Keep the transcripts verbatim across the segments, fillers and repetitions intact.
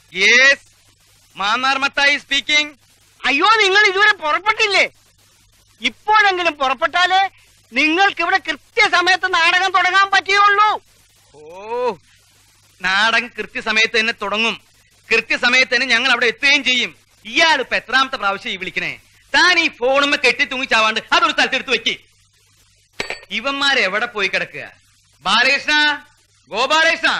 Yes, Mannar Mathai speaking. അയ്യോ, നിങ്ങൾ ഇതുവരെ പുറപ്പെട്ടില്ലേ? ഇപ്പോഴെങ്കിലും പുറപ്പെട്ടാലേ നിങ്ങൾക്ക് ഇവിടെ കൃത്യസമയത്ത് നാടകം തുടങ്ങാൻ പറ്റുകയുള്ളൂ. ഓ, നാടകം കൃത്യസമയത്ത് തന്നെ തുടങ്ങും. കൃത്യസമയത്ത് തന്നെ ഞങ്ങൾ അവിടെ എത്തുകയും ചെയ്യും. ഇയാൾ ഇപ്പൊ എത്രാമത്തെ പ്രാവശ്യം ഈ വിളിക്കണേ? താൻ ഈ ഫോണുമ്മ കെട്ടി തൂങ്ങിച്ചാവാണ്ട് അതൊരു സ്ഥലത്തെടുത്ത് വെക്ക്. ഇവന്മാരെവിടെ പോയി കിടക്കുക? ബാലകൃഷ്ണ, ഗോപാലകൃഷ്ണ.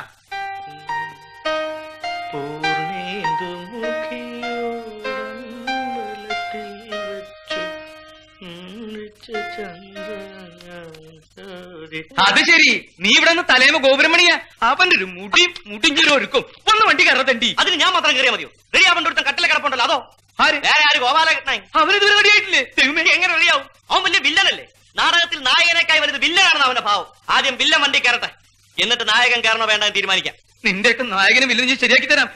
അത് ശരി, നീ ഇവിടെ നിന്ന് തലേമ ഗോപുരമണിയാ. അവന്റെ ഒരു മുടി മുടിഞ്ഞൊരു ഒരുക്കും. ഒന്ന് വണ്ടി കയറത്തണ്ടി. അതിന് ഞാൻ മാത്രം കയറിയാൽ മതിയോ? റെഡി ആവണ്ട ഒരുത്തൻ കട്ടിലെ കിടപ്പുണ്ടല്ലോ, അതോ? ആര് ഗോപാലകൃഷ്ണൻ? അവനിതുവരെ റെഡിയായിട്ടില്ലേ? എങ്ങനെ റെഡിയാവും? അവൻ വലിയ വില്ലനല്ലേ? നാടകത്തിൽ നായകനേക്കായി വരുന്നത് വില്ലനാണെന്ന് അവന്റെ ഭാവം. ആദ്യം വില്ലൻ വണ്ടി കയറട്ടെ, എന്നിട്ട് നായകൻ കയറണോ വേണ്ടെന്ന് തീരുമാനിക്കാം. നിന്റെ ഒക്കെ നായകനും വില്ലനും ഞാൻ ശരിയാക്കി തരാം.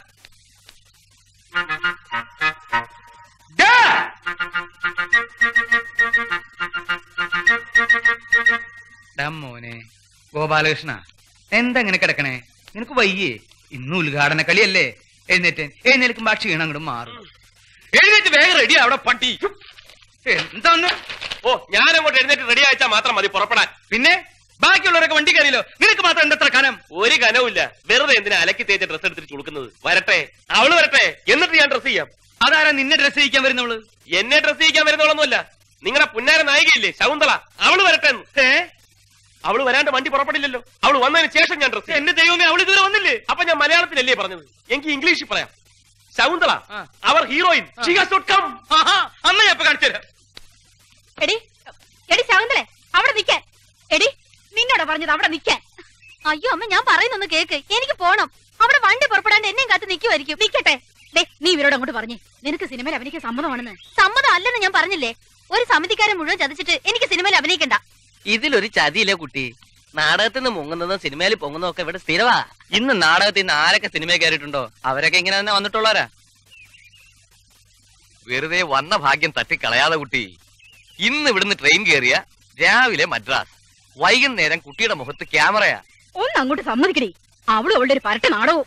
മോനെ ഗോപാലകൃഷ്ണ, എന്താ ഇങ്ങനെ കിടക്കണേ? നിനക്ക് വയ്യേ? ഇന്ന് ഉദ്ഘാടന കളിയല്ലേ? എഴുന്നേറ്റ് എഴുന്നേൽക്കുമ്പോ ക്ഷീണം അങ്ങോട്ട് മാറും. എഴുന്നേറ്റ് വേഗം റെഡി അവിടെ പട്ടി. എന്താന്ന്? ഓ, ഞാൻ അങ്ങോട്ട് എഴുന്നേറ്റ് റെഡി അയച്ചാൽ മാത്രം മതി പുറപ്പെടാൻ. പിന്നെ ബാക്കിയുള്ളവരൊക്കെ വണ്ടി കയറിയല്ലോ, നിനക്ക് മാത്രം എന്തത്ര കനം? ഒരു കനവുമില്ല. വെറുതെ എന്തിനാ അലക്കി തേച്ച ഡ്രസ് എടുത്തിട്ട് ചുളുക്കുന്നത്? വരട്ടെ, അവള് വരട്ടെ, എന്നിട്ട് ഞാൻ ഡ്രസ് ചെയ്യാം. അതാരാ നിന്നെ ഡ്രസ് ചെയ്യിക്കാൻ വരുന്നവള്? എന്നെ ഡ്രസ് ചെയ്യിക്കാൻ വരുന്നവളൊന്നുമല്ല, നിങ്ങളുടെ പുന്നാര നായികയില്ലേ ശകുന്തള, അവള് വരട്ടെ. ഏ, അവള് വരാണ്ട് വണ്ടി പുറപ്പെടില്ലല്ലോ. അവള് വന്നതിന് ശേഷം ഞാൻ ഡ്രസ്. എന്റെ ദൈവമേ, അവള് ഇതുവരെ വന്നില്ലേ? അപ്പൊ ഞാൻ മലയാളത്തിലല്ലേ പറഞ്ഞത്? എനിക്ക് ഇംഗ്ലീഷിൽ പറയാം. ശകുന്തള, അവർ ഹീറോയിൻ. അമ്മ ഞാൻ ഇപ്പൊ കാണിച്ചു തരാം. എടി എടി ശകുന്തളെ, അവിടെ നിക്കാൻ. എടി, നിന്നോട് പറഞ്ഞത് അവിടെ നിക്കാൻ. അയ്യോ അമ്മ, ഞാൻ പറയുന്നൊന്ന് കേക്ക്. എനിക്ക് പോണം. അവിടെ വണ്ടി പുറപ്പെടാണ്ട് എന്നെയും കാത്ത് നിൽക്കുമായിരിക്കും. നിക്കട്ടെ. ഡേ, നീ ഇവരോട് അങ്ങോട്ട് പറഞ്ഞേ നിനക്ക് സിനിമയിൽ അഭിനയിക്കാൻ സമ്മതമാണെന്ന്. സമ്മതം അല്ലെന്ന് ഞാൻ പറഞ്ഞില്ലേ? ഒരു സമിതിക്കാരെ മുഴുവൻ ചതിച്ചിട്ട് എനിക്ക് സിനിമയിൽ അഭിനയിക്കണ്ട. ഇതിലൊരു ചതിയില്ലേ കുട്ടി? നാടകത്തിൽ നിന്ന് മുങ്ങുന്നതും സിനിമയിൽ പൊങ്ങുന്നതും ഒക്കെ ഇവിടെ സ്ഥിരവാ. ഇന്ന് നാടകത്തിൽ നിന്ന് ആരൊക്കെ സിനിമയിൽ കയറിയിട്ടുണ്ടോ അവരൊക്കെ ഇങ്ങനെ തന്നെ വന്നിട്ടുള്ളവരാ. വെറുതെ വന്ന ഭാഗ്യം തട്ടിക്കളയാതെ കുട്ടി. ഇന്ന് ഇവിടുന്ന് ട്രെയിൻ കയറിയ രാവിലെ മദ്രാസ്, വൈകുന്നേരം കുട്ടിയുടെ മുഖത്ത് ക്യാമറയാ. ഒന്ന് അങ്ങോട്ട് സമ്മതിക്കടി. അവളും അവളുടെ ഒരു പരട്ട നാടകവും.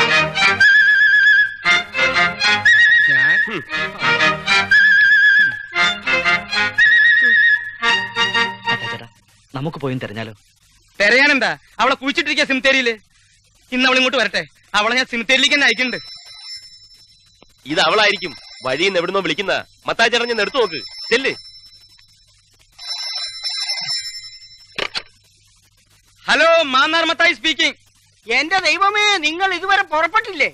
നമുക്ക് പോയി തെരഞ്ഞാലോ? തെരയാനെന്താ? അവളെ കുഴിച്ചിട്ടിരിക്കുക സിമിത്തേരിയില്. ഇന്ന് അവൾ ഇങ്ങോട്ട് വരട്ടെ, അവളെ ഞാൻ സിമിത്തേരിയിലേക്ക് തന്നെ അയക്കുന്നുണ്ട്. ഇത് അവളായിരിക്കും. വഴിയിൽ നിന്ന് എവിടുന്നോ വിളിക്കുന്ന. മത്തായി ചേട്ടൻ ഞാൻ എടുത്തു നോക്ക്. ചെല്ല്. Hello, Mannar Mathai speaking. എന്റെ ദൈവമേ, നിങ്ങൾ ഇതുവരെ പുറപ്പെട്ടില്ലേ?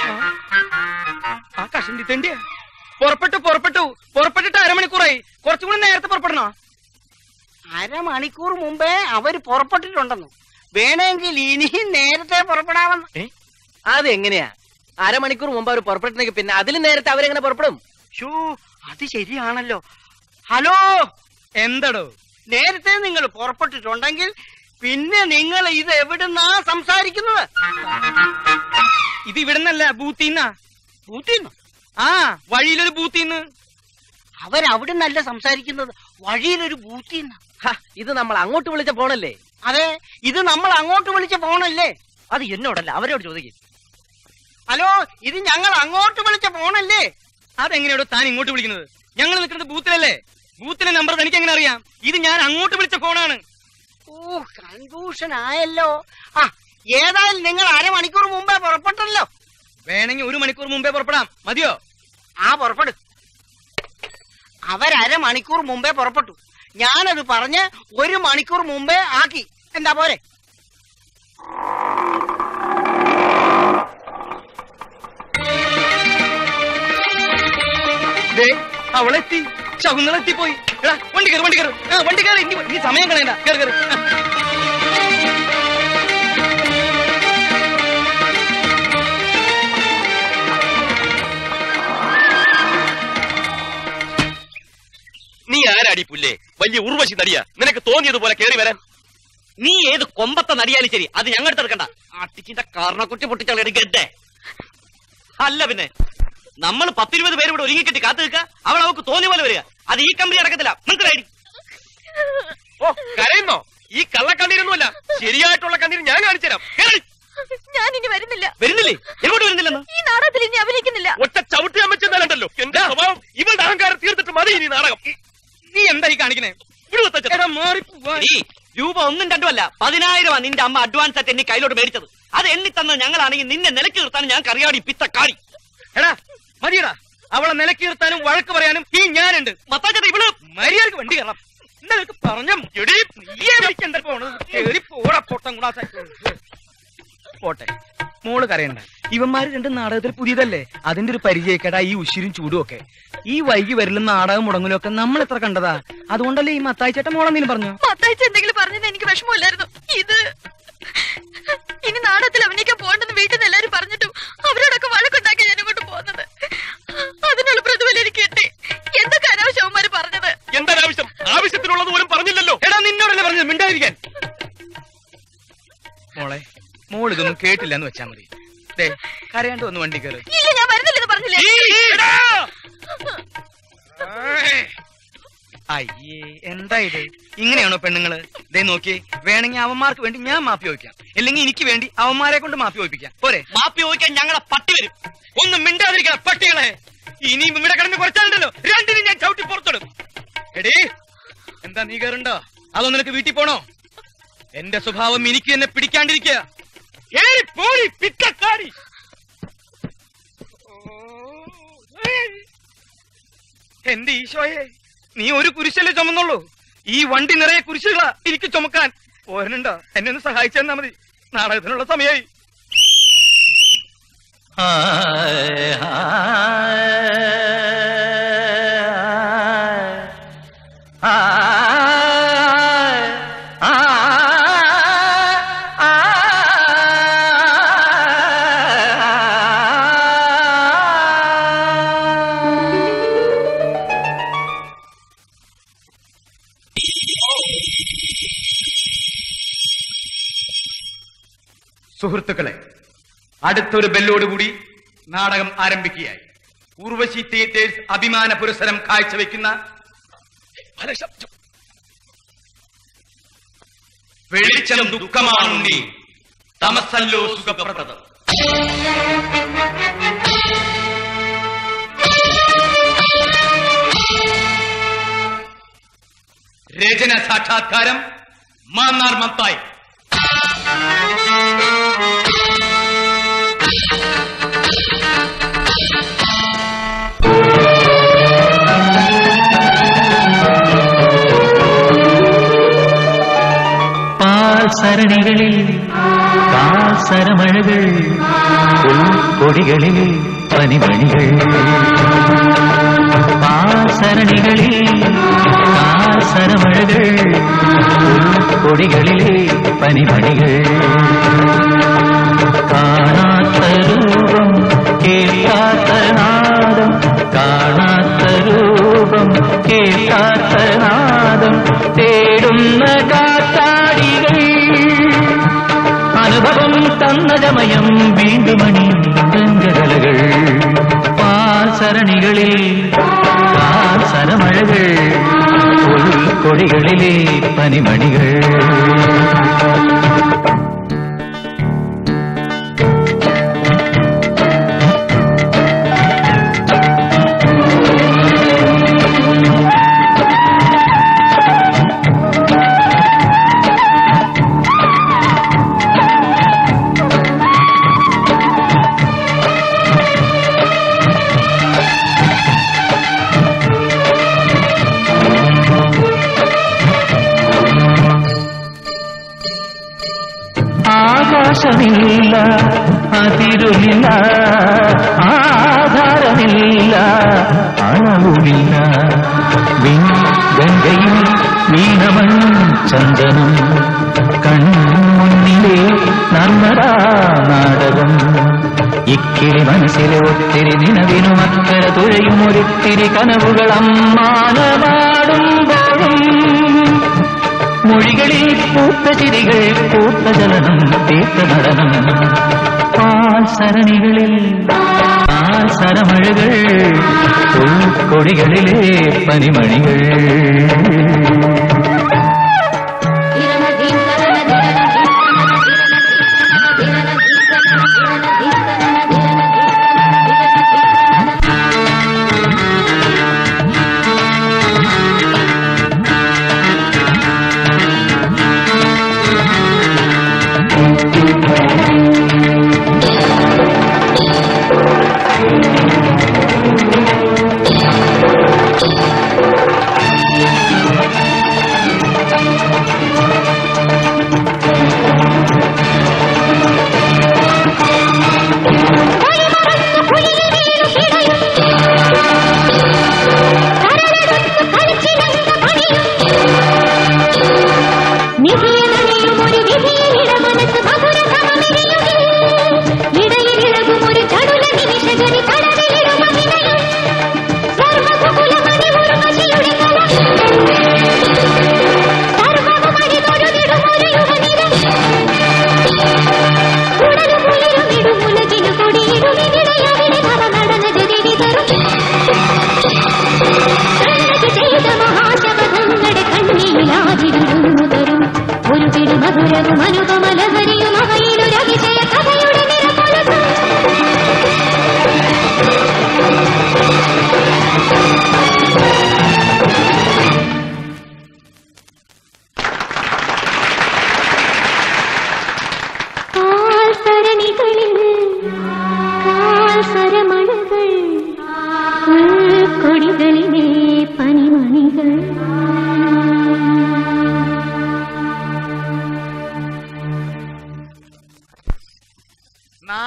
ആ കഷണ്ടി തെണ്ടിയ പുറപ്പെട്ടു പുറപ്പെട്ടു പുറപ്പെട്ടിട്ട് അരമണിക്കൂറായി. കുറച്ചുകൂടി നേരത്തെ പുറപ്പെടണോ? അരമണിക്കൂർ മുമ്പേ അവര് പുറപ്പെട്ടിട്ടുണ്ടെന്നു. വേണമെങ്കിൽ ഇനിയും നേരത്തെ പുറപ്പെടാമെന്ന്. അതെങ്ങനെയാ? അരമണിക്കൂർ മുമ്പ് അവർ പുറപ്പെട്ടെങ്കിൽ പിന്നെ അതിലും നേരത്തെ അവരെങ്ങനെ പുറപ്പെടും? ഷോ, അത് ശരിയാണല്ലോ. ഹലോ, എന്തടോ? നേരത്തെ നിങ്ങൾ പുറപ്പെട്ടിട്ടുണ്ടെങ്കിൽ പിന്നെ നിങ്ങൾ ഇത് എവിടുന്നാ സംസാരിക്കുന്നത്? ഇത് ഇവിടുന്നല്ല, ബൂത്തിന്നാ. ബൂത്തിന്ന്? ആ, വഴിയിലൊരു ബൂത്തിന്ന്. അവരവിടുന്നല്ല സംസാരിക്കുന്നത്, വഴിയിലൊരു ബൂത്തിന്ന്. ഇത് നമ്മൾ അങ്ങോട്ട് വിളിച്ച ഫോണല്ലേ? അതെ, ഇത് നമ്മൾ അങ്ങോട്ട് വിളിച്ച ഫോണല്ലേ? അത് എന്നോടല്ല, അവരോട് ചോദിക്കും. ഹലോ, ഇത് ഞങ്ങൾ അങ്ങോട്ട് വിളിച്ച ഫോണല്ലേ? അതെങ്ങനെയാണോ താൻ ഇങ്ങോട്ട് വിളിക്കുന്നത്? ഞങ്ങൾ നിൽക്കുന്നത് ബൂത്തിലല്ലേ? ബൂത്തിലെ നമ്പർ തനിക്ക് എങ്ങനെ അറിയാം? ഇത് ഞാൻ അങ്ങോട്ട് വിളിച്ച ഫോണാണ്. ഓ, കൺഫ്യൂഷൻ ആയല്ലോ. ആ, ഏതായാലും നിങ്ങൾ അരമണിക്കൂർ മുമ്പേ പുറപ്പെട്ടല്ലോ. വേണമെങ്കിൽ ഒരു മണിക്കൂർ മുമ്പേ പുറപ്പെടാം. മതിയോ? ആ, പുറപ്പെടും. അവരമണിക്കൂർ മുമ്പേ പുറപ്പെട്ടു. ഞാനത് പറഞ്ഞ് ഒരു മണിക്കൂർ മുമ്പേ ആക്കി. എന്താ പോരെ? അവളെത്തി, ശകുന്തളെത്തിപ്പോയി. വണ്ടി കയറി, വണ്ടി കയറി, വണ്ടി കയറി. ഇനി സമയം കളയണ്ട, കയറി കയറി. നീ ആരാടി പുല്ലേ? വലിയ ഉർവശി നടിയാ. നിനക്ക് തോന്നിയതുപോലെ കയറി വരാൻ. നീ ഏത് കൊമ്പത്തെ നടിയാലും ശരി, അത് ഞങ്ങൾ എടുത്തെടുക്കണ്ട. അട്ടിച്ചിന്റെ കാരണക്കുറ്റി പൊട്ടിച്ചാളെ ഗഡ്ഡേ. അല്ല പിന്നെ നമ്മൾ പത്തിരുപത് പേര് ഇവിടെ ഒരുങ്ങിക്കെട്ടി കാത്തു നിൽക്കുക. അവൾ അവൾക്ക് തോന്നിയ പോലെ വരിക. അത് ഈ കമ്പനി അടക്കത്തില്ല. മനസ്സിലായി? ഓ, കരയുന്നോ? ഈ കള്ളക്കണ്ണീരൊന്നുമല്ല, ശരിയായിട്ടുള്ള കണ്ണീര് ഞാൻ കാണിച്ചു തരാം. ഞാൻ ഇനി വരുന്നില്ല. വരുന്നില്ലേ? എങ്ങോട്ട് വരുന്നില്ലെന്ന്? ഈ നാടകത്തിൽ നാടകത്തിൽ ഇനി അഭിനയിക്കുന്നില്ല. ഒറ്റ ചവിട്ടി അമ്മച്ചെന്നാലുണ്ടല്ലോ എന്റെ സ്വഭാവം. ഇവളുടെ അഹങ്കാരം തീർത്തിട്ട് മതി ഇനി നാടകം. നീ എന്തായി കാണിക്കണേ? രൂപ ഒന്നും രണ്ടുമല്ല, പതിനായിരമാണ് നിന്റെ അമ്മ അഡ്വാൻസ് ആയിട്ട് എന്നെ കയ്യിലോട്ട് മേടിച്ചത്. അത് എണ്ണി തന്നത് ഞങ്ങളാണെങ്കിൽ നിന്നെ നിലക്ക് നിർത്താൻ ഞാൻ കറിയാടി പിത്തക്കാടി. എടാ മതിയടാ, അവളെ നിലക്ക് നിർത്താനും വഴക്ക് പറയാനും ഈ ഞാനുണ്ട്. മത്താച്ചേട്ടാ ഇവള് മര്യാദക്ക് വണ്ടി കയറണം. എന്താ പറഞ്ഞ പോട്ടെ, മോള് കരയണ്ട. ഇവന്മാര് രണ്ടും നാടകത്തിൽ പുതിയതല്ലേ, അതിന്റെ ഒരു പരിചയക്കേടാ ഈ ഉശിരും ചൂടും ഒക്കെ. ഈ വൈകി വരലും നാടകം മുടങ്ങലും ഒക്കെ നമ്മൾ എത്ര കണ്ടതാ. അതുകൊണ്ടല്ലേ ഈ മത്തായി ചേട്ടൻ മോളെന്തെങ്കിലും പറഞ്ഞു? മത്തായിച്ച എന്തെങ്കിലും പറഞ്ഞത് എനിക്ക് വിഷമമില്ലായിരുന്നു. ഇത് ഇനി നാടകത്തിൽ അഭിനയിക്കാൻ പോകണ്ടെന്ന് വീട്ടിൽ നിന്ന് എല്ലാരും പറഞ്ഞിട്ടും അവരോടൊക്കെ വഴക്കുണ്ടാക്കി ഞാൻ ഇങ്ങോട്ട് പോകുന്നത്. അതിനുള്ള പ്രതിഫലം എനിക്ക് കിട്ടി. എന്തൊക്കെ അനാവശ്യവന്മാര് പറഞ്ഞത്. എന്താവശ്യം? ആവശ്യത്തിനുള്ളത് പോലും പറഞ്ഞില്ലല്ലോ. എടാ നിന്നോടല്ലേ പറഞ്ഞത് മിണ്ടായിരിക്കാൻ. മോളെ മോൾ ഇതൊന്നും കേട്ടില്ല എന്ന് വെച്ചാ മതി. കരയാണ്ട് വന്ന് വണ്ടി കയറി. ഇല്ല ഞാൻ വരുന്നില്ലെന്ന് പറഞ്ഞില്ലേ. അയ്യേ എന്താ ഇത്? ഇങ്ങനെയാണോ പെണ്ണുങ്ങള്? ദേ നോക്കി, വേണമെങ്കിൽ അവന്മാർക്ക് വേണ്ടി ഞാൻ മാപ്പി ചോദിക്കാം, അല്ലെങ്കിൽ എനിക്ക് വേണ്ടി അവന്മാരെ കൊണ്ട് മാപ്പി ചോദിപ്പിക്കാം. പോരെ? മാപ്പി ചോദിക്കാൻ ഞങ്ങളെ പട്ടി വരും. ഒന്നും മിണ്ടാതിരിക്കണം പട്ടികളെ. ഇനിയും ഇവിടെ കിടന്ന് കുറച്ചാലുണ്ടല്ലോ രണ്ടിനും ഞാൻ ചവിട്ടി പുറത്തിടും. എടീ എന്താ നീ കയറുണ്ടോ? അതോ നിനക്ക് വീട്ടിൽ പോണോ? എന്റെ സ്വഭാവം എനിക്ക് എന്നെ പിടിക്കാണ്ടിരിക്കുക. എന്റെ ഈശോയെ, നീ ഒരു കുരിശല്ലേ ചുമന്നുള്ളൂ? ഈ വണ്ടി നിറയെ കുരിശുകളാ എനിക്ക് ചുമക്കാൻ. പോരനുണ്ടോ? എന്നെ ഒന്ന് സഹായിച്ചെന്നാ മതി. നാടകത്തിനുള്ള സമയമായി. സുഹൃത്തുക്കളെ, അടുത്തൊരു ബെല്ലോടുകൂടി നാടകം ആരംഭിക്കുകയായി. ഉർവശി തിയേറ്റേഴ്സ് അഭിമാന പുരസ്സരം കാഴ്ചവെക്കുന്ന വെളിച്ചം ദുഃഖമാണുണ്ണി, തമസല്ലോ സുഖപ്രദം. രചന സാക്ഷാത്കാരം മാന്നാർ മത്തായി. സരണികളിൽ കാസരമഴകൾ, കൊടികളിൽ പനിമണികൾ. പാസരണികളിൽ കാസരമഴകൾ, കൊടികളിലെ പനിമണികൾ. കാണാത്ത രൂപം കേൾക്കാത്ത നാദം, കാണാത്ത രൂപം കേൾക്കാത്ത നാദം തേടുന്ന കാറ്റാടികൾ. അനുഭവം തന്ന ജമയം വീണ്ടുമണി ഗംഗകലകൾ. പാസരണികളിൽ കാസരമഴകൾ, കൊടികളിലെ പനിമണികൾ. ആകാശമില്ല, അതിരുമില്ല, ആധാരമില്ല, അളവുമില്ല. ഗംഗയിൽ വീണമൺ ചന്ദനം, കൺമുന്നിലെ നർമ്മദാ നാടകം. ഇക്കിളി മനസ്സിലെ ഒത്തിരി നിലവിനും അക്കര തുഴയും ഒരിത്തിരി കനവുകൾ അമ്മാനമാടുമ്പോഴും മൊഴികളിൽ പൂത്ത ചിരികൾ, പൂത്ത ചലനം, തീർത്ത നടനം. പാസരണികളിൽ പാസരമഴകൾ, ഉൾക്കൊടികളിലെ പനിമണികൾ. ധീരന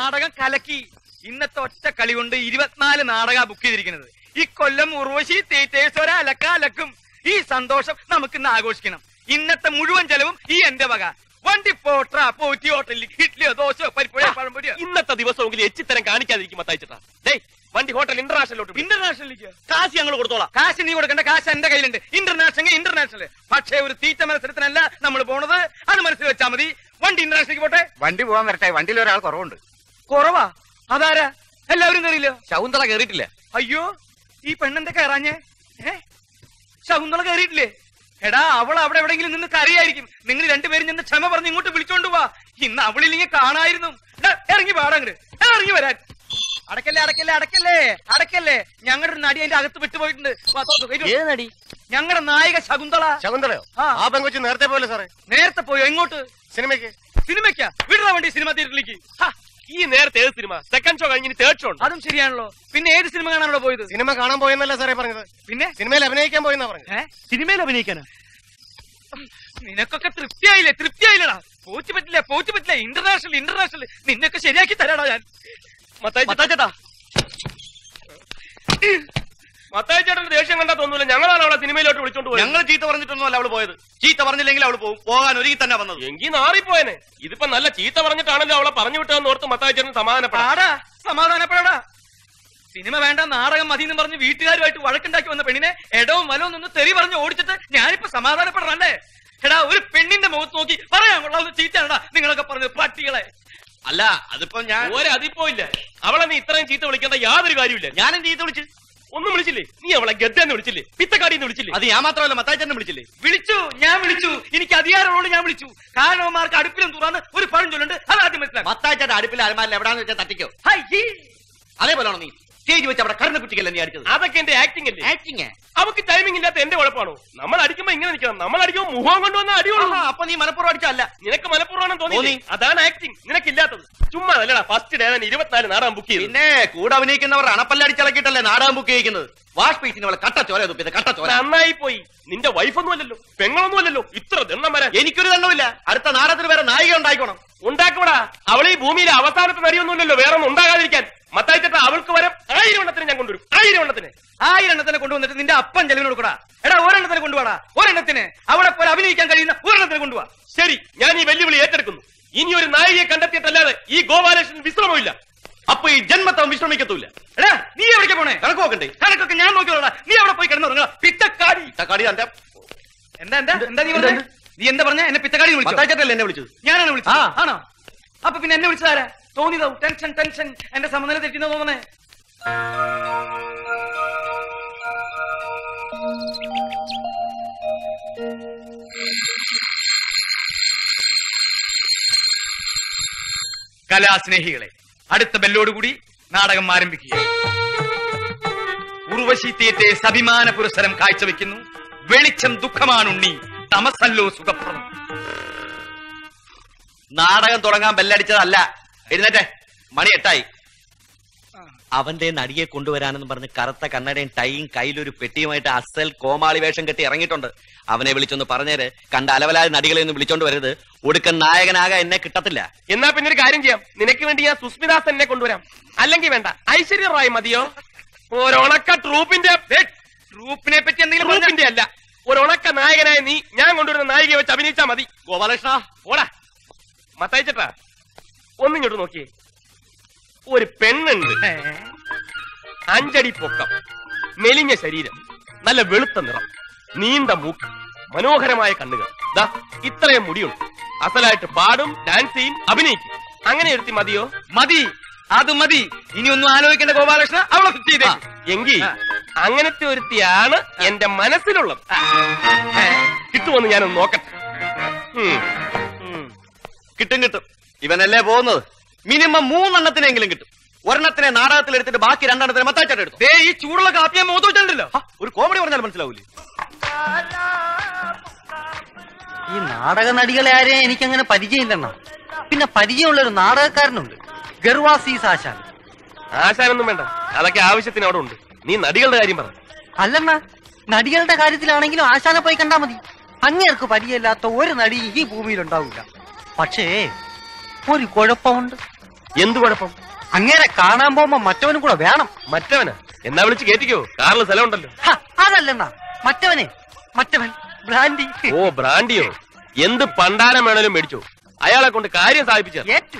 നാടകം കലക്കി. ഇന്നത്തെ ഒറ്റ കളി കൊണ്ട് ഇരുപത്തിനാല് നാടക ബുക്ക് ചെയ്തിരിക്കുന്നത്. ഈ കൊല്ലം ഉർവശി തിയേറ്റേഴ്സ് ഒരലക്ക അലക്കും. ഈ സന്തോഷം നമുക്ക് ഇന്ന് ആഘോഷിക്കണം. ഇന്നത്തെ മുഴുവൻ ചെലവും ഈ എന്റെ വക. വണ്ടി പോട്ട പോറ്റി ഹോട്ടലിൽ ഇഡ്ലിയോ ദോശയോ പരിപ്പുഴയോ പഴംപൊരിയോ. ഇന്നത്തെ ദിവസമെങ്കിലും എച്ചിത്തരം കാണിക്കാതിരിക്കും മത്തായിച്ചേട്ടാ. ഡേയ് വണ്ടി ഹോട്ടൽ ഇന്റർനാഷണലോട്ട് ഇന്റർനാഷണലിലേക്ക് കാശ് ഞങ്ങൾ കൊടുത്തോളാം. കാശ് നീ കൊടുക്കേണ്ട, കാശ് എന്റെ കയ്യിലുണ്ട്. International international. പക്ഷേ ഒരു തീറ്റ മത്സരത്തിനല്ല നമ്മൾ പോണത്. അത് മനസ്സിൽ വെച്ചാൽ മതി. വണ്ടി ഇന്റർനാഷണലിലേക്ക് പോട്ടെ. വണ്ടി പോകാൻ വരട്ടെ, വണ്ടിയിൽ ഒരാൾ കുറവുണ്ട്. കുറവാ? അതാരാ? എല്ലാവരും കയറിയില്ലോ? ശകുന്തള കേറിയിട്ടില്ല. അയ്യോ, ഈ പെണ്ണെന്താ കയറാഞ്ഞേ? ഏ ശകുന്തള കയറിയിട്ടില്ലേ? എടാ, അവൾ അവിടെ എവിടെയെങ്കിലും നിന്ന് കരയായിരിക്കും. നിങ്ങൾ രണ്ടുപേരും നിന്ന് ക്ഷമ പറഞ്ഞ് ഇങ്ങോട്ട് വിളിച്ചോണ്ട് പോവാ. ഇന്ന് അവളില്ലെങ്കിൽ കാണായിരുന്നു. ഇറങ്ങി പാടങ്ങട്, ഇറങ്ങി വരാൻ. അടക്കല്ലേ അടക്കല്ലേ അടക്കല്ലേ അടക്കല്ലേ. ഞങ്ങളുടെ നടി അതിന്റെ അകത്ത് വിട്ടുപോയിട്ടുണ്ട്. ഏത് നടി? ഞങ്ങളുടെ നായിക ശകുന്തള. ശകുന്തളയോ? ആ. ആ പെങ്കൊച്ച് നേരത്തെ പോലെ സാറേ. നേരത്തെ പോയോ? എങ്ങോട്ട്? സിനിമയ്ക്ക്. സിനിമയ്ക്കാ? വിടറ വണ്ടി സിനിമ തിയേറ്ററിലേക്ക്. ഈ നേരത്തെ ഏത് സിനിമ? സെക്കൻഡ് ഷോ കഴിഞ്ഞ് തേർഡ് ഷോ ഉണ്ട്. അതും ശരിയാണല്ലോ. പിന്നെ ഏത് സിനിമ കാണാനോ പോയത്? സിനിമ കാണാൻ പോയെന്നല്ല സാറേ പറഞ്ഞത്. പിന്നെ സിനിമയിൽ അഭിനയിക്കാൻ പോയെന്നാ പറഞ്ഞത്. ഏ സിനിമയിൽ അഭിനയിക്കാനാ? നിനക്കൊക്കെ തൃപ്തിയായില്ലേ? തൃപ്തിയായില്ലടാ. പോച്ചു പറ്റില്ല, പോച്ചു പറ്റില്ല. ഇന്റർനാഷണൽ ഇന്റർനാഷണൽ നിന്നൊക്കെ ശരിയാക്കി തരാടാ ഞാൻ. മത്തായിച്ചേട്ടാ, മത്തായിച്ചേട്ടന്റെ ദേഷ്യം കണ്ടാ തോന്നൂല. ഞങ്ങളാണ് അവളെ സിനിമയിലോട്ട് വിളിച്ചോണ്ട് പോയത്. ഞങ്ങൾ ചീത്ത പറഞ്ഞിട്ടൊന്നും അല്ല അവള് പോയത്. ചീത്ത പറഞ്ഞില്ലെങ്കിൽ അവള് പോകും. പോകാൻ ഒരുങ്ങി തന്നെ വന്നത്. എങ്കിൽ നാറിപ്പോയനെ. ഇതിപ്പോ നല്ല ചീത്ത പറഞ്ഞിട്ടാണല്ലോ അവളെ പറഞ്ഞു വിട്ടതെന്ന് ഓർത്ത് മത്തായിച്ചേട്ടൻ സമാധാനപ്പെടാം. ആടാ, സമാധാനപ്പെടാ. സിനിമ വേണ്ട, നാടകം മതി എന്ന് പറഞ്ഞ് വീട്ടുകാരുമായിട്ട് വഴക്കുണ്ടാക്കി വന്ന പെണ്ണിനെ എടവും വലവും നിന്ന് തെറി പറഞ്ഞ് ഓടിച്ചിട്ട് ഞാനിപ്പോ സമാധാനപ്പെടണ്ടേ? എടാ, ഒരു പെണ്ണിന്റെ മുഖത്ത് നോക്കി പറയാൻ കൊള്ളാവുന്ന ചീത്തയാണടാ നിങ്ങളൊക്കെ പറഞ്ഞത്, പട്ടികളെ. അല്ല, അതിപ്പോ ഞാൻ ഒരതിപ്പോ ഇല്ല. അവളെ നീ ഇത്രയും ചീത്ത വിളിക്കേണ്ട യാതൊരു കാര്യമില്ല. ഞാനും ചീത്ത വിളിച്ചു. ഒന്നും വിളിച്ചില്ലേ? നീ അവളെ ഗദ്ദെന്ന് വിളിച്ചില്ലേ? പിത്തക്കാടിന്ന് വിളിച്ചില്ലേ? അത് ഞാൻ മാത്രമല്ല, മത്തായിച്ചേട്ടനെ വിളിച്ചില്ലേ? വിളിച്ചു, ഞാൻ വിളിച്ചു. എനിക്ക് അധികാരമുള്ളൂ, ഞാൻ വിളിച്ചു. കാരണവന്മാർക്ക് അടുപ്പിലും തുറന്ന് ഒരു പഴഞ്ചൊല്ലുണ്ട്, അത് ആദ്യം മനസ്സിലാക്കാം. മത്തായിച്ചേട്ടൻ അടുപ്പിൽ അലമാരിൽ എവിടാന്ന് വെച്ചാൽ തട്ടിക്കോ. High, he. അതേപോലെയാണോ നീ സ്റ്റേജ് വെച്ച് അവിടെ കരുന്ന കുട്ടിക്കല്ലേ നീ അടിച്ചത്? അതൊക്കെ എന്റെ ആക്ടിംഗ് അല്ലേ? ആക്ടിങ്. അവക്ക് ടൈമിംഗ് ഇല്ലാത്ത എന്റെ കുഴപ്പമാണോ? നമ്മൾ അടിക്കുമ്പോ ഇങ്ങനെ നിൽക്കണം. നമ്മൾ അടിക്കുമ്പോ മുഖം കൊണ്ടുവന്ന അടിയുള്ളൂ. അപ്പൊ നീ മനപ്പുറം അടിച്ചല്ല. നിനക്ക് മനഃപൂർവ്വം തോന്നി. തോന്നി. അതാണ് ആക്ടിങ്. നിനക്കില്ലാത്തത്. ചുമ്മാ അല്ലടാ. ഫസ്റ്റ് ഡേ തന്നെ ഇരുപത്തിനാല് നാടകം ബുക്ക് ചെയ്തു. പിന്നെ കൂടെ അഭിനയിക്കുന്നവർ അണപ്പല്ലടിച്ചിളക്കിയിട്ടല്ലേ നാടകം ബുക്ക് ചെയ്യിക്കുന്നത്. വാഷ് പീസിന് അവളെ കട്ട ചോര തുപ്പിയത്, കട്ട ചോര. നന്നായി പോയി. നിന്റെ വൈഫൊന്നും അല്ലല്ലോ, പെങ്ങളൊന്നും അല്ലല്ലോ. ഇത്ര ദണ്ണം വരാൻ എനിക്കൊരു ദണ്ണമില്ല. അടുത്ത നാടകത്തിന് വേറെ നായിക ഉണ്ടായിക്കോണം. ഉണ്ടാക്കൂടാ. അവളെ ഈ ഭൂമിയിലെ അവസാനത്തെ നടിയൊന്നുമില്ലല്ലോ വേറെ ഒന്നും ഉണ്ടാകാതിരിക്കാൻ. മത്തായിച്ചേട്ടാ, അവൾക്ക് വരം ആയിരം എണ്ണത്തിന് ഞാൻ കൊണ്ടുവരും. ആയിരം എണ്ണത്തിന് ആയിരം എണ്ണത്തിനെ കൊണ്ടുവന്നിട്ട് നിന്റെ അപ്പൻ ചെലവിന് കൊടുക്കടാ. എടാ, ഒരെണ്ണത്തിന് കൊണ്ടുപോടാ. ഒരെണ്ണത്തിന് അവളെ പോലെ അഭിനയിക്കാൻ കഴിയുന്ന ഒരെണ്ണത്തിന് കൊണ്ടുപോവാ. ശരി, ഞാൻ ഈ വെല്ലുവിളി ഏറ്റെടുക്കുന്നു. ഇനി ഒരു നായികയെ കണ്ടെത്തിയിട്ടല്ലാതെ ഈ ഗോപാലകൃഷ്ണൻ വിശ്രമമില്ല. അപ്പൊ ഈ ജന്മത്തവൻ വിശ്രമിക്കത്തൂല്ല. എടാ, നീ എവിടേക്ക് പോണേ? കണക്ക് നോക്കണ്ടേ? കണക്കൊക്കെ ഞാൻ നോക്കിയോളാ. നീ അവിടെ പോയി കിടന്നുറങ്ങാ. പിത്തക്കാടി. തക്കാടി തന്റെ എന്താ എന്താ എന്താ നീ പറഞ്ഞേ? നീ എന്താ പറഞ്ഞ? എന്നെ പിത്തക്കാടി വിളിച്ചു? മത്തായിച്ചേട്ടല്ലേ എന്നെ വിളിച്ചത്? ഞാനാണ് വിളിച്ചത്. ആ. ആണോ? അപ്പൊ പിന്നെ എന്നെ വിളിച്ചതാരാ? തോന്നിയതാവും. Tension tension. എന്റെ സമനില തെറ്റിന്ന് തോന്നണേ. കലാസ്നേഹികളെ, അടുത്ത ബെല്ലോടുകൂടി നാടകം ആരംഭിക്കുക. ഉർവശി തിയേറ്റേഴ്സ് അഭിമാന പുരസ്സരം കാഴ്ചവെക്കുന്നു. വെളിച്ചം ദുഃഖമാണുണ്ണി, തമസല്ലോ സുഖപ്രദം. നാടകം തുടങ്ങാൻ ബെല്ലടിച്ചതല്ല. എഴുന്നേറ്റെ, മണി എട്ടായി. അവന്റെ നടിയെ കൊണ്ടുവരാനെന്ന് പറഞ്ഞ് കറുത്ത കണ്ണടയും ടൈയും കയ്യിലൊരു പെട്ടിയുമായിട്ട് അസൽ കോമാളി വേഷം കെട്ടി ഇറങ്ങിയിട്ടുണ്ട്. അവനെ വിളിച്ചൊന്ന് പറഞ്ഞേര്. കണ്ട അലവലായ നടികളെ ഒന്നും വിളിച്ചോണ്ട് വരരുത്. ഒടുക്കൻ നായകനാകാൻ എന്നെ കിട്ടത്തില്ല. എന്നാ പിന്നെ ഒരു കാര്യം ചെയ്യാം. നിനക്ക് വേണ്ടി ഞാൻ സുസ്മിതാസ് എന്നെ കൊണ്ടുവരാം. അല്ലെങ്കിൽ വേണ്ട, ഐശ്വര്യ റായ് മതിയോ? ഒരണക്ക ട്രൂപ്പിന്റെ ട്രൂപ്പിനെ പറ്റി എന്തെങ്കിലും പറഞ്ഞാ- ട്രൂപ്പിന്റെ അല്ല, ഒരണക്ക നായകനായ നീ ഞാൻ കൊണ്ടുവരുന്ന നായികയെ വെച്ച് അഭിനയിച്ചാ മതി. ഗോപാലകൃഷ്ണ, ഓടാ. മത്തായിച്ചേട്ടാ, ഒന്നിങ്ങോട്ട് നോക്കിയേ. ഒരു പെണ്ണുണ്ട്, ഏ? അഞ്ചടി പൊക്കം, മെലിഞ്ഞ ശരീരം, നല്ല വെളുത്ത നിറം, നീണ്ട മൂക്ക്, മനോഹരമായ കണ്ണുകൾ, ദാ ഇത്രയും മുടിയുണ്ട്. അസലായിട്ട് പാടും, ഡാൻസ് ചെയ്യും, അഭിനയിക്കും. അങ്ങനെ എടുത്തി മതിയോ? മതി, അത് മതി. ഇനി ഒന്നും ആലോചിക്കേണ്ട ഗോപാലകൃഷ്ണ, അവളെ ഫിക്സ് ചെയ്തേ. എങ്കിൽ അങ്ങനത്തെ ഒരുത്തിയാണ് എന്റെ മനസ്സിലുള്ളത്. കിട്ടുമെന്ന് ഞാനൊന്ന് നോക്കട്ടെ. ഉം. ഉം. കിട്ടും കിട്ടും. ഇവനല്ലേ പോകുന്നത്. മിനിമം മൂന്നെണ്ണത്തിനെങ്കിലും കിട്ടും. ഒരെണ്ണത്തിനെ നാടകത്തിൽ എടുത്തിട്ട് ബാക്കി രണ്ടെണ്ണത്തിനെ മത്തായിച്ചേട്ടൻ എടുത്തു. ദേ, ഈ ചൂടുള്ള കാപ്പിയെ മുഖത്ത് വെച്ചിട്ടുണ്ടല്ലോ. ഒരു കോമഡി പറഞ്ഞാൽ മനസ്സിലാവൂലേ? ഈ നാടക നടികളെ ആരെയും എനിക്കങ്ങനെ പരിചയമില്ലെണ്ണ. പിന്നെ പരിചയമുള്ള ഒരു നാടകക്കാരനുണ്ട്, ഗർവാസീസ് ആശാൻ. ആശാനൊന്നും വേണ്ട, അതൊക്കെ ആവശ്യത്തിന് അവിടെ ഉണ്ട്. നീ നടികളുടെ കാര്യം പറ. അല്ലെണ്ണ, നടികളുടെ കാര്യത്തിലാണെങ്കിലും ആശാനെ പോയി കണ്ടാ മതി. അങ്ങേർക്ക് പരിചയമില്ലാത്ത ഒരു നടി ഈ ഭൂമിയിൽ ഉണ്ടാവില്ല. പക്ഷേ ഒരു കുഴപ്പമുണ്ട്. എന്ത് കുഴപ്പം? അങ്ങനെ കാണാൻ പോകുമ്പോ മറ്റവനും കൂടെ വേണം. മറ്റവനാ? എന്നാ വിളിച്ച് കേറ്റിക്കോ, കാറിൽ സ്ഥലം ഉണ്ടല്ലോ. അതല്ലെന്നാ മറ്റവനെ, മറ്റവൻ ബ്രാൻഡി. ഓ ബ്രാൻഡിയോ? എന്ത് പണ്ടാരം വേണേലും മേടിച്ചോ, അയാളെ കൊണ്ട് കാര്യം സാധിപ്പിച്ച. ഏറ്റു.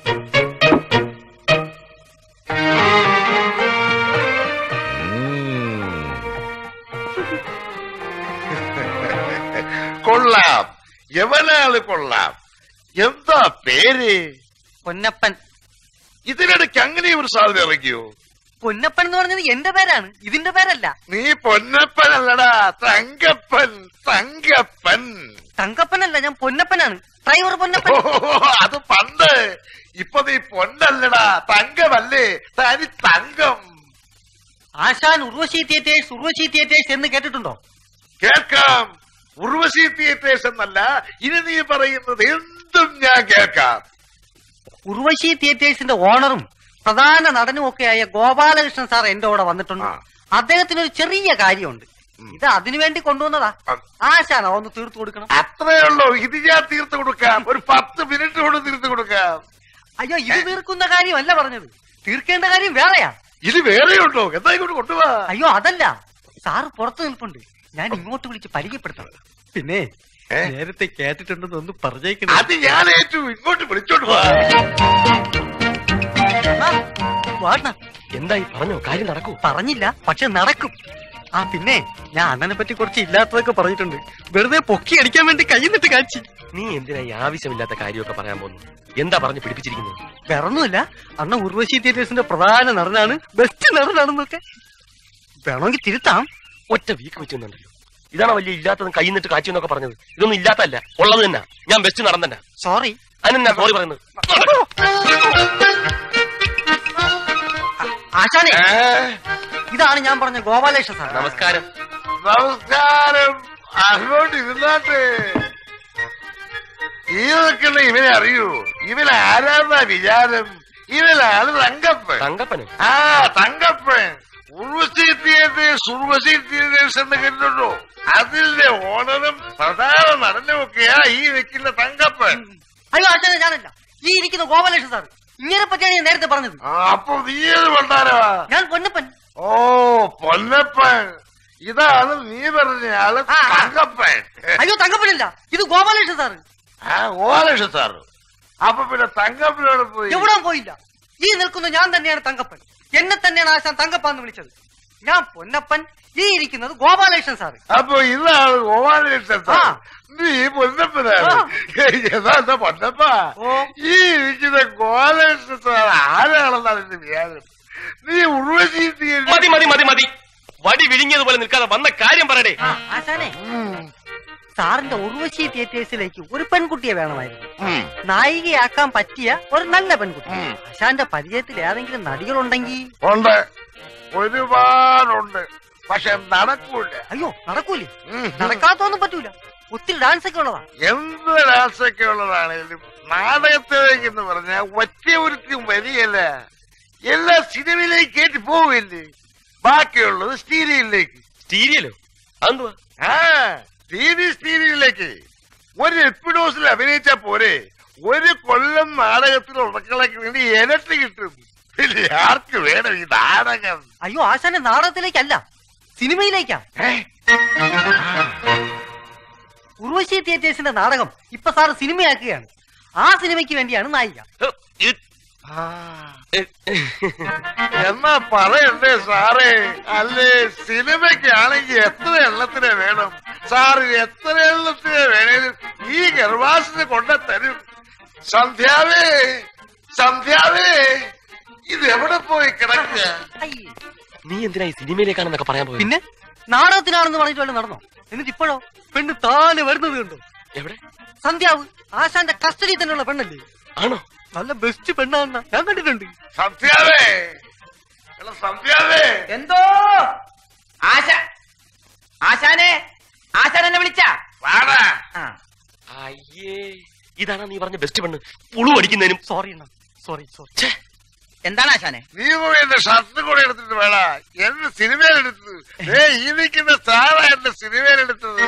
കൊള്ളാം, എവനാള് കൊള്ളാം. എന്താ പേര്? പൊന്നപ്പൻ. ഇതിനിടയ്ക്ക് അങ്ങനെ ഒരു സാധനം ഇറങ്ങിയോ? പൊന്നപ്പൻ എന്ന് പറഞ്ഞത് എന്റെ പേരാണ്, ഇതിന്റെ പേരല്ല. നീ പൊന്നപ്പൻ അല്ലടാ, തങ്കപ്പൻ. തങ്കപ്പൻ തങ്കപ്പനല്ല, ഞാൻ പൊന്നപ്പനാണ്. ഡ്രൈവർ പൊന്നപ്പൻ. ഓ അത് പണ്ട്. ഇപ്പൊ നീ പൊന്നല്ലടാ, തങ്കമല്ലേ? തനി തങ്കം. ആശാൻ ഉർവശി തിയേറ്റേഴ്സ്, ഉർവശി തിയേറ്റേഴ്സ് എന്ന് കേട്ടിട്ടുണ്ടോ? കേൾക്കാം. ഉർവശി തിയേറ്റേഴ്സ് എന്നല്ല, ഇനി നീ പറയുന്നത് എന്തും ഞാൻ കേൾക്കാം. ഉർവശി തിയേറ്റേഴ്സിന്റെ ഓണറും പ്രധാന നടനും ഒക്കെയായ ഗോപാലകൃഷ്ണൻ സാർ എന്റെ കൂടെ വന്നിട്ടുണ്ട്. അദ്ദേഹത്തിന് ഒരു ചെറിയ കാര്യമുണ്ട്. ഇത് അതിനുവേണ്ടി കൊണ്ടുവന്നതാ. ആശാന ഒന്ന് തീർത്തു കൊടുക്കണം. അത്രേ ഉള്ളൂ. ഇത് ഞാൻ തീർത്തു കൊടുക്കാം. ഒരു പത്ത് മിനിറ്റ് കൊണ്ട് തീർത്തു കൊടുക്കാം. അയ്യോ, ഇത് തീർക്കുന്ന കാര്യമല്ല പറഞ്ഞത്, തീർക്കേണ്ട കാര്യം വേറെയാ. ഇത് വേറെയുണ്ടോ? എന്താ ഇങ്ങോട്ട് കൊണ്ടുപോവാ? അയ്യോ അതല്ല, സാറ് പുറത്തു നിൽപ്പുണ്ട്, ഞാൻ ഇങ്ങോട്ട് വിളിച്ച് പരിചയപ്പെടുത്തണം. പിന്നെ നേരത്തെ കേട്ടിട്ടുണ്ടെന്ന് ഒന്ന് പറഞ്ഞേക്കണം. അത് ഞാൻ ഏറ്റു. ഇങ്ങോട്ട് വിളിച്ചോണ്ട് പോവാ. എന്തായി പറഞ്ഞോ? കാര്യം നടക്കൂ? പറഞ്ഞില്ല, പക്ഷെ നടക്കും. ആ പിന്നെ ഞാൻ അണ്ണനെ പറ്റി കുറച്ച് ഇല്ലാത്തതൊക്കെ പറഞ്ഞിട്ടുണ്ട്. വെറുതെ പൊക്കി അടിക്കാൻ വേണ്ടി കൈന്നിട്ട് കാച്ചി. നീ എന്തിനാ ഈ ആവശ്യമില്ലാത്ത കാര്യമൊക്കെ പറയാൻ പോകുന്നു? എന്താ പറഞ്ഞു പിടിപ്പിച്ചിരിക്കുന്നത്? വേറൊന്നുമില്ല, അണ്ണ ഉർവശി തിയേറ്റേഴ്സിന്റെ പ്രധാന നടനാണ്, ബെസ്റ്റ് നടനാണെന്നൊക്കെ. വേണമെങ്കിൽ തിരുത്താം. ഒറ്റ വീക്ക് വെച്ചുണ്ടല്ലോ. ഇതാണോ വലിയ ഇല്ലാത്തതും കൈന്നിട്ട് കാച്ചു എന്നൊക്കെ പറഞ്ഞത്? ഇതൊന്നും ഇല്ലാത്തല്ല, ഉള്ളത് തന്നെ. ഞാൻ ബെസ്റ്റ് നടൻ തന്നെ. സോറി. അതിനെന്നാ സോറി പറയുന്നത്? ആശാനെ, ഇതാണ് ഞാൻ പറഞ്ഞ ഗോപാലകൃഷ്ണൻ സാർ. നമസ്കാരം. നമസ്കാരം. അങ്ങോട്ട് ഇരുന്നാട്ടെ. ഈ നിൽക്കുന്ന ഇവനെ അറിയൂ? ഇവൻ ആരാന്നാ വിചാരം? ഇവനാണ് തങ്കപ്പൻ. തങ്കപ്പനും? ആ തങ്കപ്പൻ. ഉർവശി തിയേറ്റേഴ്സ്, ഉർവശി തിയേറ്റേഴ്സ് എന്ന് കേട്ടിട്ടുണ്ടോ? അതിന്റെ ഓണറും പ്രധാന നടനും ഒക്കെയാ ഈ നിൽക്കുന്ന തങ്കപ്പൻ. അയ്യോ ആശാനെ, ഞാനല്ല, ഈ ഇരിക്കുന്ന ഗോപാലകൃഷ്ണൻ സാർ. ഇങ്ങനെ പറ്റിയാണ് ഞാൻ നേരത്തെ പറഞ്ഞത്. അപ്പൊ നീ ഏത് കൊണ്ടാരാ? ഞാൻ പൊന്നപ്പൻ. ഓ പൊന്നപ്പൻ. ഇതാണ് നീ പറഞ്ഞ ആള് തങ്കപ്പൻ. അയ്യോ തങ്കപ്പനല്ല, ഇത് ഗോപാലകൃഷ്ണൻ സാറ്. ആ ഗോപാലകൃഷ്ണൻ സാറ്. അപ്പൊ പിന്നെ തങ്കപ്പനോട് പോയി? എവിടെ പോയില്ല. ഈ നിൽക്കുന്ന ഞാൻ തന്നെയാണ് തങ്കപ്പൻ. എന്നെ തന്നെയാണ് ആശാൻ തങ്കപ്പാന്ന് വിളിച്ചത്. ഞാൻ പൊന്നപ്പൻ, ഈ ഇരിക്കുന്നത് ഗോപാലകൃഷ്ണൻ സാറ്. അപ്പൊ ഇതാണ് ഗോപാലകൃഷ്ണൻ സാർ. നീ പൊന്നപ്പനാണ്. എന്താ പൊന്നപ്പ? ഈ ഇരിക്കുന്ന ഗോപാലകൃഷ്ണൻ സാർ ആരാണെന്നാണ് എന്റെ വിചാരം? നീ ഉർവശി മതി മതി മതി മതി. വടി വിഴുങ്ങിയതുപോലെ നിൽക്കാതെ വന്ന കാര്യം പറയടേ. ആശാനെ, സാറിന്റെ ഉർവശി തിയേറ്റേഴ്സിലേക്ക് ഒരു പെൺകുട്ടിയെ വേണമായിരുന്നു. നായികയാക്കാൻ പറ്റിയ ഒരു നല്ല പെൺകുട്ടി. ആശാന്റെ പരിചയത്തിൽ ഏതെങ്കിലും നടികളുണ്ടെങ്കിൽ? ഉണ്ട്, ഒരുപാടുണ്ട്. പക്ഷെ നടക്കൂല. അയ്യോ നടക്കൂലേ? നടക്കാത്തൊന്നും പറ്റൂല. ഒത്തിരി ഡാൻസ് ഒക്കെ ഉള്ളതാ. എന്ത് ഡാൻസ് ഒക്കെ ഉള്ളതാണേലും നാടകത്തിലേക്ക് എന്ന് പറഞ്ഞാൽ ഒറ്റ ഒരുത്തിയും വരികയല്ല. എല്ലാ സിനിമയിലേക്ക് കയറ്റി പോവില്ലേ. ബാക്കിയുള്ളത് സ്റ്റീരിയലിലേക്ക്. സ്റ്റീരിയലോ? അതെന്തുവാ? ആ ടി വി സ്റ്റീരിയലിലേക്ക്. ഒരു എപ്പിഡോസിൽ അഭിനയിച്ചാ പോരെ, ഒരു കൊല്ലം നാടകത്തിൽ ഉറക്കളയ്ക്ക് വേണ്ടി ഇരട്ടി കിട്ടും. പിന്നെ ആർക്ക് വേണം ഈ നാടകം? അയ്യോ ആശാന്റെ നാടകത്തിലേക്കല്ല, സിനിമയിലേക്കാ. ഉർവശി തിയേറ്റേഴ്സിന്റെ നാടകം ഇപ്പൊ സാറ് സിനിമയാക്കുകയാണ്. ആ സിനിമയ്ക്ക് വേണ്ടിയാണ് നായിക. എന്നാ പറയണ്ടേ സാറേ? അല്ലേ സിനിമയ്ക്കാണെങ്കിൽ എത്ര എണ്ണത്തിനെ വേണം? സാറ് എത്ര എണ്ണത്തിനെ വേണേലും ഈ ഗർഭാസിന് കൊണ്ട തരും. സന്ധ്യാവേ, സന്ധ്യാവേ, ഇത് എവിടെ പോയി കിടക്കുക? നീ എന്തിനാ ഈ സിനിമയിലേക്കാണെന്നൊക്കെ പറയാൻ പോയി? പിന്നെ നാടകത്തിനാണെന്ന് പറഞ്ഞിട്ട് വല്ല നടന്നോ? എന്നിട്ട് ഇപ്പോഴോ പെണ്ണ് താനെ വരുന്നത് കണ്ടോ? എവിടെ? സന്ധ്യാവ് ആശാന്റെ കസ്റ്റഡി തന്നെയുള്ള പെണ്ണല്ലേ? ആണോ? നല്ല ബെസ്റ്റ് പെണ്ണാണെന്ന ഞാൻ കണ്ടിട്ടുണ്ട്. സന്ധ്യാവേ, സന്ധ്യാവേ. എന്തോ ആശ ആശാനെ, ആശാൻ എന്നെ വിളിച്ചാ? വാടാ. അയ്യേ, ഇതാണ് നീ പറഞ്ഞ ബെസ്റ്റ് പെണ്ണ്. പുളു അടിക്കുന്നതിനും. സോറി അണ്ണ, സോറി സോറി. എന്താണ് ആശാനെ? നീ പോയി എന്റെ ഷർട്ട് കൂടെ എടുത്തിട്ട് വേണ എന്റെ സിനിമയിലെടുത്തത്. ഏ ഈ നിൽക്കുന്ന സാറാ എന്റെ സിനിമയിലെടുത്തത്.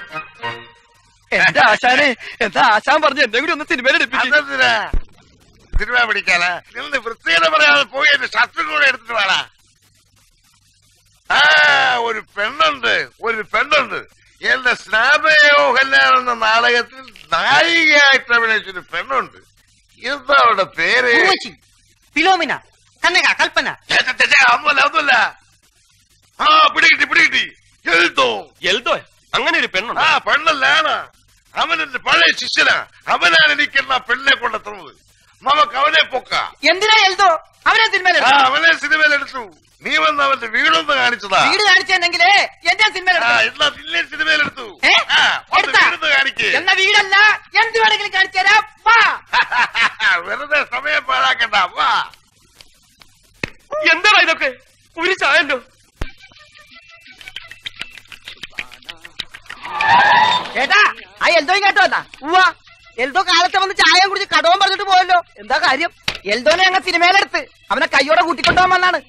എന്താ ആശാനെ? എന്താ ആശാൻ പറഞ്ഞു എന്നെ കൂടി ഒന്ന് സിനിമയിലെടുപ്പിച്ചു? അതെന്തിനാ? സിനിമ പിടിക്കാനാ? നിന്ന് വൃത്തിയുടെ പറയാതെ പോയി എന്റെ ഷർട്ടും കൂടെ എടുത്തിട്ട് വേണാ. ആ ഒരു പെണ്ണുണ്ട്, ഒരു പെണ്ണുണ്ട്. എന്റെ സ്നാപയോ കല്യാണം എന്ന നാടകത്തിൽ നായികയായിട്ട് അഭിനയിച്ചൊരു പെണ്ണുണ്ട്. എന്താ അവളുടെ പേര്? ഫിലോമിന, കനക, കൽപ്പന. ഒന്നുമല്ല ഒന്നുമല്ല. ആ പിടികിട്ടി പിടികിട്ടി. എൽദോ. എൽദോ? അങ്ങനെ ഒരു പെണ്ണുണ്ട്? ആ പെണ്ണല്ലാണ്. അവൻ എന്റെ പഴയ ശിഷ്യനാ. അവനാണ് എനിക്കെന്നാ പെണ്ണിനെ കൊണ്ടെത്തുന്നത്. നമുക്ക് അവനെ പൊക്കാം. എന്തിനാ എൽദോ? അവനെ സിനിമയിൽ ആ അവനെ സിനിമയിലെടുത്തു. നീ വന്ന് അവന്റെ വീടൊന്ന് കാണിച്ചതാ. വീട് കാണിച്ചെന്നെങ്കിലേ എന്റെ സിനിമയിൽ എന്നാ നിന്നെ സിനിമയിലെടുത്തു. ഏ? ആ, ഒന്ന് എടുത്താ? വീടൊന്ന് കാണിക്കേ. എന്ന വീടല്ല, എന്ത് വേണമെങ്കിലും കാണിച്ചു തരാം. വാ. വെറുതെ സമയം പാഴാക്കണ്ട. വാ. എന്താടാ ഇതൊക്കെ? ഒരു ചായല്ലോ. ചേട്ടാ, ആ എൽദോ ഇങ്ങോട്ട് വന്നാ? ഉവ്വാ. എൽദോ കാലത്തെ വന്ന് ചായ കുടിച്ച് കടവും പറഞ്ഞിട്ട് പോയല്ലോ. എന്താ കാര്യം? എൽദോനെ ഞങ്ങൾ സിനിമയിലെടുത്ത് അവനെ കയ്യോടെ കൂട്ടിക്കൊണ്ടുപോകാൻ വന്നാണ്.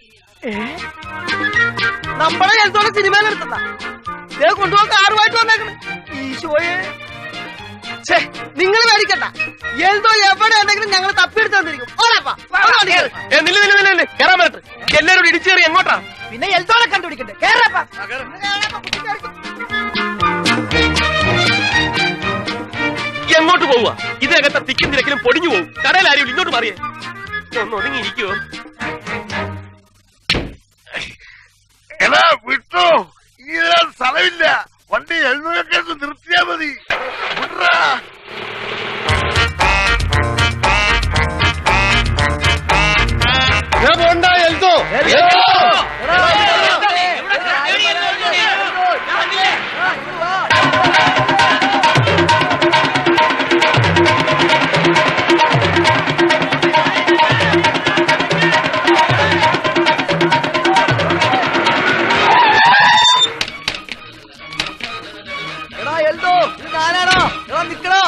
നമ്മളെ എൽദോനെ സിനിമയിലെടുത്തുന്ന കൊണ്ടുപോകാൻ കാറുമായിട്ട് വന്നേക്കണ്. ഈശോയെ, നിങ്ങൾ മേടിക്കണ്ട. എൽദോ എവിടെ എന്തെങ്കിലും ഞങ്ങൾ തപ്പിയെടുത്ത് തന്നിരിക്കും. കേറാൻ പറ്റത്ത്. എല്ലാരും ഇടിച്ചു കയറി എങ്ങോട്ടാ? പിന്നെ എൽദോനെ കണ്ടുപിടിക്കണ്ടേ? കേറപ്പാ. എങ്ങോട്ട് പോവുക? ഇതിനകത്ത് തിക്കും തിരക്കിലും പൊടിഞ്ഞു പോകും. കടയിൽ ആരും ഇങ്ങോട്ട് മാറിയേ. ഒന്ന് ഒതുങ്ങിയിരിക്കുവോ? എടാ വിട്ടോ, ഇതിനാ സ്ഥലമില്ല. വണ്ടി എഴുന്നൂറൊക്കെ നിർത്തിയാ മതി. വിട്രാ. എൽദോ എൽദോ, ഇത് ഞാനാണോ? എടാ നിക്കണോ?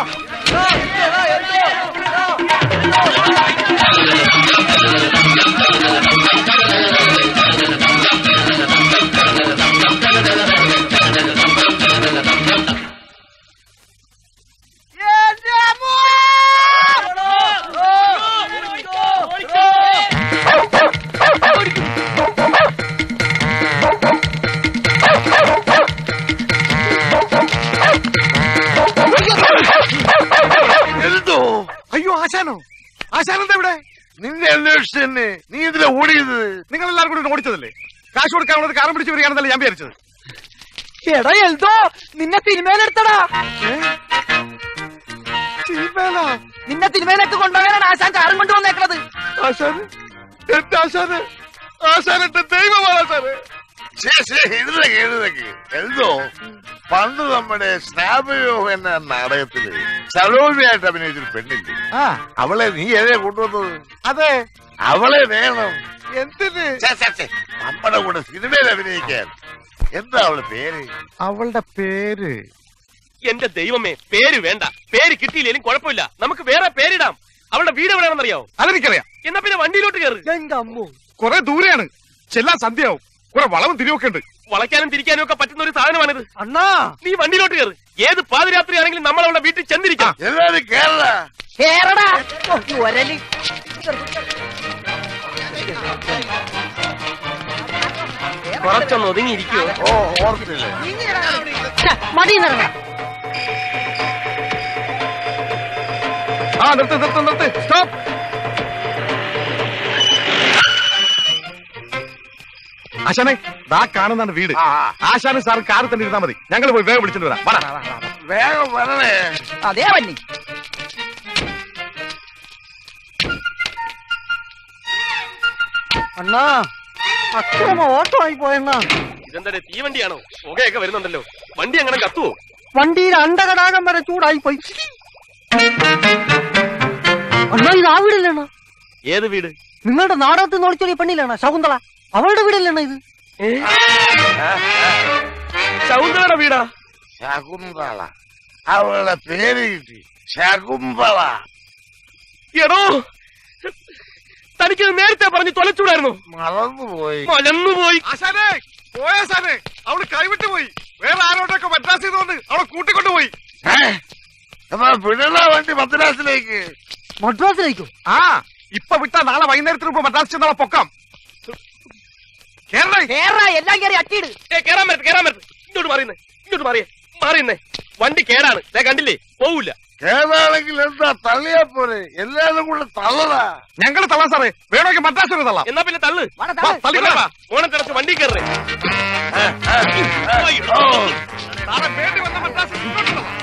അയ്യോ ആശാനോ? ആശാനെന്താ ഇവിടെ? നിന്നെ അന്വേഷിച്ചു തന്നെ. നീ ഇതിലെ ഓടിയത്? നിങ്ങൾ എല്ലാവരും കൂടി ഓടിച്ചതല്ലേ? കാശ് കൊടുക്കാനുള്ളത് കാരം പിടിച്ച് വരികയാണെന്നല്ലേ ഞാൻ വിചാരിച്ചത്. എടാ എൽദോ, നിന്നെ സിനിമയിലെടുത്തടാ. സിനിമയിലാ? നിന്നെ സിനിമയിലേക്ക് കൊണ്ടുപോകാനാണ് ആശാൻ കാറും കൊണ്ടുവന്നേക്കണത്. ആശാന്? എന്റെ ആശാന്? ആശാൻ എന്റെ ദൈവമാണ് ആശാന്. എഴുതേക്ക് എഴുതേക്ക്. എന്തോ പണ്ട് നമ്മുടെ സ്നാപയോ എന്ന നാടകത്തില് സലോമിയായിട്ട് അഭിനയിച്ചൊരു പെണ്ണില്ലേ? അവളെ നീ ഏതേ കൊണ്ടുവന്നത്? അതെ, അവളെ വേണം. എന്തിന്? നമ്മുടെ കൂടെ സിനിമയിൽ അഭിനയിക്കാൻ. എന്താ അവളുടെ പേര്? അവളുടെ പേര് എന്റെ ദൈവമേ, പേര് വേണ്ട. പേര് കിട്ടിയില്ലേലും കുഴപ്പമില്ല. നമുക്ക് വേറെ പേരിടാം. അവളുടെ വീട് എവിടെയാണെന്നറിയാവോ? അതെനിക്കറിയാം. എന്നാ പിന്നെ വണ്ടിയിലോട്ട് കയറി. എന്റെ അമ്മോ, കുറെ ദൂരെയാണ്, ചെല്ലാൻ സന്ധ്യയാവും. കുറെ വളവും തിരിവൊക്കെ ഉണ്ട്. വളയ്ക്കാനും തിരിക്കാനും ഒക്കെ പറ്റുന്ന ഒരു സാധനമാണിത്. അണ്ണാ നീ വണ്ടിയിലോട്ട് കയറി. ഏത് പാതിരാത്രി ആണെങ്കിലും നമ്മൾ അവളുടെ വീട്ടിൽ ചെന്നിരിക്കാം. എല്ലാവരും കേരള കേറടാ. ഒരലി കുറച്ചൊന്ന് ഒതുങ്ങിയിരിക്കുവോ? ഓ ഓർത്തില്ലേ? മടി നിറങ്ങ. ആ നിർത്ത് നിർത്ത് നിർത്ത്. സ്റ്റോപ്പ്. ആശാനെ, ദാ കാണുന്നതാണ് വീട്. ആശാന് സാർ കാറിൽ തന്നെ ഇരുന്നാ മതി. ഞങ്ങൾ പോയി വേഗം വിളിച്ചിട്ട് വരാം. വേഗം വരണേ. അതേ വന്നി. അണ്ണാ, അക്രമ ഓട്ടോ ആയി പോയെണ്ണ. ഇതെന്താ തീവണ്ടിയാണോ? പുകയൊക്കെ വരുന്നുണ്ടല്ലോ. വണ്ടി അങ്ങനെ കത്തുവോ? വണ്ടിയിൽ അണ്ടകടാകം വരെ ചൂടായി പോയി. അണ്ണാ, ഇത് ആ വീടല്ലേണ്ണ? ഏത് വീട്? നിങ്ങളുടെ നാടകത്തിൽ നിന്ന് ഒളിച്ചോടിയ പെണ്ണില്ലേണ്ണ ശകുന്തള? അവളുടെ വീടല്ലേണ്ണ ഇത്? ശകുന്തളയുടെ വീടാ? ശകുന്തള. അവളുടെ പേര് കിട്ടി, ശകുന്തള. എടോ, തനിക്കത് നേരത്തെ പറഞ്ഞ് തൊലച്ചൂടായിരുന്നു. മറന്നുപോയി. മലന്നുപോയി. ആശാനെ, പോയാശാനെ, അവള് കൈവിട്ടു പോയി. വേറെ ആരോടൊക്കെ മദ്രാസ് ചെയ്തുകൊണ്ട് അവളെ കൂട്ടിക്കൊണ്ടുപോയി. എന്നാ പിന്നല്ല വണ്ടി മദ്രാസിലേക്ക്. മദ്രാസിലേക്കോ? ആ ഇപ്പൊ വിട്ടാ നാളെ വൈകുന്നേരത്തിന് മുമ്പ് മദ്രാസ് ചെന്നുള്ള പൊക്കം. എല്ലാം കയറി അട്ടിയിട്. കേറാൻ പറ്റ കേറാൻ പറ്റ ഇങ്ങോട്ട് മാറിയുന്നേ ഇങ്ങോട്ട് മാറിയേ മാറിയുന്നേ വണ്ടി കേടാണ് ദേ കണ്ടില്ലേ പോവില്ല. കേടാണെങ്കിൽ എന്താ തള്ളിയാ പോരെ, എല്ലാരും കൂടെ തള്ളടാ. ഞങ്ങൾ തള്ളാം സാറേ, വേണമെങ്കിൽ മദ്രാസിന് തള്ളാം. എന്നാ പിന്നെ തള്ളു തള്ളിക്കൊള്ളാം. ഓണം തിളച്ച് വണ്ടി കയറേ. സാറേ വേണ്ടി വന്ന മദ്രാസിൽ ഇങ്ങോട്ട് തള്ളാം.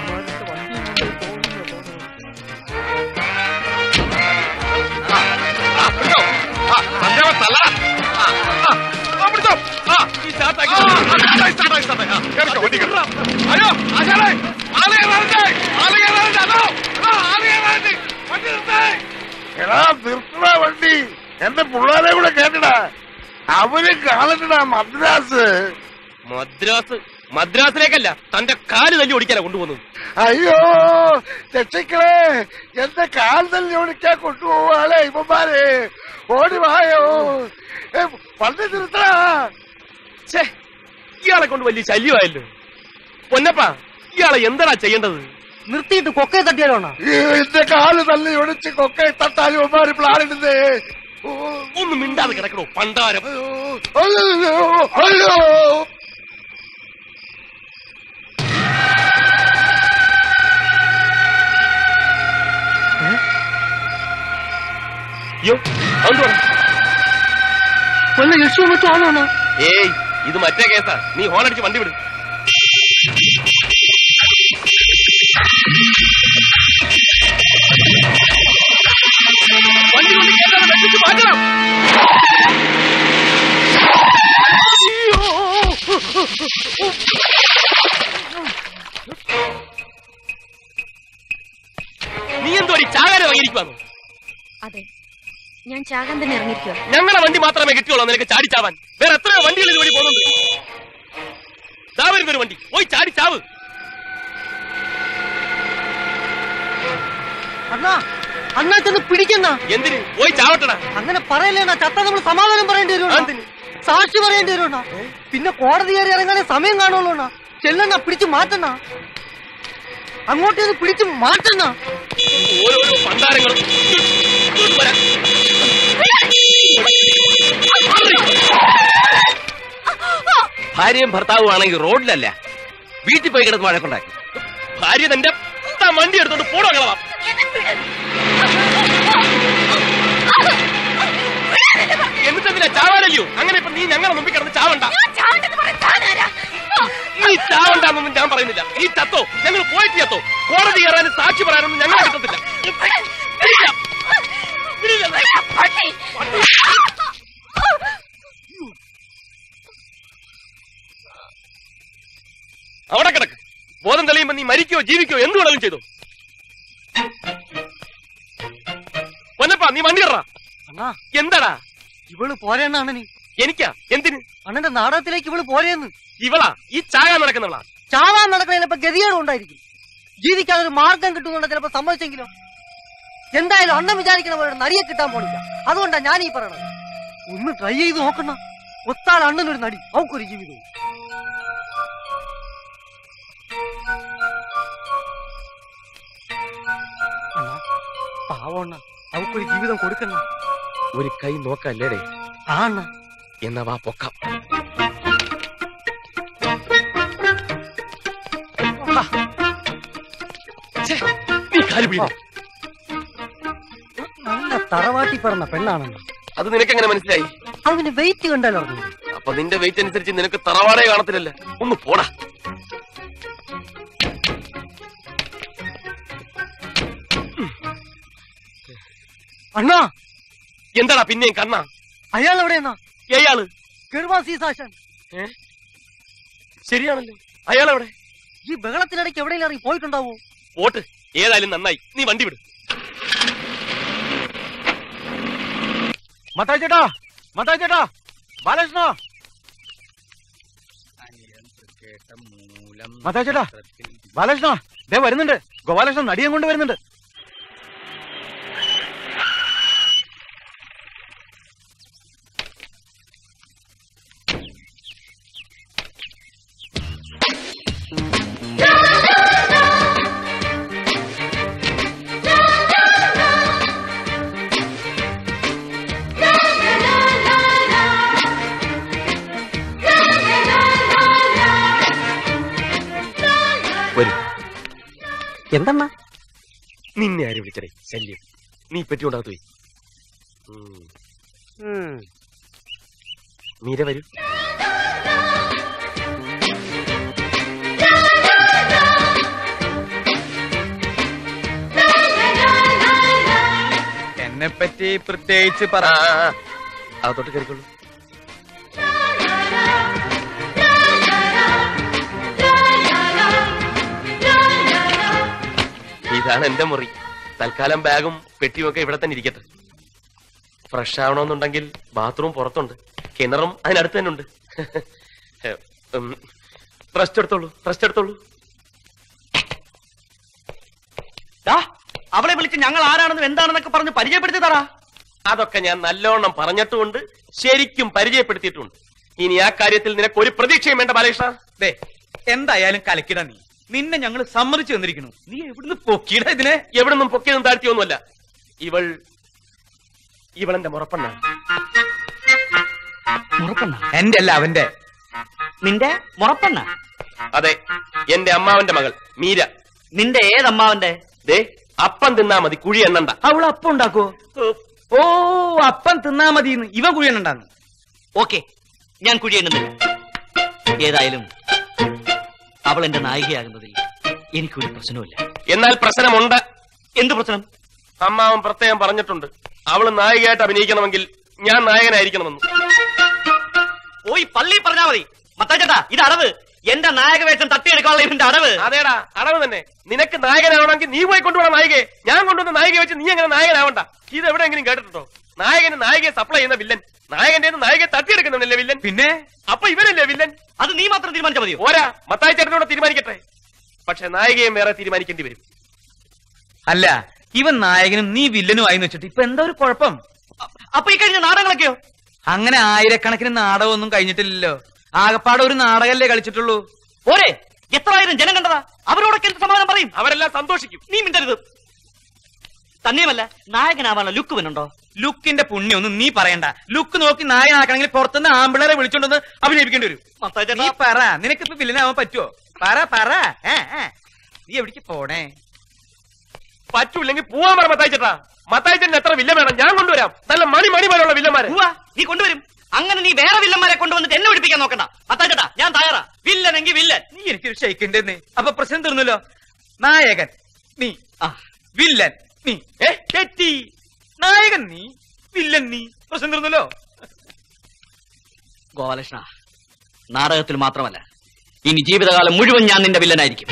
അയ്യോ എടാ നിർത്തടാ വണ്ടി, എന്റെ പിള്ളേരെ കൂടെ കേട്ടടാ, അവര് കാണട്ടടാ മദ്രാസ്. മദ്രാസ് മദ്രാസിലേക്കല്ല തന്റെ കാല് തല്ലി ഓടിക്കാനാ കൊണ്ടുപോകുന്നത്. അയ്യോ രക്ഷിക്കളെ, എന്റെ കാൽ തല്ലി ഓടിക്കാൻ കൊണ്ടുപോവാളെ ഇവന്മാരെ, ഓടി വായോ വണ്ടി നിർത്തടാ. ഛേ ഇയാളെ കൊണ്ട് വലിയ ശല്യമായല്ലോ. പൊന്നപ്പ ഇയാളെ എന്താ ചെയ്യേണ്ടത്? നിർത്തിയിട്ട് കൊക്കയെ തട്ടിയാലോ? എന്റെ കാല് തല്ലി ഒടിച്ച് കൊക്കെ തട്ടാലും ഇവന്മാര് പ്ലാനിടുന്നേ. ഒന്ന് മിണ്ടാതെ കിടക്കണോ പണ്ടാരം. അയ്യോ അയ്യോ അയ്യോ അതുകൊണ്ട് വല്ല ലക്ഷ്യം വെച്ചാണോ? ഏയ് ഇത് മറ്റേ കേസാ, നീ ഹോണടിച്ച് വണ്ടി വിടും. വണ്ടി കൊണ്ട് കേട്ടാ വെട്ടിച്ച് മാറ്റണം. നീ എന്തോ ചാകാരെ വൈകിരിക്കുവാന്നോ? അതെ, ഞാൻ ചാകാൻ തന്നെ ഇറങ്ങിയിരിക്കുക. ഞങ്ങളുടെ വണ്ടി മാത്രമേ കിട്ടിയുള്ളൂ നിനക്ക് ചാടിച്ചാവാൻ. വേറെ എത്രയോ വണ്ടികൾ ഇതുവഴി പോകുന്നുണ്ട്. ചാവരുന്നൊരു വണ്ടി പോയി ചാടി ചാവ്. അണ്ണാ അണ്ണാ ചെന്ന് പിടിക്കണ്ണ. എന്തിന് പോയി ചാവട്ടണ? അങ്ങനെ പറയല്ലേണ്ണ, ചത്ത നമ്മൾ സമാധാനം പറയേണ്ടി വരും, സാക്ഷി പറയേണ്ടി വരും. പിന്നെ കോടതി കയറി ഇറങ്ങാനേ സമയം കാണുള്ളൂ. ചെല്ലണ്ണ, പിടിച്ചു മാറ്റണ, അങ്ങോട്ടേന്ന് പിടിച്ചു മാറ്റണ. ഓരോരോ പണ്ടാരങ്ങളും ഭാര്യയും ഭർത്താവും ആണെങ്കിൽ റോഡിലല്ല വീട്ടിൽ പോയി കിടന്ന് വഴക്കുണ്ടാക്കി. ഭാര്യ തന്റെ വണ്ടി എടുത്തോണ്ട് പോടോ കളവാ. എന്നിട്ടെന്തിനാ ചാവാനല്ലയോ? അങ്ങനെ ഇപ്പൊ നീ ഞങ്ങളെ മുമ്പിൽ കിടന്ന് ചാവണ്ട. നീ ചാവണ്ടെന്നൊന്നും ഞാൻ പറയുന്നില്ല. നീ ചത്തോ, ഞങ്ങൾ പോയിട്ട് ചത്തോ. കോടതി കയറാനും സാക്ഷി പറയാനൊന്നും ഞങ്ങളെ കിട്ടത്തില്ല. അവിടെ കിടക്ക്. ബോധം തെളിയുമ്പോ നീ മരിക്കോ ജീവിക്കോ എന്ത് വേണമെങ്കിലും ചെയ്തോ. പൊന്നപ്പാ നീ വണ്ടി കയറാ. എന്താടാ ഇവള് പോരേന്നാണ് നീ? എനിക്കാ? എന്തിന്? അണ്ണന്റെ നാടകത്തിലേക്ക് ഇവള് പോരേന്ന്. ഇവളാ ഈ ചാകാൻ നടക്കുന്നവളാ. ചാവാൻ നടക്കണ ചിലപ്പോ ഗതികേടും ഉണ്ടായിരിക്കും. ജീവിക്കാൻ ഒരു മാർഗം കിട്ടുന്നുണ്ട് ചിലപ്പോ സമ്മതിച്ചെങ്കിലോ. എന്തായാലും അണ്ണൻ വിചാരിക്കണ പോലെ നടിയെ കിട്ടാൻ പോണില്ല. അതുകൊണ്ടാ ഞാൻ ഈ പറയണത്. ഒന്ന് ട്രൈ ചെയ്ത് നോക്കണ. ഒത്താൽ അണ്ണനൊരു നടി, അവക്കൊരു ജീവിതവും. പാവണ്ണ, അവക്കൊരു ജീവിതം കൊടുക്കണ. ഒരു കൈ നോക്കല്ലേടേ? ആ അണ്ണ, എന്നാ വാ പൊക്കാം. നീ കാല് പിടിക്കും. നല്ല തറവാട്ടി പറഞ്ഞ പെണ്ണാണെന്ന്. അത് നിനക്കെങ്ങനെ മനസ്സിലായി? അതിന് വെയിറ്റ് കണ്ടാലോ? അപ്പൊ നിന്റെ വെയിറ്റ് അനുസരിച്ച് നിനക്ക് തറവാടേ കാണത്തില്ലല്ലേ. ഒന്ന് പോടാ. അണ്ണാ എന്താടാ പിന്നെയും കണ്ണ? അയാൾ എവിടെയെന്നാ? ഏയാള് കെർവാസി സാശൻ. ശരിയാണല്ലോ. അയാളെവിടെ? ഈ ബഹളത്തിനിടയ്ക്ക് എവിടെയെങ്കിലും ഇറങ്ങി പോയിട്ടുണ്ടാവോ? പോട്ട്, ഏതായാലും നന്നായി. നീ വണ്ടി വിടും. മത്തായി ചേട്ടാ, മത്തായി ചേട്ടാ, ബാലകൃഷ്ണ, മത്തായി ചേട്ടാ, ബാലകൃഷ്ണ ദേ വരുന്നുണ്ട്. ഗോപാലകൃഷ്ണൻ നടിയും കൊണ്ട് വരുന്നുണ്ട്. എന്തെന്നാ നിന്നെ ആര് വിളിച്ചടേ ശല്യം. നീ പറ്റിയോണ്ടാകത്ത് പോയി. മീര വരൂ. എന്നെ പറ്റി പ്രത്യേകിച്ച് പറ. അകത്തോട്ട് കയറിക്കൊള്ളൂ. ഇതാണ് എന്റെ മുറി. തൽക്കാലം ബാഗും പെട്ടിയും ഒക്കെ ഇവിടെ തന്നെ ഇരിക്കട്ടെ. ഫ്രഷ് ആവണമെന്നുണ്ടെങ്കിൽ ബാത്റൂം പുറത്തുണ്ട്, കിണറും അതിനടുത്ത് തന്നെ ഉണ്ട്. റെസ്റ്റ് എടുത്തോളൂ, റെസ്റ്റ് എടുത്തോളൂ. അവളെ വിളിച്ച് ഞങ്ങൾ ആരാണെന്നും എന്താണെന്നൊക്കെ പറഞ്ഞ് പരിചയപ്പെടുത്തി തറാ. അതൊക്കെ ഞാൻ നല്ലോണം പറഞ്ഞിട്ടുമുണ്ട്, ശരിക്കും പരിചയപ്പെടുത്തിയിട്ടുണ്ട്. ഇനി ആ കാര്യത്തിൽ നിനക്ക് ഒരു പ്രതീക്ഷയും വേണ്ട ബാലകൃഷ്ണ. ദേ എന്തായാലും കലക്കിട. നീ നിന്നെ ഞങ്ങൾ സമ്മതിച്ചു തന്നിരിക്കുന്നു. നീ എവിടുന്ന് പൊക്കിയിട ഇതിനെ? എവിടുന്നും പൊക്കിയതും താഴ്ത്തിയൊന്നുമല്ല. ഇവൾ ഇവളെന്റെ മുറപ്പെണ്ണ. മുറപ്പെണ്ണ? എന്റെ അല്ല, അവന്റെ. നിന്റെ മുറപ്പെണ്ണ? അതെ, എന്റെ അമ്മാവന്റെ മകൾ മീര. നിന്റെ ഏതമ്മാവന്റെ? ദേ അപ്പം തിന്നാ മതി, കുഴി എണ്ണണ്ട. അവള് അപ്പം ഉണ്ടാക്കോ? ഓ, അപ്പം തിന്നാ മതി. ഇവൻ കുഴി എണ്ണണ്ടാന്ന്. ഓക്കെ, ഞാൻ കുഴി എണ്ണുന്നില്ല. ഏതായാലും അവൾ എന്റെ നായികയാകുന്നതിൽ എനിക്കൊരു പ്രശ്നവുമില്ല. എന്നാൽ പ്രശ്നമുണ്ട്. എന്ത് പ്രശ്നം? അമ്മാവൻ പ്രത്യേകം പറഞ്ഞിട്ടുണ്ട്, അവള് നായികയായിട്ട് അഭിനയിക്കണമെങ്കിൽ ഞാൻ നായകനായിരിക്കണമെന്ന്. പോയി പള്ളി പറഞ്ഞാ മതി. മത്താച്ചേട്ടാ, ഇത് അടവ്. എന്റെ നായക വേഷം തട്ടിയെടുക്കാനുള്ള ഇവന്റെ അടവ്. അതേടാ, അടവ് തന്നെ. നിനക്ക് നായകനാവണമെങ്കിൽ നീ പോയി കൊണ്ടുപോകണം നായികയെ. ഞാൻ കൊണ്ടുവന്ന നായികയെ വെച്ച് നീ അങ്ങനെ നായകനാവണ്ട. ഇത് എവിടെയെങ്കിലും കേട്ടിട്ടുണ്ടോ? നായകന് നായികയെ സപ്ലൈ ചെയ്യുന്ന വില്ലൻ, നായകന്റെ നായികയെ തട്ടിയെടുക്കുന്നല്ലേ വില്ലൻ. പിന്നെ അപ്പൊ ഇവനല്ലേ വില്ലൻ? അത് നീ മാത്രം തീരുമാനിച്ചാൽ മതിയോ? ഓരാ, മത്തായി ചേട്ടനോട് തീരുമാനിക്കട്ടെ. പക്ഷെ നായികയും വേറെ തീരുമാനിക്കേണ്ടി വരും. അല്ല, ഇവൻ നായകനും നീ വില്ലനും ആയി വെച്ചിട്ട് ഇപ്പൊ എന്താ ഒരു കുഴപ്പം? അപ്പൊ ഈ കഴിഞ്ഞ നാടകങ്ങളൊക്കെയോ? അങ്ങനെ ആയിരക്കണക്കിന് നാടകമൊന്നും കഴിഞ്ഞിട്ടില്ലല്ലോ. ആകപ്പാടെ ഒരു നാടകല്ലേ കളിച്ചിട്ടുള്ളൂ. ഓരേ, എത്ര ആയിരം ജനം കണ്ടതാ. അവരോടൊക്കെ എന്ത് സമാധാനം പറയും? അവരെല്ലാം സന്തോഷിക്കും. നീ മിണ്ടരുത്. തന്നെയുമല്ല, നായകനാവാനുള്ള ലുക്ക് വന്നുണ്ടോ? ലുക്കിന്റെ പുണ്യൊന്നും നീ പറയണ്ട. ലുക്ക് നോക്കി നായകനാക്കണമെങ്കിൽ പുറത്തുനിന്ന് ആമ്പിളരെ വിളിച്ചോണ്ടെന്ന് അഭിനയിപ്പിക്കേണ്ടി വരും. നീ പറ, നിനക്കിപ്പോ വില്ലനാവാൻ പറ്റുമോ? പറ പറ. നീ എവിടേക്ക് പോണേ? പറ്റൂല്ലെങ്കിൽ പോവാൻ പറ മത്തായി ചേട്ടാ. മത്തായി ചേട്ടൻ എത്ര വില്ലൻ വേണം? ഞാൻ കൊണ്ടുവരാം. നല്ല മണി മണി പോലുള്ള വില്ലന്മാരെ. നീ കൊണ്ടുവരും. അങ്ങനെ നീ വേറെ വില്ലന്മാരെ കൊണ്ടുവന്നിട്ട് എന്നെ പിടിപ്പിക്കാൻ നോക്കണ്ട. മത്തായി ചേട്ടാ, ഞാൻ തയ്യാറാ. വില്ലനെങ്കിൽ വില്ലൻ. നീ എനിക്കൊരു ഷെയ്ക്കിന്റെ. അപ്പൊ പ്രശ്നം തീർന്നല്ലോ. നായകൻ നീ, വില്ലൻ നീ. ഏ തെറ്റി. നായകൻ നീ, വില്ലൻ നീ. പ്രശ്നം തീർന്നല്ലോ. ഗോപാലകൃഷ്ണ, നാടകത്തിൽ മാത്രമല്ല, ഇനി ജീവിതകാലം മുഴുവൻ ഞാൻ നിന്റെ വില്ലനായിരിക്കും.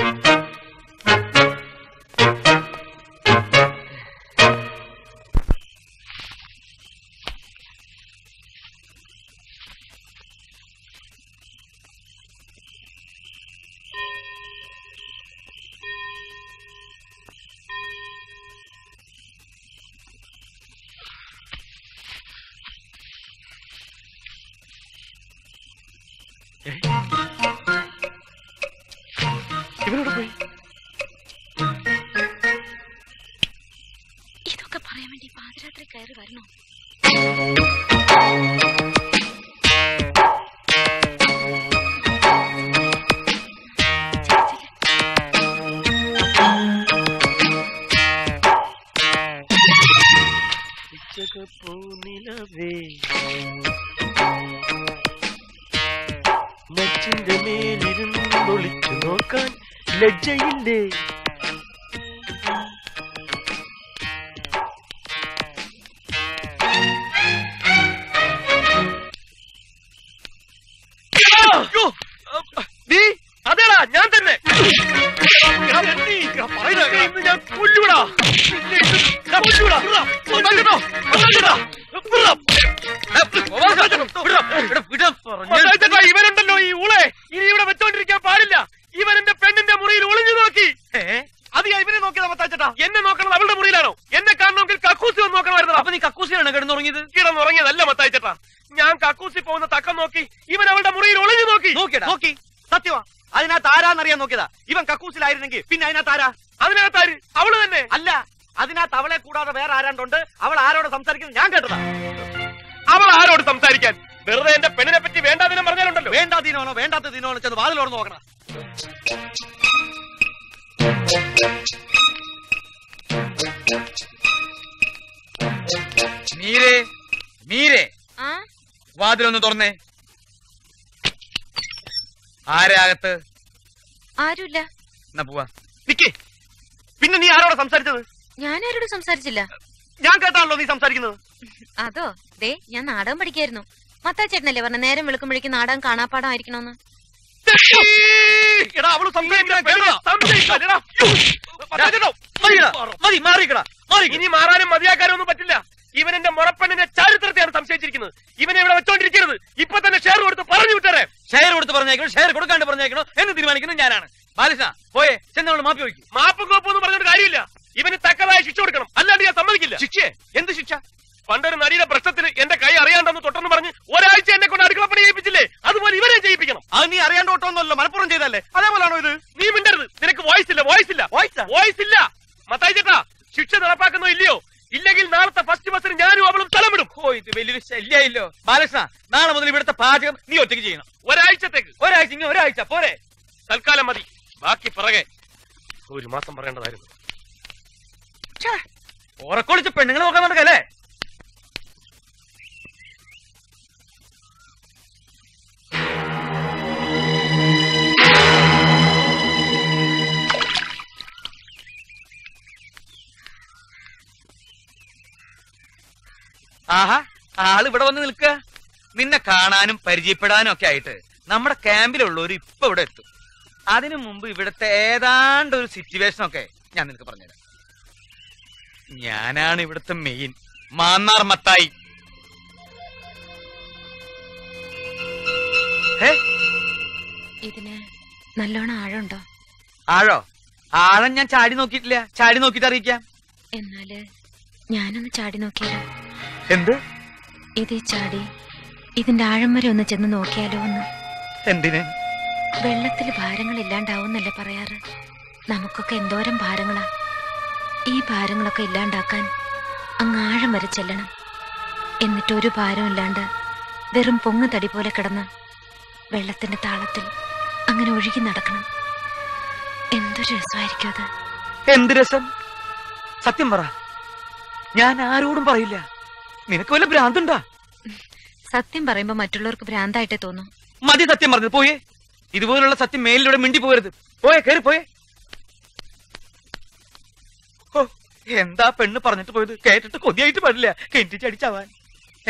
ഇവനോട് പോയി. ഇതൊക്കെ പറയാൻ വേണ്ടി പാതിരാത്രി കയറി വരണോ? മച്ചിന്റെ മേലിരുന്ന് ഒളിച്ചു നോക്കാൻ ലജ്ജയില്ലേ? നീ അതേടാ, ഞാൻ തന്നെ. ഇന്ന് ഞാൻ കൊല്ലുവിടാ. ഇവനുണ്ടല്ലോ ഈ ഊളെ, ഇനി ഇവിടെ വെച്ചോണ്ടിരിക്കാൻ പാടില്ല. ഇവൻ എന്റെ പെണ്ണിന്റെ മുറിയിൽ ഒളിഞ്ഞു നോക്കി. അത് ഞാൻ ഇവനെ നോക്കിയതാ മത്താച്ചേട്ടാ. എന്നെ നോക്കണം അവളുടെ മുറിയിലാണോ? എന്നെ കാണണമെങ്കിൽ കക്കൂസി ഒന്ന് നോക്കണമായിരുന്നു. അപ്പൊ നീ കക്കൂസിലാണ് കിടന്നുറങ്ങിയത്? കിടന്നുറങ്ങിയതല്ല മത്താച്ചേട്ടാ, ഞാൻ കക്കൂസി പോകുന്ന തക്കം നോക്കി ഇവൻ അവളുടെ മുറിയിൽ ഒളിഞ്ഞു നോക്കി. നോക്കിയടാ? നോക്കി. സത്യമാ. അതിനകത്ത് ആരാന്നറിയാൻ നോക്കിയതാ. ഇവൻ കക്കൂസിലായിരുന്നെങ്കിൽ പിന്നെ അതിനകത്ത് ആരാ? അതിനകത്ത് ആര്? അവള് തന്നെ. അല്ല, അതിനകത്ത് അവളെ കൂടാതെ വേറെ ആരാണ്ടുണ്ട്. അവൾ ആരോട് സംസാരിക്കുന്നത് ഞാൻ കേട്ടതാ. അവൾ ആരോട് സംസാരിക്കാൻ? വെറുതെ എന്റെ പെണ്ണിനെ പറ്റി വേണ്ടാതിനം പറഞ്ഞാലുണ്ടല്ലോ. വേണ്ടാതീനോനോ വേണ്ടാത്ത ദിനോനോ ചെന്ന് വാതിലോർന്ന് നോക്കണം. മീരേ മീരേ വാതിലൊന്ന് തുറന്നേ. ആരാ അകത്ത്? ആരുമില്ല. എന്നാ പോവാ. നിക്കേ, പിന്നെ നീ ആരോടെ സംസാരിച്ചത്? ഞാൻ ആരോടും സംസാരിച്ചില്ല. ഞാൻ കേട്ടാണല്ലോ നീ സംസാരിക്കുന്നത്. അതോ, ദേ ഞാൻ നാടകം പഠിക്കായിരുന്നു. മത്താച്ചേട്ടനല്ലേ പറഞ്ഞ നേരം വെളുക്കുമ്പോഴേക്കും നാടകം കാണാപ്പാടം ആയിരിക്കണോന്ന്. എടാ അവള് ഇനി മാറാനും മതിയാക്കാനും ഒന്നും പറ്റില്ല. ഇവൻ എന്റെ മുറപ്പെണ്ണിന്റെ ചരിത്രത്തെയാണ് സംശയിച്ചിരിക്കുന്നത്. ഇവനെ ഇവിടെ വെച്ചോണ്ടിരിക്കുന്നത്. ഇപ്പൊ തന്നെ ഷെയർ കൊടുത്ത് പറഞ്ഞു വിട്ടേ. ഷെയർ കൊടുത്ത് പറഞ്ഞേക്കണോ ഷെയർ കൊടുക്കാണ്ട് പറഞ്ഞേക്കണോ എന്ന് തീരുമാനിക്കുന്നത് ഞാനാണ്. ബാലകൃഷ്ണ പോയെ ചെന്നവള് മാപ്പി വയ്ക്കും. മാപ്പും കോപ്പും ഒന്നും പറഞ്ഞിട്ട് കാര്യമില്ല. ഇവന് തക്കതായ ശിക്ഷ കൊടുക്കണം, അല്ലാണ്ട് ഞാൻ സമ്മതിക്കില്ല. ശിക്ഷ? എന്ത് ശിക്ഷ? പണ്ടൊരു നടിയുടെ പ്രശ്നത്തിന് എന്റെ കൈ അറിയാണ്ടെന്ന് തൊട്ടെന്ന് പറഞ്ഞ് ഒരാഴ്ച എന്നെ കൊണ്ട് അടുക്കളപ്പണി ചെയ്യിപ്പിച്ചില്ലേ, അതുപോലെ ഇവരെ ചെയ്യിപ്പിക്കണം. അത് നീ അറിയാണ്ട് ഓട്ടോന്നല്ലോ, മലപ്പുറം ചെയ്തല്ലേ. അതേപോലാണോ ഇത്? നീ മിണ്ടരുത്. നിനക്ക് വോയിസ് ഇല്ല, വോയിസ് ഇല്ല, വോയിസ് ഇല്ല. മത്തായി ചേട്ടാ, ശിക്ഷ നടപ്പാക്കുന്നോ ഇല്ലയോ? ഇല്ലെങ്കിൽ നാളത്തെ ഫസ്റ്റ് ബസ്സിന് ഞാനും അവളും സ്ഥലമിടും. ഓ, ഇത് വലിയൊരു ശല്യമായില്ലോ. ബാലകൃഷ്ണ, നാളെ മുതൽ ഇവിടുത്തെ പാചകം നീ ഒറ്റയ്ക്ക് ചെയ്യണം. ഒരാഴ്ചത്തേക്ക്. ഒരാഴ്ച ഇങ്ങനെ ഒരാഴ്ച പോരെ? തൽക്കാലം മതി, ബാക്കി പിറകെ ഒരു മാസം പറയേണ്ടതായിരുന്നു. ഉറക്കൊളിച്ച് പെണ്ണുങ്ങൾ നോക്കാൻ നടക്കല്ലേ? ആഹാ, ആള് ഇവിടെ വന്ന് നിൽക്കുക. നിന്നെ കാണാനും പരിചയപ്പെടാനും ഒക്കെ ആയിട്ട് നമ്മുടെ ക്യാമ്പിലുള്ളവർ ഇപ്പൊ ഇവിടെ എത്തും. അതിനു മുമ്പ് ഇവിടുത്തെ ഏതാണ്ട് ഒരു സിറ്റുവേഷൻ ഒക്കെ ഞാൻ നിനക്ക് പറഞ്ഞുതരാം. ഞാനാണ് ഇവിടുത്തെ മെയിൻ മാന്നാർ മത്തായി. ഇതിന് നല്ലോണം ആഴമുണ്ടോ? ആഴോ? ആഴം ഞാൻ ചാടി നോക്കിയിട്ടില്ല. ചാടി നോക്കിട്ട് അറിയിക്കാം. എന്നാല് ഞാനൊന്ന് ചാടി നോക്കിയാലോ? എന്ത്? ഇത് ചാടി ഇതിന്റെ ആഴം വരെ ഒന്ന് ചെന്ന് നോക്കിയാലോ ഒന്ന്? എന്തിന്? വെള്ളത്തിൽ ഭാരങ്ങൾ ഇല്ലാണ്ടാവുന്നല്ലേ പറയാറ്? നമുക്കൊക്കെ എന്തോരം ഭാരങ്ങളാ. ഈ ഭാരങ്ങളൊക്കെ ഇല്ലാണ്ടാക്കാൻ അങ്ങ് ആഴം വരെ ചെല്ലണം. എന്നിട്ട് ഒരു ഭാരം ഇല്ലാണ്ട് വെറും പൊങ്ങ് തടി പോലെ കിടന്ന് വെള്ളത്തിന്റെ താളത്തിൽ അങ്ങനെ ഒഴുകി നടക്കണം. എന്തൊരു രസമായിരിക്കും അത്. എന്ത് രസം? സത്യം പറ. ഞാൻ ആരോടും പറയില്ല. നിനക്ക് വല്ല ഭ്രാന്തുണ്ടാ? സത്യം പറയുമ്പോ മറ്റുള്ളവർക്ക് ഭ്രാന്തായിട്ടേ തോന്നും. മതി സത്യം പറഞ്ഞത്. പോയേ. ഇതുപോലുള്ള സത്യം മേലിലൂടെ മിണ്ടി പോകരുത്. പോയേ, കയറി പോയേ. ഓ, എന്താ പെണ്ണ് പറഞ്ഞിട്ട് പോയത്? കേട്ടിട്ട് കൊതിയായിട്ട് പാടില്ല. കെട്ടിച്ചടിച്ചാവാൻ. ഏ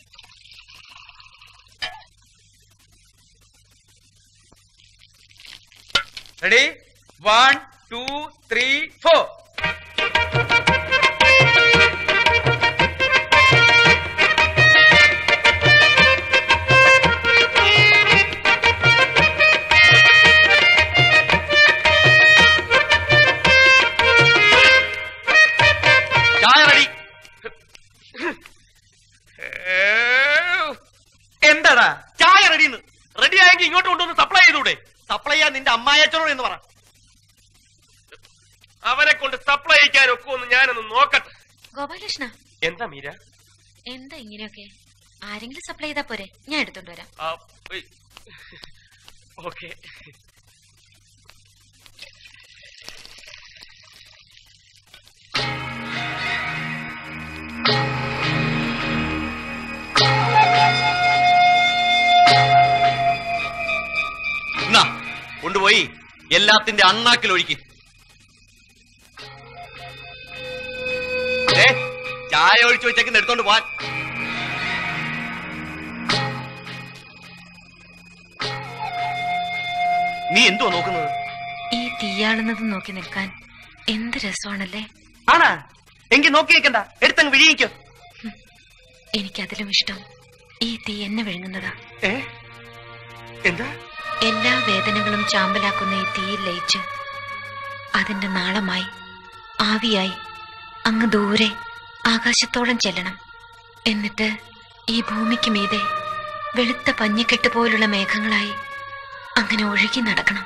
ready? One two three four. എന്താടാ? ചായ റെഡിന്ന്. റെഡി ആയെങ്കിൽ ഇങ്ങോട്ട് കൊണ്ടുവന്ന് സപ്ലൈ ചെയ്തൂടെ? സപ്ലൈ ചെയ്യാൻ നിന്റെ അമ്മായച്ചനോട് എന്ന് പറ. അവനെ കൊണ്ട് സപ്ലൈ ചെയ്യിക്കാൻ ഒക്കുമെന്ന് ഞാനൊന്ന് നോക്കട്ടെ. ഗോപാലകൃഷ്ണ, എന്താ മീര? എന്താ ഇങ്ങനെയൊക്കെ? ആരെങ്കിലും സപ്ലൈ ചെയ്താ പോരെ? ഞാൻ എടുത്തോണ്ട് വരാം. ഓക്കെ. കൊണ്ടുപോയി എല്ലാത്തിന്റെ അണ്ണാക്കിൽ ഒഴിക്ക്. ചായ ഒഴിച്ചു വെച്ചേക്കുന്ന എടുത്തോണ്ട് പോവാൻ. നീ എന്തുവാ നോക്കുന്നത്? ഈ തീയാളുന്നത് നോക്കി നിൽക്കാൻ എന്ത് രസമാണല്ലേ? ആണാ? എങ്കിൽ നോക്കി നിൽക്കണ്ട, എടുത്തങ്ങ് വിഴിയിക്കോ. എനിക്കതിലും ഇഷ്ടം ഈ തീ എന്നെ വിഴുങ്ങുന്നതാ. എന്താ? എല്ലാ വേദനകളും ചാമ്പലാക്കുന്ന ഈ തീയിൽ ലയിച്ച് അതിന്റെ നാളമായി ആവിയായി അങ്ങ് ദൂരെ ആകാശത്തോളം ചെല്ലണം. എന്നിട്ട് ഈ ഭൂമിക്ക് മീതെ വെളുത്ത പഞ്ഞിക്കെട്ട് പോലുള്ള മേഘങ്ങളായി അങ്ങനെ ഒഴുകി നടക്കണം.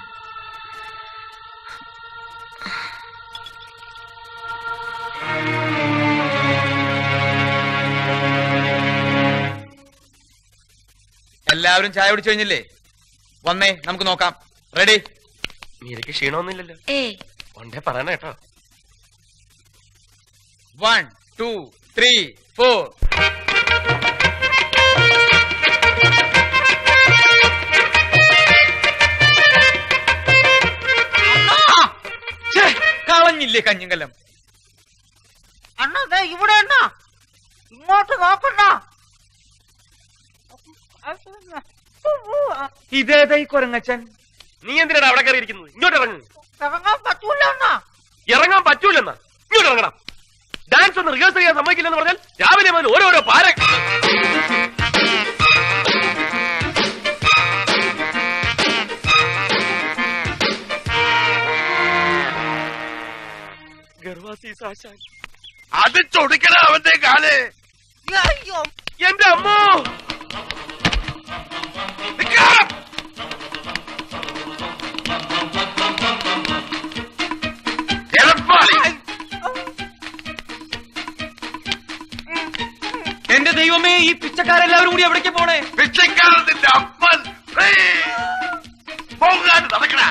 എല്ലാവരും ചായ കുടിച്ചു കഴിഞ്ഞില്ലേ? വന്നേ, നമുക്ക് നോക്കാം. റെഡി? നീരക്ക് ക്ഷീണമൊന്നുമില്ലല്ലോ? ഏയ്, ഒണ്ടേ പറയണ കേട്ടോ. One two three four. കളഞ്ഞില്ലേ കഞ്ഞിങ്കലം? അണ്ണ ദേ ഇവിടെ അണ്ണ, ഇങ്ങോട്ട് നോക്കണ്ട. ഇതേതാ ഈ കൊരങ്ങച്ചൻ? നീ എന്തിനാണ് അവിടെ കയറിയിരിക്കുന്നത്? ഇങ്ങോട്ട് ഇറങ്ങ്. ഇറങ്ങാൻ പറ്റൂല അണ്ണ. ഇറങ്ങാൻ പറ്റൂലെന്നാ? ഇങ്ങോട്ട് ഇറങ്ങണം. ഡാൻസ് ഒന്ന് റിഹേഴ്സൽ ചെയ്യാൻ സമ്മതിക്കില്ലെന്ന് പറഞ്ഞാൽ രാവിലെ മുതൽ ഓരോരോ പാര. അത് ചൊടിക്കണ അവന്റെ കാല്. അയ്യോ എന്റെ അമ്മോ, എന്റെ ദൈവമേ, ഈ പിച്ചക്കാരെല്ലാവരും കൂടി എവിടേക്ക് പോണേ? പിച്ചക്കാരത്തിന്റെ അപ്പൻ പോകാൻ നടക്കണ.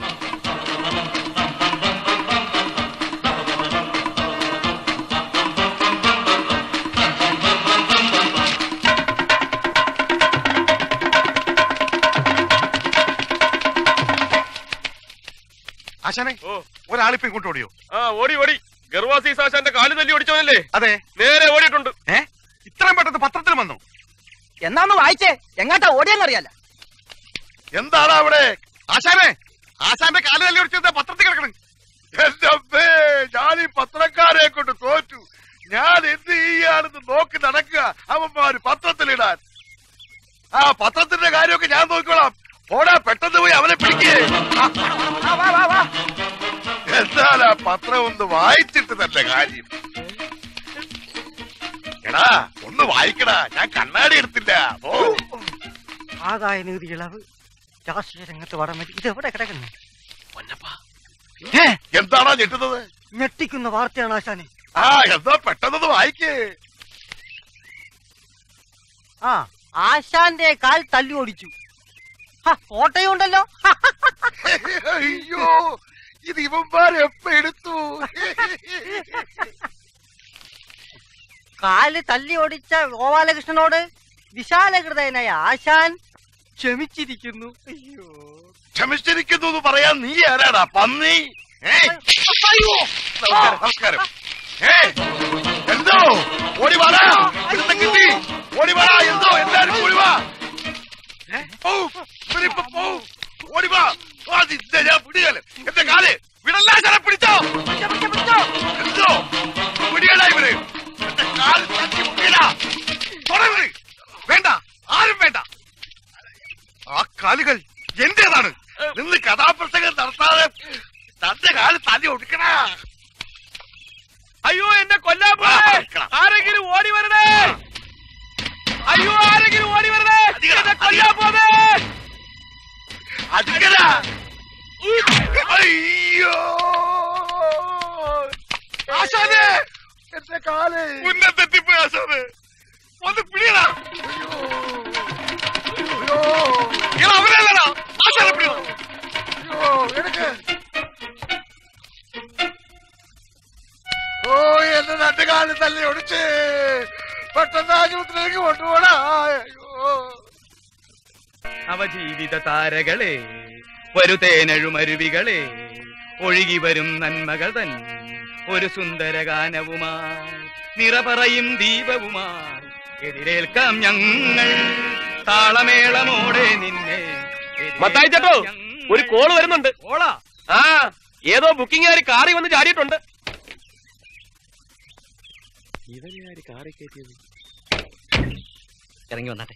ആശാനെ, ഒരാളിപ്പോ ഇങ്ങോട്ട് ഓടിയോ? ആ ഓടി ഓടി. ഗർവാസി സാശാന്റെ കാല് തല്ലി ഓടിച്ചവനല്ലേ? അതെ, നേരെ ഓടിയിട്ടുണ്ട്. ഏ ഇത്രയും പെട്ടെന്ന് പത്രത്തിൽ വന്നു? എന്നാന്ന് വായിച്ചേ, എങ്ങാട്ടാ ഓടിയെന്നറിയാല. എന്താണ് അവിടെ? ആശാനെ, ആശാന്റെ കാല് തല്ലി ഓടിച്ചത് പത്രത്തിൽ കിടക്കണം. എന്റെ അമ്മേ, ഞാൻ ഈ പത്രക്കാരെ കൊണ്ട് തോറ്റു. ഞാൻ എന്ത് ചെയ്യാണെന്ന് നോക്കി നടക്കുക അവന്മാര് പത്രത്തിലിടാൻ. ആ പത്രത്തിന്റെ കാര്യമൊക്കെ ഞാൻ നോക്കിക്കോളാം. ഓടാ, പെട്ടെന്ന് പോയി അവനെ പിടിക്കേ. എന്നാൽ ആ പത്രം ഒന്ന് വായിച്ചിട്ട് തന്നെ കാര്യം. എടാ, ഒന്ന് വായിക്കടാ, ഞാൻ കണ്ണാടി എടുത്തില്ല. ഓ, ആദായ നികുതി ഇളവ്, രാഷ്ട്രീയ രംഗത്ത് വടമതി, ഇത് എവിടെ കിടക്കുന്നു? എന്താണോ ഞെട്ടുന്നത്? ഞെട്ടിക്കുന്ന വാർത്തയാണ് ആശാനെ. ആ എന്താ പെട്ടെന്ന് വായിക്കേ. ആ ആശാന്റെ കാൽ തല്ലി ഓടിച്ചു. ഫോട്ടോയുണ്ടല്ലോ. അയ്യോ, ഇത് ഇവന്മാർ എപ്പ എടുത്തു? കാല് തല്ലി ഓടിച്ച ഗോപാലകൃഷ്ണനോട് വിശാലഹൃദയനായ ആശാൻ ക്ഷമിച്ചിരിക്കുന്നു. അയ്യോ, ക്ഷമിച്ചിരിക്കുന്നു എന്ന് പറയാൻ നീ ആരാടാ പന്നി? നമസ്കാരം, നമസ്കാരം. എന്തോ ഓടിവാടാ, കിട്ടി ഓടിവാടാ. എന്തോ എല്ലാരും ഓടിവാ, ഓടിവാ. ഞാൻ പിടിയാല് എന്റെ കാല് വിടല്ലാ. ശരം പിടിച്ചോ, എന്തോ പിടിയടാ ഇവര്. എന്റെ കാല് തട്ടി മുട്ടിയടാ. തുടർന്ന് വേണ്ട, ആരും വേണ്ട. ആ കാലുകൾ എന്റേതാണ്. നിന്ന് കഥാപ്രസംഗം നടത്താതെ തന്റെ കാല് തല്ലി ഒടുക്കണ. അയ്യോ, എന്നെ കൊല്ലാൻ പോണേ. ആരെങ്കിലും ഓടി വരണേ. അയ്യോ, ആരെങ്കിലും ഓടി വരണേ. എന്നെ കൊല്ലാൻ പോണേ. അടിക്കടാ. അയ്യോ, ആശാനെ, എന്റെ കാല് ഉന്നം തെറ്റിപ്പോയി. ആശാനെ ഒന്ന് പിടിയടാ. അയ്യോ, അവരല്ലടാ. ആശാനെ പിടിയണം. അയ്യോ, എടുക്ക്. ഓ, എന്റെ രണ്ട് കാല് തല്ലി ഒടിച്ച് പെട്ടെന്ന് ആശുപത്രിയിലേക്ക് കൊണ്ടുപോടാ. അയ്യോ, അവജീവിത താരകളെ, വരുതേനഴുമരുവികളെ, ഒഴുകി വരും നന്മകൾ തൻ ഒരു സുന്ദര ഗാനവുമായി, നിറപറയും ദീപവുമായി എതിരേൽക്കാം ഞങ്ങൾ താളമേളമോടെ നിന്നെ. മത്തായി ചേട്ടോ, ഒരു കോള് വരുന്നുണ്ട്. ഓളാ? ആ, ഏതോ ബുക്കിംഗുകാർ കാറി വന്ന് ചാടിയിട്ടുണ്ട്. ഇവരെയാര് കാറി കയറ്റിയത്? ഇറങ്ങി വന്നാട്ടെ.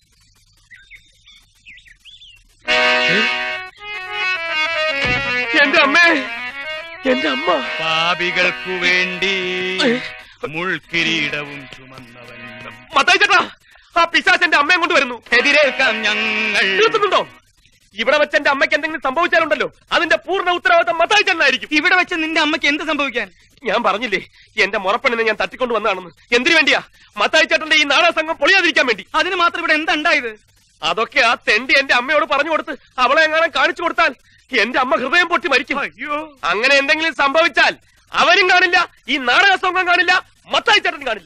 എന്റെ അമ്മേ, എന്റെ അമ്മ. പാപികൾക്കു വേണ്ടി മുൾക്കിരീടവും ചുമന്നവൻ. മത്തായി ചേട്ടാ, ആ പിശാചെന്റെ അമ്മയും കൊണ്ട് വരുന്നു. എതിരേൽക്കാം ഞങ്ങൾ. നിർത്തുന്നുണ്ടോ? ഇവിടെ വെച്ച് എന്റെ അമ്മയ്ക്ക് എന്തെങ്കിലും സംഭവിച്ചാലുണ്ടല്ലോ അതിന്റെ പൂർണ്ണ ഉത്തരവാദിത്തം മത്തായി ചേട്ടനായിരിക്കും. ഇവിടെ വെച്ച് നിന്റെ അമ്മയ്ക്ക് എന്ത് സംഭവിക്കാൻ? ഞാൻ പറഞ്ഞില്ലേ, എന്റെ മുറപ്പെണ്ണിനെ ഞാൻ തട്ടിക്കൊണ്ട് വന്നതാണെന്ന്. എന്തിനു വേണ്ടിയാ? മത്തായി ചേട്ടന്റെ ഈ നാടക സംഘം പൊളിയാതിരിക്കാൻ വേണ്ടി. അതിന് മാത്രം ഇവിടെ എന്താ ഉണ്ടായത്? അതൊക്കെ ആ തെണ്ടി എന്റെ അമ്മയോട് പറഞ്ഞു കൊടുത്ത് അവളെ എങ്ങനെ കാണിച്ചു കൊടുത്താൽ എന്റെ അമ്മ ഹൃദയം പൊട്ടി മരിക്കും. അയ്യോ, അങ്ങനെ എന്തെങ്കിലും സംഭവിച്ചാൽ അവനും കാണില്ല, ഈ നാടക സംഘം കാണില്ല, മത്തായി ചേട്ടൻ കാണില്ല.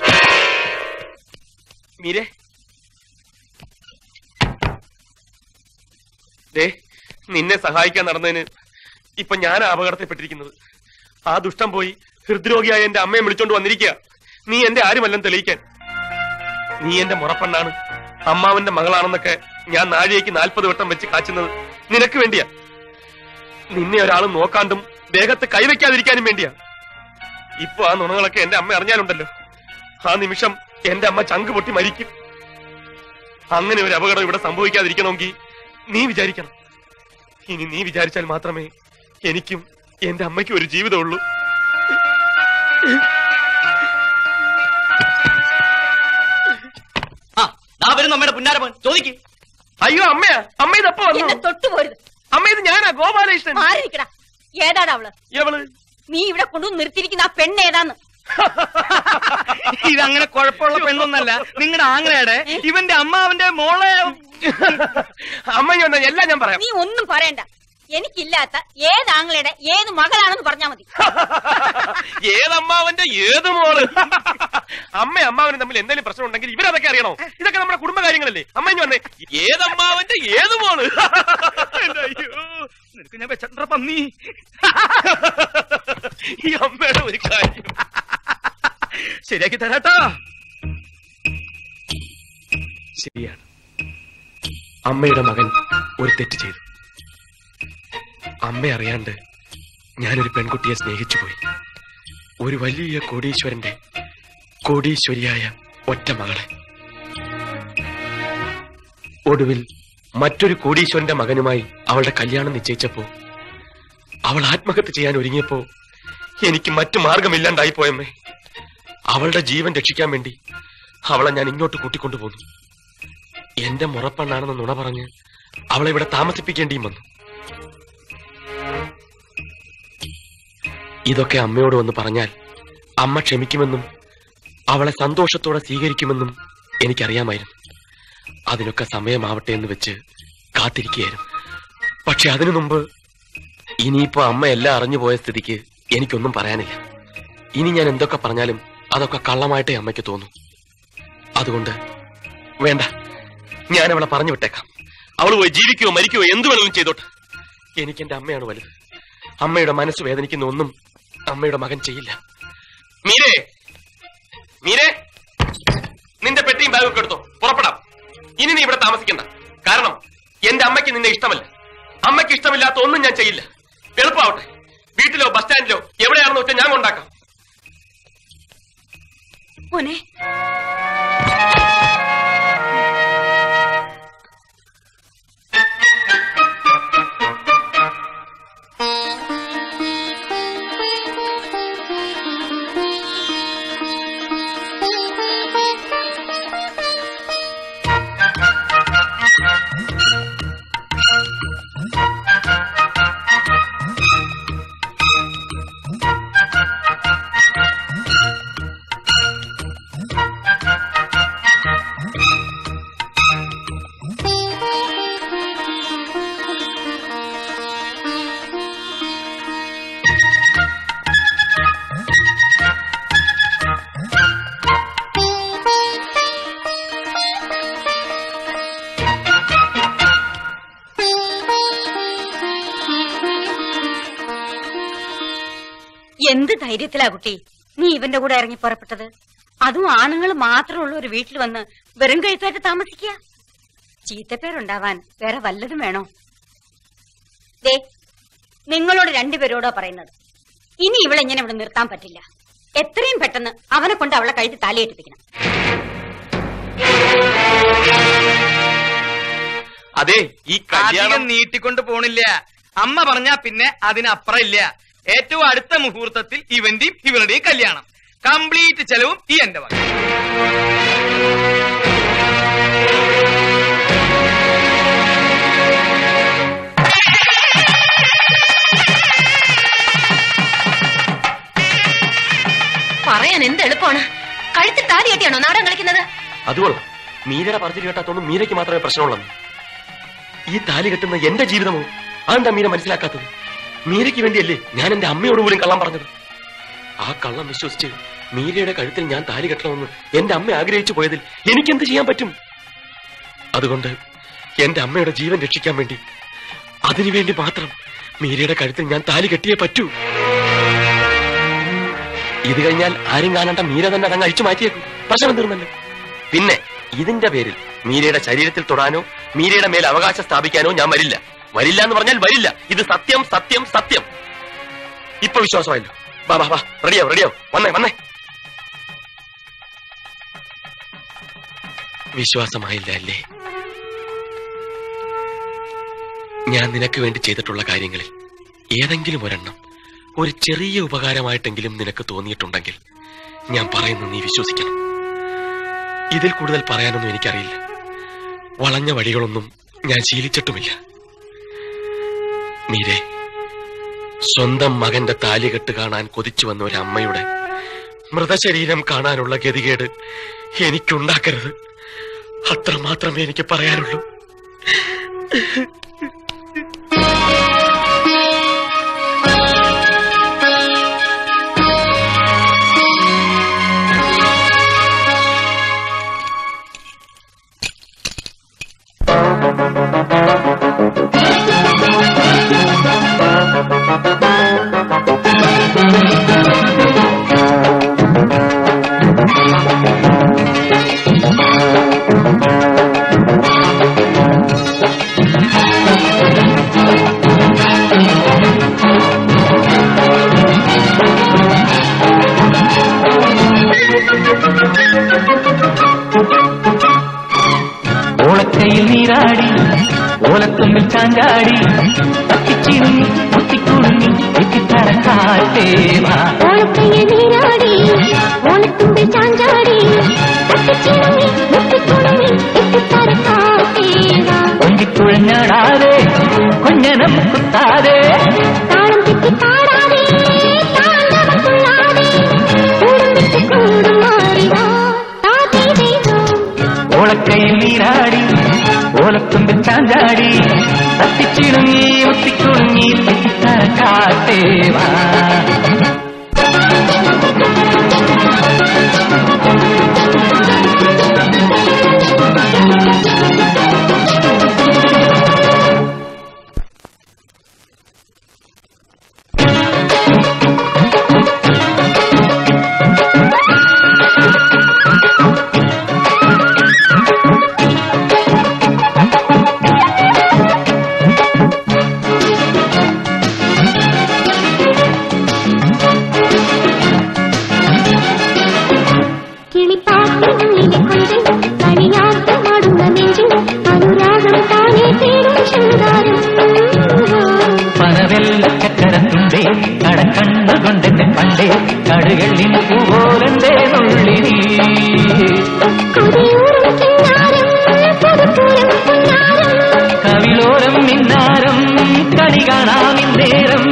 മീരെ ദേ, നിന്നെ സഹായിക്കാൻ നടന്നതിന് ഇപ്പൊ ഞാൻ അപകടത്തിൽപ്പെട്ടിരിക്കുന്നത്. ആ ദുഷ്ടം പോയി ഹൃദ്രോഗിയായ എന്റെ അമ്മയെ വിളിച്ചോണ്ട് വന്നിരിക്കുക. നീ എന്റെ ആരുമല്ലെന്ന് തെളിയിക്കാൻ. നീ എന്റെ മുറപ്പെണ്ണാണ്, അമ്മാവന്റെ മകളാണെന്നൊക്കെ ഞാൻ നാഴികയ്ക്ക് നാൽപ്പത് വട്ടം വെച്ച് കാച്ചുന്നത് നിനക്ക് വേണ്ടിയാ. നിന്നെ ഒരാൾ നോക്കാണ്ടും ദേഹത്ത് കൈവയ്ക്കാതിരിക്കാനും വേണ്ടിയാ. ഇപ്പൊ ആ നുണകളൊക്കെ എന്റെ അമ്മ അറിഞ്ഞാലുണ്ടല്ലോ, ആ നിമിഷം എന്റെ അമ്മ ചങ്ക് പൊട്ടി മരിക്കും. അങ്ങനെ ഒരു അപകടം ഇവിടെ സംഭവിക്കാതിരിക്കണമെങ്കിൽ നീ വിചാരിക്കണം. ഇനി നീ വിചാരിച്ചാൽ മാത്രമേ എനിക്കും എന്റെ അമ്മയ്ക്കും ഒരു ജീവിതമുള്ളൂ. ആ വരുന്നു അമ്മയുടെ പുന്നാരപ്പൻ, ചോദിക്ക്. അയ്യോ അമ്മയാ, അമ്മ ഇതപ്പോ എന്നെ തൊട്ടുപോരുത്. അമ്മ ഇത് ഞാനാ, ഗോപാലകൃഷ്ണൻ. മാറിയിരിക്കടാ. ഏതാണ് അവള്? എവള് നീ ഇവിടെ കൊണ്ടുവന്ന് നിർത്തിയിരിക്കുന്ന ആ പെണ്ണ് ഏതാന്ന്? ഇതങ്ങനെ കുഴപ്പമുള്ള പെണ്ണൊന്നല്ല, നിങ്ങളുടെ ആങ്ങളയുടെ ഇവന്റെ അമ്മാവന്റെ മോളെ. അമ്മ എല്ലാം ഞാൻ പറയാം. നീ ഒന്നും പറയണ്ട. എനിക്കില്ലാത്ത ഏത് ആങ്ങളയുടെ ഏത് മകളാണെന്ന് പറഞ്ഞാ മതി. ഏതമ്മാവന്റെ ഏത് മോള്? അമ്മ അമ്മാവനും തമ്മിൽ എന്തെങ്കിലും പ്രശ്നം ഉണ്ടെങ്കിൽ ഇവരതൊക്കെ അറിയണോ? ഇതൊക്കെ നമ്മുടെ കുടുംബകാര്യങ്ങളല്ലേ. അമ്മ ഇനി വന്നേ, ഏതമ്മാവന്റെ ഏത് മോള്? നിനക്ക് ഞാൻ വെച്ചിട്ടുണ്ട പന്നി. ഈ അമ്മയുടെ ഒരു കാര്യം ശരിയാക്കി തരാട്ടോ. ശരിയാണ്, അമ്മയുടെ മകൻ ഒരു തെറ്റ് ചെയ്തു. അമ്മ അറിയാണ്ട് ഞാനൊരു പെൺകുട്ടിയെ സ്നേഹിച്ചു പോയി. ഒരു വലിയ കോടീശ്വരന്റെ കോടീശ്വരിയായ ഒറ്റ മകളെ. ഒടുവിൽ മറ്റൊരു കോടീശ്വരന്റെ മകനുമായി അവളുടെ കല്യാണം നിശ്ചയിച്ചപ്പോ അവൾ ആത്മഹത്യ ചെയ്യാൻ ഒരുങ്ങിയപ്പോ എനിക്ക് മറ്റു മാർഗമില്ലാണ്ടായി പോയമ്മേ. അവളുടെ ജീവൻ രക്ഷിക്കാൻ വേണ്ടി അവളെ ഞാൻ ഇങ്ങോട്ട് കൂട്ടിക്കൊണ്ടുപോന്നു. എന്റെ മുറപ്പെണ്ണാണെന്ന് നുണ പറഞ്ഞ് അവളെ ഇവിടെ താമസിപ്പിക്കേണ്ടിയും വന്നു. ഇതൊക്കെ അമ്മയോട് വന്ന് പറഞ്ഞാൽ അമ്മ ക്ഷമിക്കുമെന്നും അവളെ സന്തോഷത്തോടെ സ്വീകരിക്കുമെന്നും എനിക്കറിയാമായിരുന്നു. അതിനൊക്കെ സമയമാവട്ടെ എന്ന് വെച്ച് കാത്തിരിക്കുകയായിരുന്നു. പക്ഷെ അതിനു മുമ്പ് ഇനിയിപ്പോ അമ്മ എല്ലാം അറിഞ്ഞു പോയ സ്ഥിതിക്ക് എനിക്കൊന്നും പറയാനില്ല. ഇനി ഞാൻ എന്തൊക്കെ പറഞ്ഞാലും അതൊക്കെ കള്ളമായിട്ടേ അമ്മയ്ക്ക് തോന്നും. അതുകൊണ്ട് വേണ്ട, ഞാൻ അവളെ പറഞ്ഞു വിട്ടേക്കാം. അവൾ പോയി ജീവിക്കുകയോ മരിക്കുകയോ എന്തു വേണമെങ്കിലും ചെയ്തോട്ടെ. എനിക്ക് എന്റെ അമ്മയാണ് വലുത്. അമ്മയുടെ മനസ്സ് വേദനിക്കുന്ന ഒന്നും അമ്മയുടെ മകൻ ചെയ്യില്ല. മീരേ, മീരേ, നിന്റെ പെട്ടിയും ബാഗൊക്കെ എടുത്തോ, പുറപ്പെടാം. ഇനി നീ ഇവിടെ താമസിക്കണ്ട. കാരണം എന്റെ അമ്മയ്ക്ക് നിന്നെ ഇഷ്ടമല്ല. അമ്മയ്ക്ക് ഇഷ്ടമില്ലാത്ത ഒന്നും ഞാൻ ചെയ്യില്ല. എളുപ്പമാവട്ടെ. വീട്ടിലോ ബസ് സ്റ്റാൻഡിലോ എവിടെയാണെന്ന് വെച്ചാൽ ഞാൻ കൊണ്ടാക്കാം. മോനെ, എന്ത് ധൈര്യത്തിലാ കുട്ടി നീ ഇവന്റെ കൂടെ ഇറങ്ങി പുറപ്പെട്ടത്? അതും ആണുങ്ങൾ മാത്രമുള്ള ഒരു വീട്ടിൽ വന്ന് വെറും കഴുത്തായിട്ട് താമസിക്കുക. ചീത്തപ്പേരുണ്ടാവാൻ വേറെ വല്ലതും വേണോ? ദേ, നിങ്ങളോട് രണ്ടുപേരോടോ പറയുന്നത്. ഇനി ഇവളെ ഇങ്ങനെ ഇവിടെ നിർത്താൻ പറ്റില്ല. എത്രയും പെട്ടെന്ന് അവനെ കൊണ്ട് അവളെ കഴുത്തി താലിയേറ്റിപ്പിക്കണം. അതെ, ഈ കല്യാണം നീട്ടിക്കൊണ്ട് പോണില്ല. അമ്മ പറഞ്ഞാ പിന്നെ അതിനപ്പുറം ഇല്ല. ഏറ്റവും അടുത്ത മുഹൂർത്തത്തിൽ ഇവന്റെയും ഇവരുടെയും കല്യാണം. കംപ്ലീറ്റ് ചെലവും ഈ എന്റെ വക. പറയാൻ എന്ത് എളുപ്പമാണ്. കഴുത്തിൽ താലി കെട്ടിയാണോ നാടകം കളിക്കുന്നത്? അതുകൊള്ളാം. മീരയുടെ പറഞ്ഞു കേട്ടാത്തോണ്ട് മീരയ്ക്ക് മാത്രമേ പ്രശ്നമുള്ളൂ. ഈ താലി കെട്ടുന്ന എന്റെ ജീവിതമോ? അതെന്താ മീര മനസ്സിലാക്കാത്തത്? മീരയ്ക്ക് വേണ്ടിയല്ലേ ഞാൻ എന്റെ അമ്മയോട് പോലും കള്ളം പറഞ്ഞത്. ആ കള്ളം വിശ്വസിച്ച് മീരയുടെ കഴുത്തിൽ ഞാൻ താലി കെട്ടണമെന്ന് എന്റെ അമ്മ ആഗ്രഹിച്ചു പോയതിൽ എനിക്കെന്ത് ചെയ്യാൻ പറ്റും? അതുകൊണ്ട് എന്റെ അമ്മയുടെ ജീവൻ രക്ഷിക്കാൻ വേണ്ടി, അതിനുവേണ്ടി മാത്രം മീരയുടെ കഴുത്തിൽ ഞാൻ താലി കെട്ടിയേ പറ്റൂ. ഇത് കഴിഞ്ഞാൽ ആരും കാണേണ്ട മീര തന്നെ അതങ്ങ് അഴിച്ചു മാറ്റിയേക്കും. പ്രശ്നം തീർന്നല്ലോ. പിന്നെ ഇതിന്റെ പേരിൽ മീരയുടെ ശരീരത്തിൽ തൊടാനോ മീരയുടെ മേൽ അവകാശം സ്ഥാപിക്കാനോ ഞാൻ വരില്ല. വരില്ല എന്ന് പറഞ്ഞാൽ വരില്ല. ഇത് സത്യം, സത്യം, സത്യം. ഇപ്പൊ വിശ്വാസമായല്ലോ. വാ വാ വാ, റെഡിയാവും റെഡിയാവും. വന്നേ വന്നേ. വിശ്വാസമായില്ല അല്ലേ? ഞാൻ നിനക്ക് വേണ്ടി ചെയ്തിട്ടുള്ള കാര്യങ്ങളിൽ ഏതെങ്കിലും ഒരെണ്ണം ഒരു ചെറിയ ഉപകാരമായിട്ടെങ്കിലും നിനക്ക് തോന്നിയിട്ടുണ്ടെങ്കിൽ ഞാൻ പറയുന്നു നീ വിശ്വസിക്കണം. ഇതിൽ കൂടുതൽ പറയാനൊന്നും എനിക്കറിയില്ല. വളഞ്ഞ വഴികളൊന്നും ഞാൻ ശീലിച്ചിട്ടുമില്ല. മീരെ, സ്വന്തം മകന്റെ താലികെട്ട് കാണാൻ കൊതിച്ചു വന്ന ഒരു അമ്മയുടെ മൃതശരീരം കാണാനുള്ള ഗതികേട് എനിക്കുണ്ടാക്കരുത്. അത്ര മാത്രമേ എനിക്ക് പറയാനുള്ളൂ. ഓളക്കയിൽ നീരാടി ഓലത്തുമ്പിൽ ചാഞ്ചാടി തട്ടിച്ചിരുങ്ങി മുത്തിക്കുടുങ്ങി എത്തിത്തരക്കാറ്റേവാ. ഓളക്കയിൽ നീരാടി ഓലത്തുമ്പിൽ ചാഞ്ചാടി തട്ടിച്ചിരുങ്ങി മുത്തിക്കുടുങ്ങി എത്തിത്തരക്കാറ്റേവാ. കൊഞ്ചിക്കുഴഞ്ഞാടാതെ കൊഞ്ഞനം കുത്താതെ താളം തെറ്റി പാടാതെ താണ്ഡവം തുള്ളാതെ കൂടും വിട്ട് കൂടും മാറിവാ താതേ ദേവോ. ഓളക്കയിൽ നീരാടി ഓലത്തുമ്പിൽ ചാഞ്ചാടി തട്ടിച്ചിടുങ്ങി മുത്തിക്കുടുങ്ങി എത്തിത്തരക്കാറ്റേവാ. പനവെല്ലക്കരത്തുണ്ടേ കടക്കണ്ണുകൊണ്ടെന്നെ പണ്ടേ കടുകളിൻ പൂപോലെന്തേ നുള്ളിനി. കവിളോരം മിന്നാരം കണി കാണാമിന്നേരം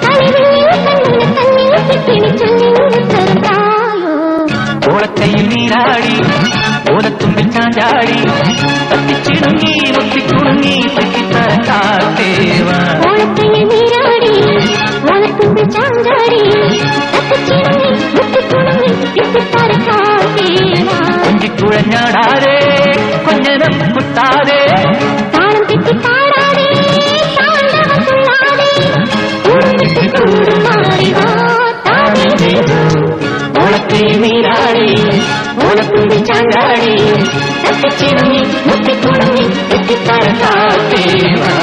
ഓളക്കയിൽ നീരാടി ഓലത്തുമ്പിൽ ചാഞ്ചാടി തട്ടിച്ചിടുങ്ങി മുത്തിക്കുടുങ്ങി തെറ്റിത്തരക്കാറ്റേവാ. ഓളക്കയിൽ നീരാടി ഓലത്തുമ്പിൽ ചാഞ്ചാടി തട്ടിച്ചിടുങ്ങി മുത്തിക്കുടുങ്ങി എത്തിത്തരക്കാറ്റേവാ. കൊഞ്ചിക്കുഴഞ്ഞാടാതെ കൊഞ്ഞനം കുത്താതെ താളം തെറ്റി പാടാതെ താണ്ഡവം തുള്ളാതെ കൂടും വിട്ട് കൂടും മാറിവാ താതേ ദേവോ. ഓളക്കയിൽ നീരാടി ഓലത്തുമ്പിൽ ചാഞ്ചാടി തട്ടിച്ചിടുങ്ങി മുത്തിക്കുടുങ്ങി എത്തിത്തരക്കാറ്റേവാ.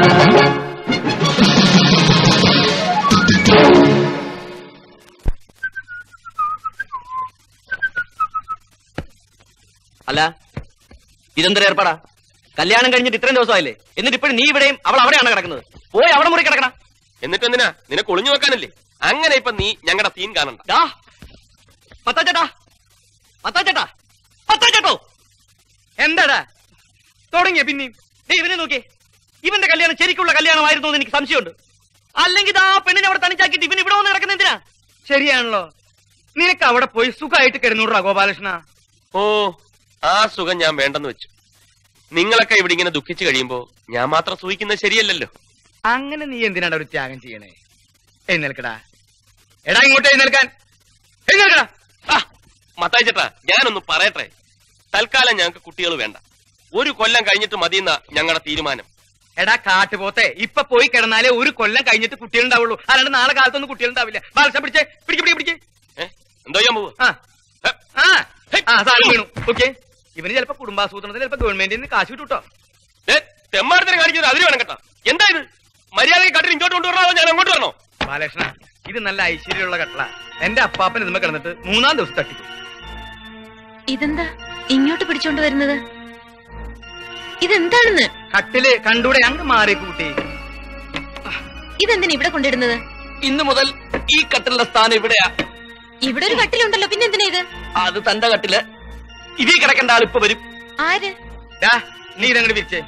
അല്ല, ഇതെന്തൊരു ഏർപ്പാടാ? കല്യാണം കഴിഞ്ഞിട്ട് ഇത്രയും ദിവസമായില്ലേ, എന്നിട്ട് ഇപ്പോഴും നീ ഇവിടെയും അവൾ അവിടെയാണ് കിടക്കുന്നത്. പോയി അവിടെ മുറി കിടക്കണം. എന്നിട്ട് എന്തിനാ? നിനക്ക് ഒളിഞ്ഞു വെക്കാനല്ലേ? അങ്ങനെ ഇപ്പൊ നീ ഞങ്ങളുടെ സീൻ കാണണ്ട. മത്താച്ചേട്ടാ, മത്താച്ചേട്ടാ, മത്താച്ചേട്ടോ, എന്താടാ തുടങ്ങിയ പിന്നെയും? ഇവനെ നോക്കിയേ, ഇവന്റെ കല്യാണം ശരിക്കുള്ള കല്യാണമായിരുന്നു എന്ന് എനിക്ക് സംശയമുണ്ട്. അല്ലെങ്കിൽ ആ പെണ്ണിനെ അവിടെ തനിച്ചാക്കിയിട്ട് ഇവൻ ഇവിടെ വന്ന് കിടക്കുന്ന എന്തിനാ? ശരിയാണല്ലോ, നിനക്ക് അവിടെ പോയി സുഖമായിട്ട് കിടന്നൂടാ ഗോപാലകൃഷ്ണ. ഓ, ആ സുഖം ഞാൻ വേണ്ടെന്ന് വെച്ചു. നിങ്ങളൊക്കെ ഇവിടെ ഇങ്ങനെ ദുഃഖിച്ചു കഴിയുമ്പോ ഞാൻ മാത്രം സൂഹിക്കുന്നത് ശരിയല്ലല്ലോ. അങ്ങനെ നീ എന്തിനാണ് ഒരു ത്യാഗം ചെയ്യണേ? എഴുന്നേൽക്കടാ, എടാ ഇങ്ങോട്ട് എഴുന്നേൽക്കാൻ. എഴുന്നേൽക്കടാ. മത്തായി ചേട്ടാ ഞാനൊന്ന് പറയട്ടെ. തൽക്കാലം ഞങ്ങൾക്ക് കുട്ടികൾ വേണ്ട. ഒരു കൊല്ലം കഴിഞ്ഞിട്ട് മതിയെന്ന ഞങ്ങളുടെ തീരുമാനം. എടാ കാട്ടുപോത്തെ, ഇപ്പൊ പോയി കിടന്നാലേ ഒരു കൊല്ലം കഴിഞ്ഞിട്ട് കുട്ടികളുണ്ടാവുള്ളൂ. അല്ലാണ്ട് നാളെ കാലത്തൊന്നും കുട്ടികളുണ്ടാവില്ല. ബാലസം പിടിച്ചേ, പിടിക്ക് പിടിക്ക് പിടിക്ക്. എന്തോ ചെയ്യാൻ പോവുക? ആ സാധനം വീണു. ഓക്കെ, ഇവന് ചിലപ്പോ കുടുംബാസൂത്രണത്തിന് ചിലപ്പോ ഗവൺമെന്റിൽ നിന്ന് കാശ് കിട്ടൂട്ടോ. തെമ്മാടത്തിന് കാണിക്കുന്നത് അതിന് വേണം കേട്ടോ. എന്താ ഇത്? മര്യാദയ്ക്ക് കട്ടിൽ ഇങ്ങോട്ട് കൊണ്ടുവരണോ ഞാൻ അങ്ങോട്ട് വരണോ? ബാലകൃഷ്ണ, ഇത് നല്ല ഐശ്വര്യമുള്ള കട്ടള. എന്റെ അപ്പാപ്പൻ ഇതുമ്മ കിടന്നിട്ട് മൂന്നാം ദിവസം തട്ടിക്കും. ഇതെന്താ ഇങ്ങോട്ട് പിടിച്ചോണ്ട് വരുന്നത്? ഇതെന്താണെന്ന്? കട്ടില് കണ്ടൂടെ? അങ്ങ് മാറിയേക്ക് കുട്ടി. ഇതെന്തിനാ ഇവിടെ കൊണ്ടിടുന്നത്? ഇന്ന് മുതൽ ഈ കട്ടിലുള്ള സ്ഥാനം ഇവിടെയാ. ഇവിടെ ഒരു കട്ടിലുണ്ടല്ലോ, പിന്നെ എന്തിനാ ഇത്? അത് തന്റെ കട്ടില്. ഇതിൽ കിടക്കേണ്ട ആൾ ഇപ്പൊ വരും. ആര്? നീ ഇതങ്ങോട്ട് വിരിച്ചേ.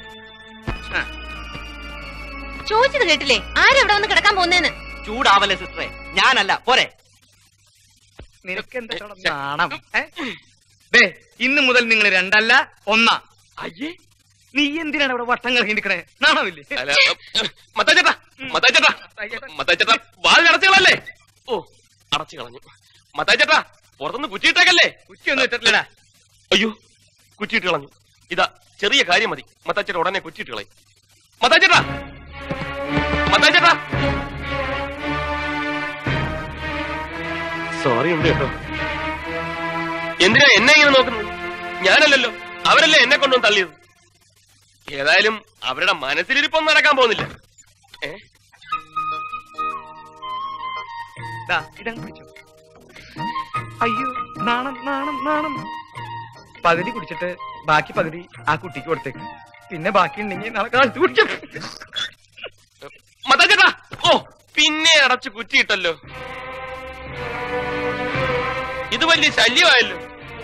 ചോദിച്ചത് കേട്ടില്ലേ? ആരെവിടെ വന്ന് കിടക്കാൻ പോകുന്നേന്ന്? ചൂടാവല്ലേ സിസ്റ്ററെ, ഞാനല്ല. പോരെ. നിനക്ക് എന്താ നാണം? ദേ, ഇന്ന് മുതൽ നിങ്ങൾ രണ്ടല്ല ഒന്നാ. അയ്യേ, നീ എന്തിനാണ് അവിടെ വട്ടം കറങ്ങി നിൽക്കണേ? നാണമില്ലേ? മത്തായി ചേട്ടാ, മത്തായി ചേട്ടാ, മത്തായി ചേട്ടാ, വാതിൽ അടച്ചു കളല്ലേ? ഓ, അടച്ചു കളഞ്ഞു. മത്തായി ചേട്ടാ, പുറത്തുനിന്ന് കുറ്റിയിട്ടേക്കല്ലേ? കുറ്റിയൊന്നും ഇട്ടിട്ടില്ലടാ. അയ്യോ, കുറ്റിയിട്ട് കളഞ്ഞു. ഇതാ ചെറിയ കാര്യം മതി. മത്തായി ചേട്ടാ ഉടനെ കുറ്റിയിട്ട് കളയും. മത്തായി ചേട്ടാ, മത്തായി ചേട്ടാ, സോറി ഉണ്ട് കേട്ടോ. എന്തിനാ എന്നെ ഇങ്ങനെ നോക്കുന്നത്? ഞാനല്ലല്ലോ, അവരല്ലേ എന്നെ കൊണ്ടുവന്ന് തള്ളിയത്. ഏതായാലും അവരുടെ മനസ്സിലിരിപ്പൊന്നും നടക്കാൻ പോകുന്നില്ല. ഏ അയ്യോ, നാണം നാണം നാണം. പകുതി കുടിച്ചിട്ട് ബാക്കി പകുതി ആ കുട്ടിക്ക് കൊടുത്തേക്ക്. പിന്നെ ബാക്കി ഉണ്ടെങ്കിൽ നാളെ കാലത്ത് കുടിക്കും. മത്തായിച്ചേട്ടാ, ഓ പിന്നെ അടച്ചു കുറ്റിയിട്ടല്ലോ. ഇത് വലിയ ശല്യമായല്ലോ.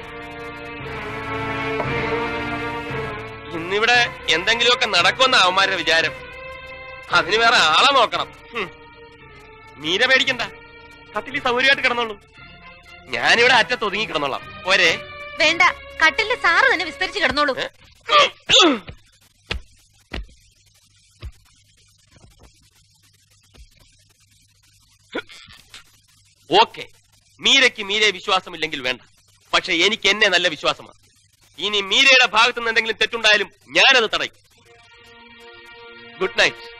ഇന്നിവിടെ എന്തെങ്കിലുമൊക്കെ നടക്കുമെന്ന അവന്മാരുടെ വിചാരം. അതിന് വേറെ ആളെ നോക്കണം. മീര പേടിക്കണ്ട, കട്ടിലി സൗകര്യമായിട്ട് കിടന്നോളൂ. ഞാനിവിടെ അറ്റത്ത് ഒതുങ്ങി കിടന്നോളാം. പോരെ? വേണ്ട, കട്ടിലിന്റെ സാറ് തന്നെ വിസ്തരിച്ച് കിടന്നോളൂ. ഓക്കെ, മീരയ്ക്ക് മീരയെ വിശ്വാസമില്ലെങ്കിൽ വേണ്ട. പക്ഷെ എനിക്ക് എന്നെ നല്ല വിശ്വാസമാണ്. ഇനി മീരയുടെ ഭാഗത്തു നിന്ന് എന്തെങ്കിലും തെറ്റുണ്ടായാലും ഞാനത് തടയും. Good night.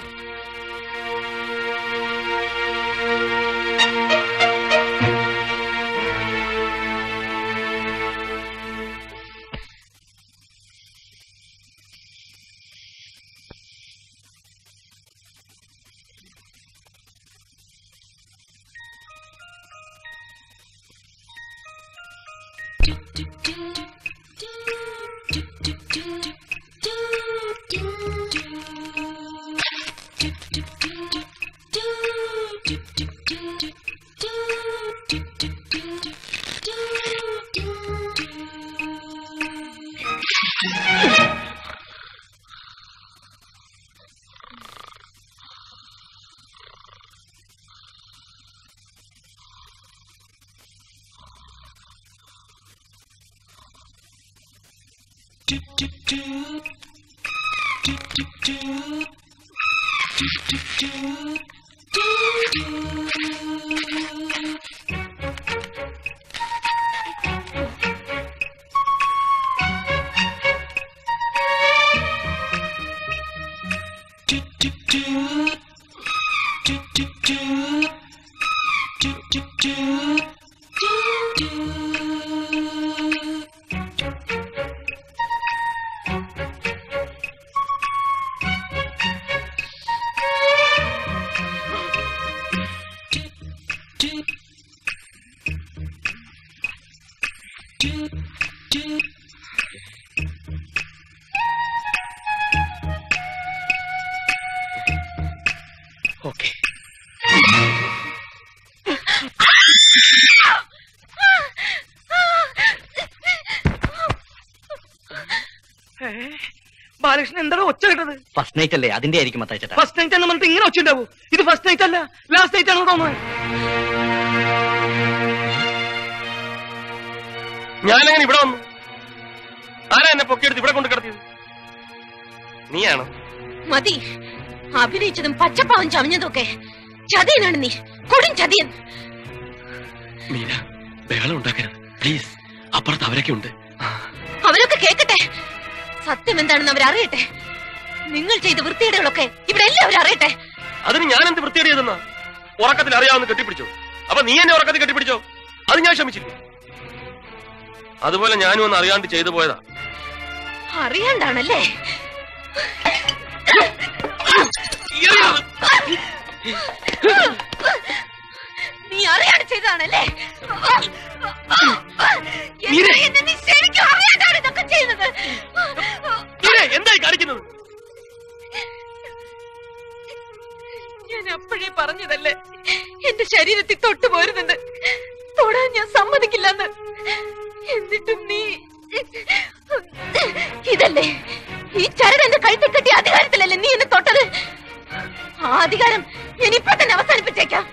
ഓക്കെ, ബാലകൃഷ്ണൻ എന്താണ് ഒച്ച കേട്ടത്? ഫസ്റ്റ് നൈറ്റ് അല്ലേ, അതിന്റെ ആയിരിക്കും മത്തായിച്ചേട്ടാ. ഫസ്റ്റ് നൈറ്റ് എന്ന് പറഞ്ഞിട്ട് ഇങ്ങനെ ഒച്ച ഉണ്ടാവൂ? ഇത് ഫസ്റ്റ് നൈറ്റ് അല്ല, ലാസ്റ്റ് നൈറ്റ് ആണോ തോന്നുന്നത്? ഞാനങ്ങനെ ഇവിടെ വന്നു. ആരാ എന്നെ പൊക്കിയെടുത്ത് ഇവിടെ കൊണ്ട് കിടത്തിയത്? നീയാണോ? മതി, അഭിനയിച്ചതും പച്ചപ്പാവം ചമഞ്ഞതും ഒക്കെ ചതിയനാണ് നീ. കൊടും ചതിയൻ. മീന ബഹളം ഉണ്ടാക്കരുത് പ്ലീസ്. അപ്പുറത്ത് അവരൊക്കെ ഉണ്ട്. അവരൊക്കെ കേൾക്കട്ടെ. സത്യം എന്താണെന്ന് അവരറിയട്ടെ. നിങ്ങൾ ചെയ്ത വൃത്തികേടുകളൊക്കെ ഇവിടെ എല്ലാവരും അറിയട്ടെ. അതിന് ഞാൻ എന്ത് വൃത്തിയേറിയതെന്നാ? ഉറക്കത്തിൽ അറിയാവുന്ന കെട്ടിപ്പിടിച്ചോ? അപ്പൊ നീ എന്നെ ഉറക്കത്തിൽ കെട്ടിപ്പിടിച്ചോ? അത് ഞാൻ ക്ഷമിച്ചില്ല. അതുപോലെ ഞാനും ഒന്ന് അറിയാണ്ട് ചെയ്തു പോയതാ. അറിയാണ്ടാണല്ലേ? നീ അറിയാണ്ട് ചെയ്തതാണല്ലേ? നീ ശരിക്കും അറിയാണ്ടാണ് ഇതൊക്കെ ചെയ്യുന്നത്. എന്തായി കാണിക്കുന്നത്? ഞാൻ അപ്പോഴേ പറഞ്ഞതല്ലേ എന്റെ ശരീരത്തിൽ തൊട്ടു പോരുന്നത്. തൊടാൻ ഞാൻ സമ്മതിക്കില്ലെന്ന്. എന്നിട്ടും നീ ഇതല്ലേ ഈ ചരട് എന്റെ കഴുത്തിൽ കെട്ടിയ അധികാരത്തിലല്ലേ നീ എന്നെ തൊട്ടത്? ആ അധികാരം ഞാൻ ഇപ്പൊ തന്നെ അവസാനിപ്പിച്ചേക്കാം.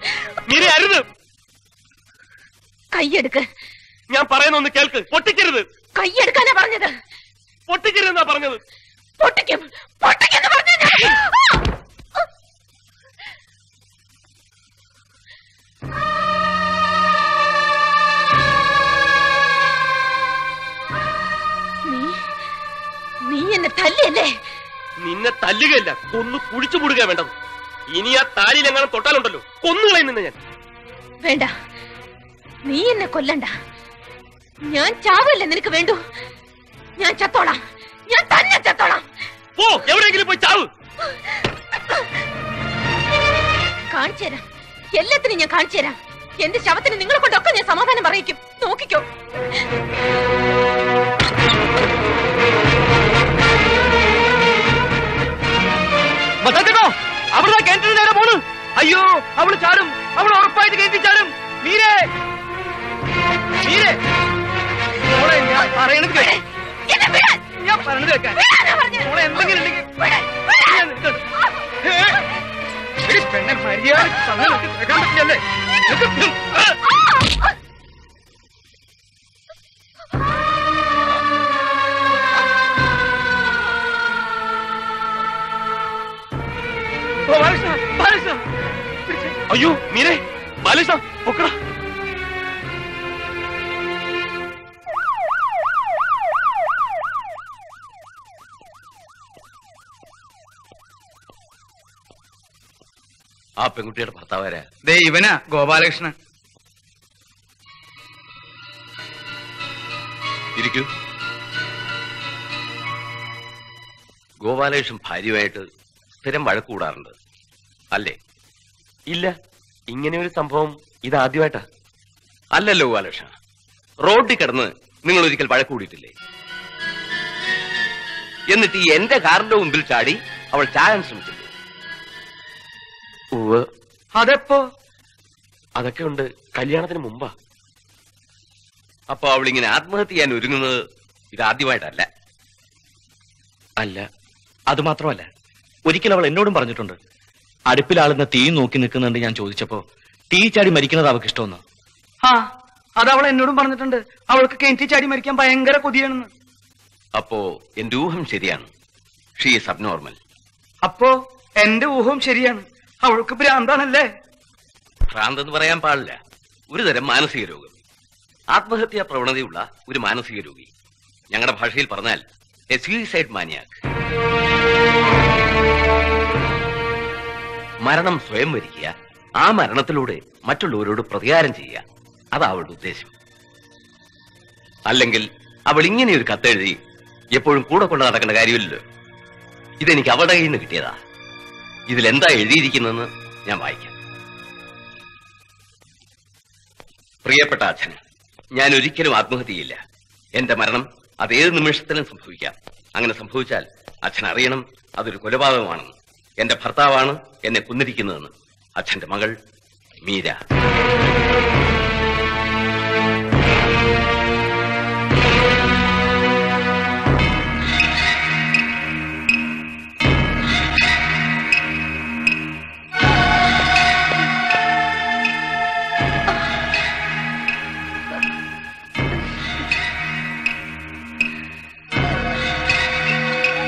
കൈയെടുക്ക്. ഞാൻ പറയുന്ന ഒന്ന് കേൾക്ക്. പൊട്ടിക്കരുത്. കൈയെടുക്കാനാ പറഞ്ഞത്. പൊട്ടിക്കരുതെന്നാ പറഞ്ഞത്. പൊട്ടിക്കും പൊട്ടിക്കെന്ന് പറഞ്ഞത്. നീ എന്നെ തല്ലിയല്ലേ? നിന്നെ തല്ലുകയല്ല, കൊന്നു കുഴിച്ചു മുടുക വേണ്ടത്. ഇനി ആ താലിയിലെങ്ങാനും തൊട്ടാലുണ്ടല്ലോ കൊന്നുകളയും നിന്നെ ഞാൻ. വേണ്ട, നീ എന്നെ കൊല്ലണ്ട. ഞാൻ ചാവല്ലേ നിനക്ക് വേണ്ടു. ഞാൻ ചത്തോളാം. ഞാൻ തന്നെ ചത്തോളാം. പോ, എവിടെയെങ്കിലും പോയി ചാവ്. കാണിച്ചു തരാം. എല്ലാത്തിനും ഞാൻ കാണിച്ചു തരാം. എന്റെ ശവത്തിന് നിങ്ങളെ കൊണ്ടൊക്കെ ഞാൻ സമാധാനം പറയിക്കും. നോക്കിക്കോ. അവിടെ കിണറ്റിന് നേരെ പോണു. അയ്യോ, അവള് ചാടും. അവൾ ഉറപ്പായിട്ട് കിണറ്റി ചാടും. മീരേ, മീരേ, ഞാൻ പറയണത് കേട്ടെ. ഞാൻ പറയണത് കേൾക്കാൻ മോളെ എന്തെങ്കിലും പെണ്ണെ മര്യാദ കേൾക്കാൻ പറ്റില്ലല്ലേ? അയ്യോ മീരേ, ബാലകൃഷ്ണ പൊക്കട. ആ പെൺകുട്ടിയുടെ ഭർത്താവാരാ? ദേ ഇവനാ ഗോപാലകൃഷ്ണൻ. ഇരിക്കൂ. ഗോപാലകൃഷ്ണൻ ഭാര്യയുമായിട്ട് സ്ഥിരം വഴക്ക് കൂടാറുണ്ട് അല്ലേ? ഇല്ല, ഇങ്ങനെ ഒരു സംഭവം ഇതാദ്യമായിട്ടാ. അല്ലല്ലോ ഗോപാലകൃഷ്ണ, റോഡിൽ കിടന്ന് നിങ്ങൾ ഒരിക്കൽ വഴക്ക് കൂടിയിട്ടില്ലേ? എന്നിട്ട് ഈ എന്റെ കാറിന്റെ മുമ്പിൽ ചാടി അവൾ ചാകാൻ ശ്രമിച്ചില്ലേ? ഉവ്വ്. അതെപ്പോ? അതൊക്കെ ഉണ്ട്, കല്യാണത്തിന് മുമ്പാ. അപ്പൊ അവളിങ്ങനെ ആത്മഹത്യ ചെയ്യാൻ ഒരുങ്ങുന്നത് ഇതാദ്യമായിട്ടല്ല. അല്ല, അത് മാത്രമല്ല, ഒരിക്കൽ അവൾ എന്നോടും പറഞ്ഞിട്ടുണ്ട്, അടുപ്പിലാളുന്ന തീ നോക്കി നിൽക്കുന്നുണ്ട്. ഞാൻ ചോദിച്ചപ്പോ തീ ചാടി മരിക്കുന്നത് അവൾക്ക് ഇഷ്ടമെന്ന്. ആ, അത് അവൾ എന്നോടും പറഞ്ഞിട്ടുണ്ട്. അവൾക്ക് കിണറ്റി ചാടി മരിക്കാൻ ഭയങ്കര കൊതിയാണെന്ന്. അപ്പോ എന്റെ ഊഹം ശരിയാണ്. She is abnormal. അപ്പോ എന്റെ ഊഹവും ശരിയാണ്. അവൾക്ക് ഭ്രാന്താണല്ലേ? ഭ്രാന്തെന്ന് പറയാൻ പാടില്ല, ഒരു തരം മാനസിക രോഗം. ആത്മഹത്യാ പ്രവണതയുള്ള ഒരു മാനസിക രോഗി. ഞങ്ങളുടെ ഭാഷയിൽ പറഞ്ഞാൽ എ സൂയിസൈഡ് മാനിയാക്ക്. മരണം സ്വയം വരിക്കുക, ആ മരണത്തിലൂടെ മറ്റുള്ളവരോട് പ്രതികാരം ചെയ്യുക, അതാ അവളുടെ ഉദ്ദേശം. അല്ലെങ്കിൽ അവൾ ഇങ്ങനെ ഒരു കത്തെഴുതി എപ്പോഴും കൂടെ കൊണ്ട് നടക്കേണ്ട കാര്യമില്ലല്ലോ. ഇതെനിക്ക് അവളുടെ കയ്യിൽ നിന്ന് കിട്ടിയതാ. ഇതിലെന്താ എഴുതിയിരിക്കുന്നതെന്ന് ഞാൻ വായിക്കാം. പ്രിയപ്പെട്ട അച്ഛൻ, ഞാൻ ഒരിക്കലും ആത്മഹത്യ ചെയ്യില്ല. എന്റെ മരണം അതേത് നിമിഷത്തിലും സംഭവിക്കാം. അങ്ങനെ സംഭവിച്ചാൽ അച്ഛൻ അറിയണം അതൊരു കൊലപാതകമാണെന്ന്. എന്റെ ഭർത്താവാണ് എന്നെ കൊന്നിരിക്കുന്നതെന്ന്. അച്ഛന്റെ മകൾ മീര.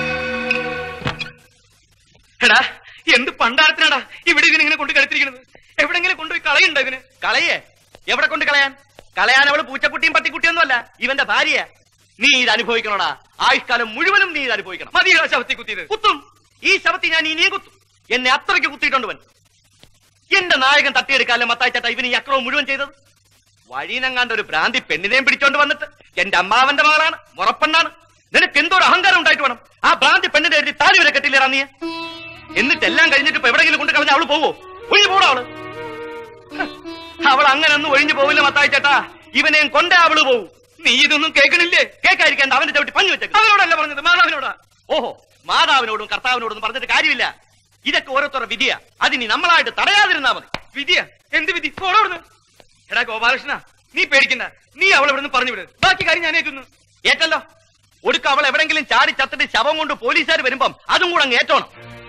എടാ, എന്ത് പണ്ടാരത്തിനാടാ ഇവിടെ ഇതിനെങ്ങനെ കൊണ്ട് കിടത്തിരിക്കുന്നത്? എവിടെങ്കിലും കൊണ്ടുപോയി കളയുണ്ടോ ഇതിന്? കളയേ? എവിടെ കൊണ്ട് കളയാൻ? കളയാൻ അവള് പൂച്ചക്കുട്ടിയും പട്ടിക്കുട്ടിയൊന്നും അല്ല, ഇവന്റെ ഭാര്യ. നീ ഇത് അനുഭവിക്കണോടാ, ആയുഷ്കാലം മുഴുവനും നീ ഇത് അനുഭവിക്കണം. മതി ആ ശവത്തി കുത്തിയത്. കുത്തും, ഈ ശവത്തി ഞാൻ ഇനിയും കുത്തും. എന്നെ അത്രയ്ക്ക് കുത്തിയിട്ടുണ്ടവൻ. എന്റെ നായകൻ തട്ടിയെടുക്കാല്ലേ മത്തായി ചേട്ടാ ഇവന് ഈ അക്രമം മുഴുവൻ ചെയ്തത്. വഴിനെങ്ങാണ്ട് ഒരു ഭ്രാന്തി പെണ്ണിനെയും പിടിച്ചോണ്ട് വന്നിട്ട് എന്റെ അമ്മാവന്റെ മകളാണ്, മുറപ്പെണ്ണാണ്, നിനക്ക് എന്തോ ഒരു അഹങ്കാരം ഉണ്ടായിട്ട് വേണം ആ ഭ്രാന്തി പെണ്ണിന്റെ എഴുതി താലി വരെ കെട്ടില്ലേറാ നീ. എന്നിട്ട് എല്ലാം കഴിഞ്ഞിട്ട് ഇപ്പൊ എവിടെയെങ്കിലും കൊണ്ട് കളഞ്ഞ അവള് പോവോ? ഒഴിഞ്ഞു പോടാ അവള്. അവൾ അങ്ങനെ ഒന്നും ഒഴിഞ്ഞു പോവില്ല മത്തായി ചേട്ടാ, ഇവനെയും കൊണ്ടേ അവള് പോവും. നീ ഇതൊന്നും കേൾക്കണില്ലേ? കേൾക്കാതിരിക്കാൻ അവന്റെ ചവിട്ടി പഞ്ഞു വെച്ചേക്കും. അവനോടല്ല പറഞ്ഞത്, മാതാവിനോടാ. ഓഹോ, മാതാവിനോടും കർത്താവിനോടും പറഞ്ഞിട്ട് കാര്യമില്ല. ഇതൊക്കെ ഓരോരുത്തരുടെ വിധിയാ, അതിനി നമ്മളായിട്ട് തടയാതിരുന്നാ മതി. വിധിയാ? എന്ത് വിധി? പോടവിടുന്ന്. എടാ ഗോപാലകൃഷ്ണ, നീ പേടിക്കണ്ട, നീ അവളെ ഇവിടുന്ന് പറഞ്ഞു വിട്. ബാക്കി കാര്യം ഞാൻ ഏറ്റുന്നു. ഏറ്റല്ലോ. ഒടുക്ക അവൾ എവിടെങ്കിലും ചാടി ചത്തിട്ട് ശവം കൊണ്ട് പോലീസുകാർ വരുമ്പം അതും കൂടെ അങ്ങ് ഏറ്റോണം.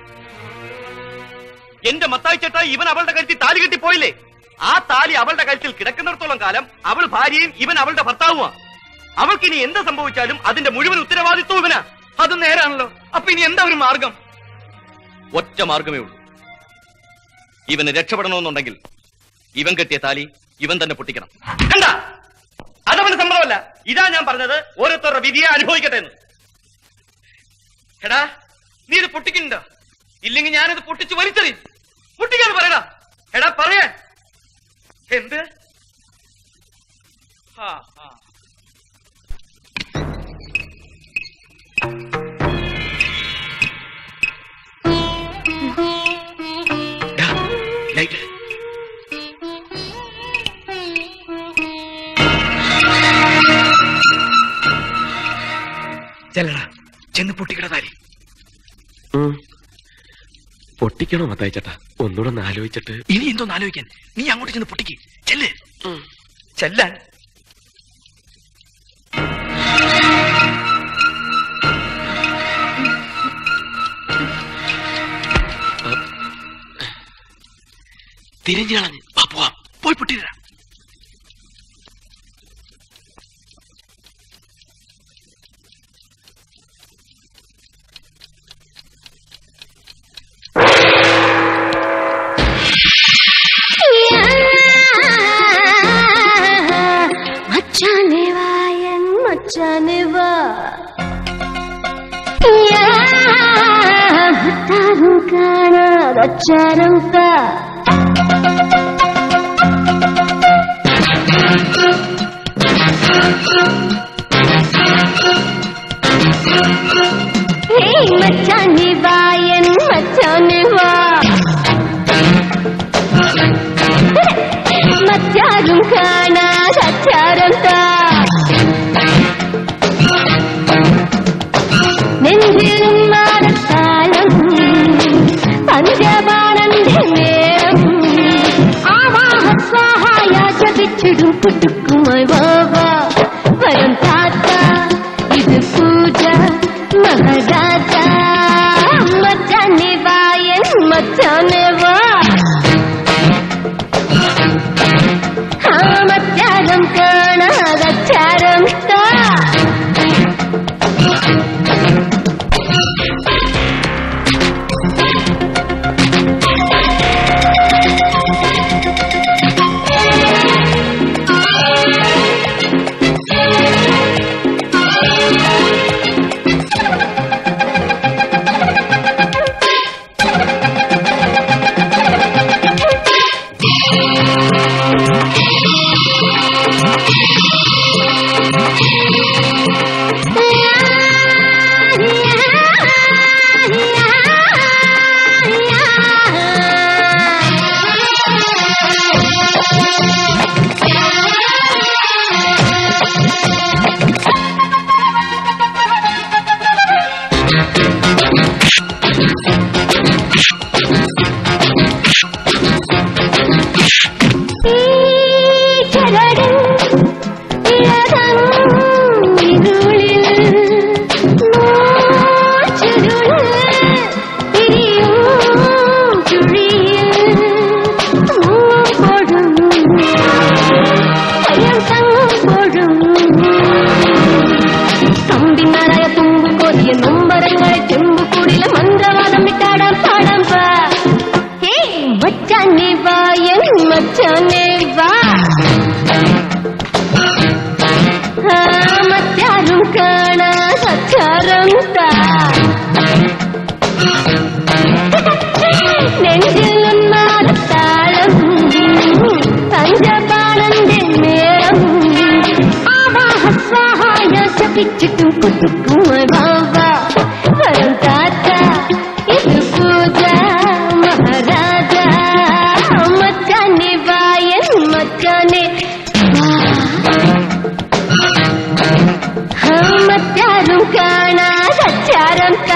എന്റെ മത്തായി ചേട്ടാ, ഇവൻ അവളുടെ കഴുത്തിൽ താലി കെട്ടി പോയില്ലേ? ആ താലി അവളുടെ കഴുത്തിൽ കിടക്കുന്നിടത്തോളം കാലം അവൾ ഭാര്യയും ഇവൻ അവളുടെ ഭർത്താവുമാ. അവൾക്കിനി എന്ത് സംഭവിച്ചാലും അതിന്റെ മുഴുവൻ ഉത്തരവാദിത്വം ഇവനാ. അത് നേരാണല്ലോ. അപ്പൊ ഇനി എന്താ ഒരു മാർഗം? ഒറ്റ മാർഗമേ ഉള്ളൂ. ഇവന് രക്ഷപ്പെടണമെന്നുണ്ടെങ്കിൽ ഇവൻ കെട്ടിയ താലി ഇവൻ തന്നെ പൊട്ടിക്കണം. കണ്ട, അതവന് സമ്മതമല്ല. ഇതാ ഞാൻ പറഞ്ഞത്, ഓരോരുത്തരുടെ വിധിയെ അനുഭവിക്കട്ടെ എന്ന്. എടാ, നീ ഇത് പൊട്ടിക്കുന്നുണ്ടോ? ഇല്ലെങ്കിൽ ഞാനിത് പൊട്ടിച്ച് വലിച്ചെറിയും. പൊട്ടിക്കാന്ന് പറയടാ. എടാ പറയാൻ. എന്ത്? ആ ആ ലൈറ്റ്. ചെല്ലടാ, ചെന്ന് പൊട്ടിക്കട താലി. പൊട്ടിക്കണോ മത്തായി ചേട്ടാ? ഒന്നുകൂടെ ഒന്ന് ആലോചിച്ചിട്ട്. ഇനി എന്തോന്ന് ആലോചിക്കാൻ? നീ അങ്ങോട്ട് ചെന്ന് പൊട്ടിക്ക്. ചെല്ല്. ചെല്ലാൻ. തിരിഞ്ഞു കളഞ്ഞ് പോവാം. പോയി പൊട്ടിരാ. മച്ചാനെ വായൻ മച്ചാനെ വാ ഭത്താരും കാണാതച്ചാരം താ മച്ചാനെ വായൻ മച്ചാനെ വാ മറ്റാരും കാണാതച്ചാരം താ നെഞ്ചിലും മാറത്താലം പഞ്ചപാണന്റെ നേരം ആവാഹസ്വാഹായ ജപിച്ചിടും പുട്ടുക്കുമായി വാവാ വരം താത്ത ഇത് പൂജ മഹാരാജ മച്ചാനെ വായൻ മച്ചാനെ വാ മറ്റാരം കാണാതച്ചാരം താ ആചാരന്താ നെഞ്ചിൽ ഉന്മാദത്താളം പഞ്ചപാണന്റെ മേളം ആവാഹസ്വാഹായ ശപിച്ചിട്ടും കുത്തുക്കുമായി ബാബ വരം താത്ത ഇത് പൂജ മഹാരാജ മച്ചാനെ വായൻ മച്ചാനെ മറ്റാരും കാണാതച്ചാരം താ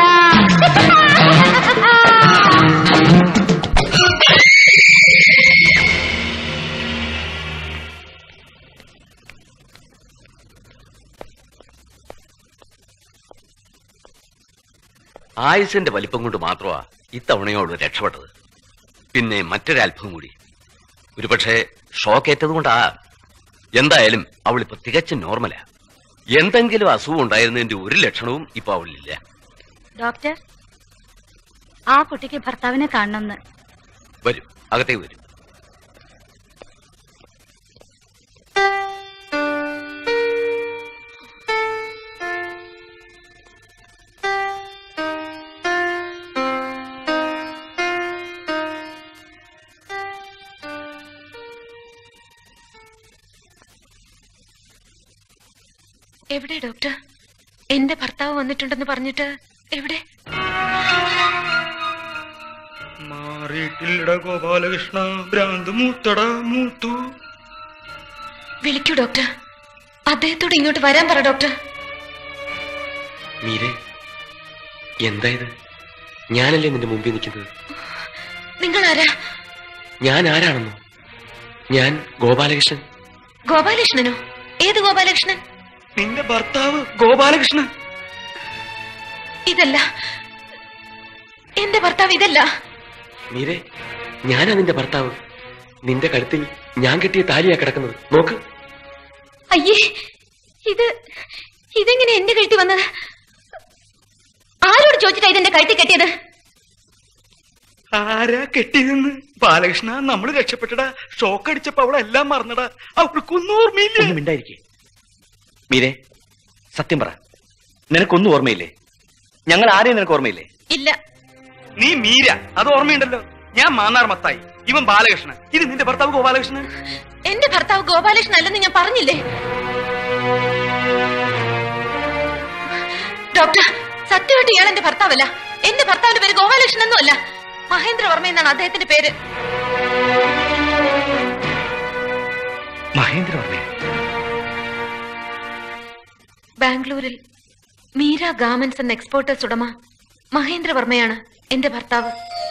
ആയുസിന്റെ വലിപ്പം കൊണ്ട് മാത്രമാ ഇത്തവണയോട് രക്ഷപ്പെട്ടത്. പിന്നെ മറ്റൊരത്ഭുതം കൂടി. ഒരുപക്ഷെ ഷോക്കേറ്റത് കൊണ്ടാ. എന്തായാലും അവളിപ്പോ തികച്ചും നോർമലാ. എന്തെങ്കിലും അസുഖം ഉണ്ടായിരുന്നതിന്റെ ഒരു ലക്ഷണവും ഇപ്പൊ അവളില്ല. ഡോക്ടർ, ആ കുട്ടിക്ക് ഭർത്താവിനെ കാണണമെന്ന്. വരും, അകത്തേക്ക് വരും. എവിടെ ഡോക്ടർ? എന്റെ ഭർത്താവ് വന്നിട്ടുണ്ടെന്ന് പറഞ്ഞിട്ട് എവിടെ? മാറിയിട്ടില്ലട ഗോപാലകൃഷ്ണ, ഭ്രാന്ത് മൂത്തട മൂത്തു. വിളിക്കൂ ഡോക്ടർ. അദ്ദേഹത്തോട് ഇങ്ങോട്ട് വരാൻ പറ ഡോക്ടർ. മീരെ, എന്തായത്? ഞാനല്ലേ നിന്റെ മുമ്പിൽ നിൽക്കുന്നത്? നിങ്ങൾ ആരാ? ഞാൻ ആരാണെന്നോ? ഞാൻ ഗോപാലകൃഷ്ണൻ. ഗോപാലകൃഷ്ണനോ? ഏത് ഗോപാലകൃഷ്ണൻ? നിന്റെ ഭർത്താവ് ഗോപാലകൃഷ്ണൻ. ഇതല്ല എന്റെ ഭർത്താവ്, ഇതല്ല. മീരെ, ഞാനാ നിന്റെ ഭർത്താവ്. നിന്റെ കഴുത്തിൽ ഞാൻ കെട്ടിയ താലിയാ കിടക്കുന്നത്. നോക്ക്. അയ്യേ, ഇത് ഇതെങ്ങനെ എന്റെ കഴുത്തിൽ വന്നത്? ആരോട് ചോദിച്ചിട്ടാ ഇതെന്റെ കഴുത്തിൽ കെട്ടിയത്? ആരാ കെട്ടിയതെന്ന്? ബാലകൃഷ്ണ, നമ്മള് രക്ഷപ്പെട്ടടാ. ഷോക്ക് അടിച്ചപ്പോ അവളെല്ലാം മറന്നടാ. അവൾക്കൊന്നും ഓർമ്മയില്ല. ഒന്നും മിണ്ടായിരിക്കേ. മീരെ, സത്യം പറ, നിനക്കൊന്നും ഓർമ്മയില്ലേ? ഞങ്ങൾ ആരെയും നിനക്ക് ഓർമ്മയില്ലേ? ഇല്ല. നീ മീര, അത് ഓർമ്മയുണ്ടല്ലോ. ഞാൻ മാന്നാർ മത്തായി, ഇവൻ ബാലകൃഷ്ണൻ. ഇത് നിന്റെ ഭർത്താവ് ഗോപാലകൃഷ്ണൻ. എന്റെ ഭർത്താവ് ഗോപാലകൃഷ്ണൻ അല്ലെന്ന് ഞാൻ പറഞ്ഞില്ലേ ഡോക്ടർ? സത്യമായിട്ട് ഇയാൾ എന്റെ ഭർത്താവല്ല. എന്റെ ഭർത്താവിന്റെ പേര് ഗോപാലകൃഷ്ണൻ ഒന്നും അല്ല, മഹേന്ദ്രവർമ്മ എന്നാണ് അദ്ദേഹത്തിന്റെ പേര്. മഹേന്ദ്രവർമ്മ? ബാംഗ്ലൂരിൽ മീര ഗാർമെന്റ്സ് എന്ന എക്സ്പോർട്ടേഴ്സ് ഉടമ മഹേന്ദ്രവർമ്മയാണ് എന്റെ ഭർത്താവ്.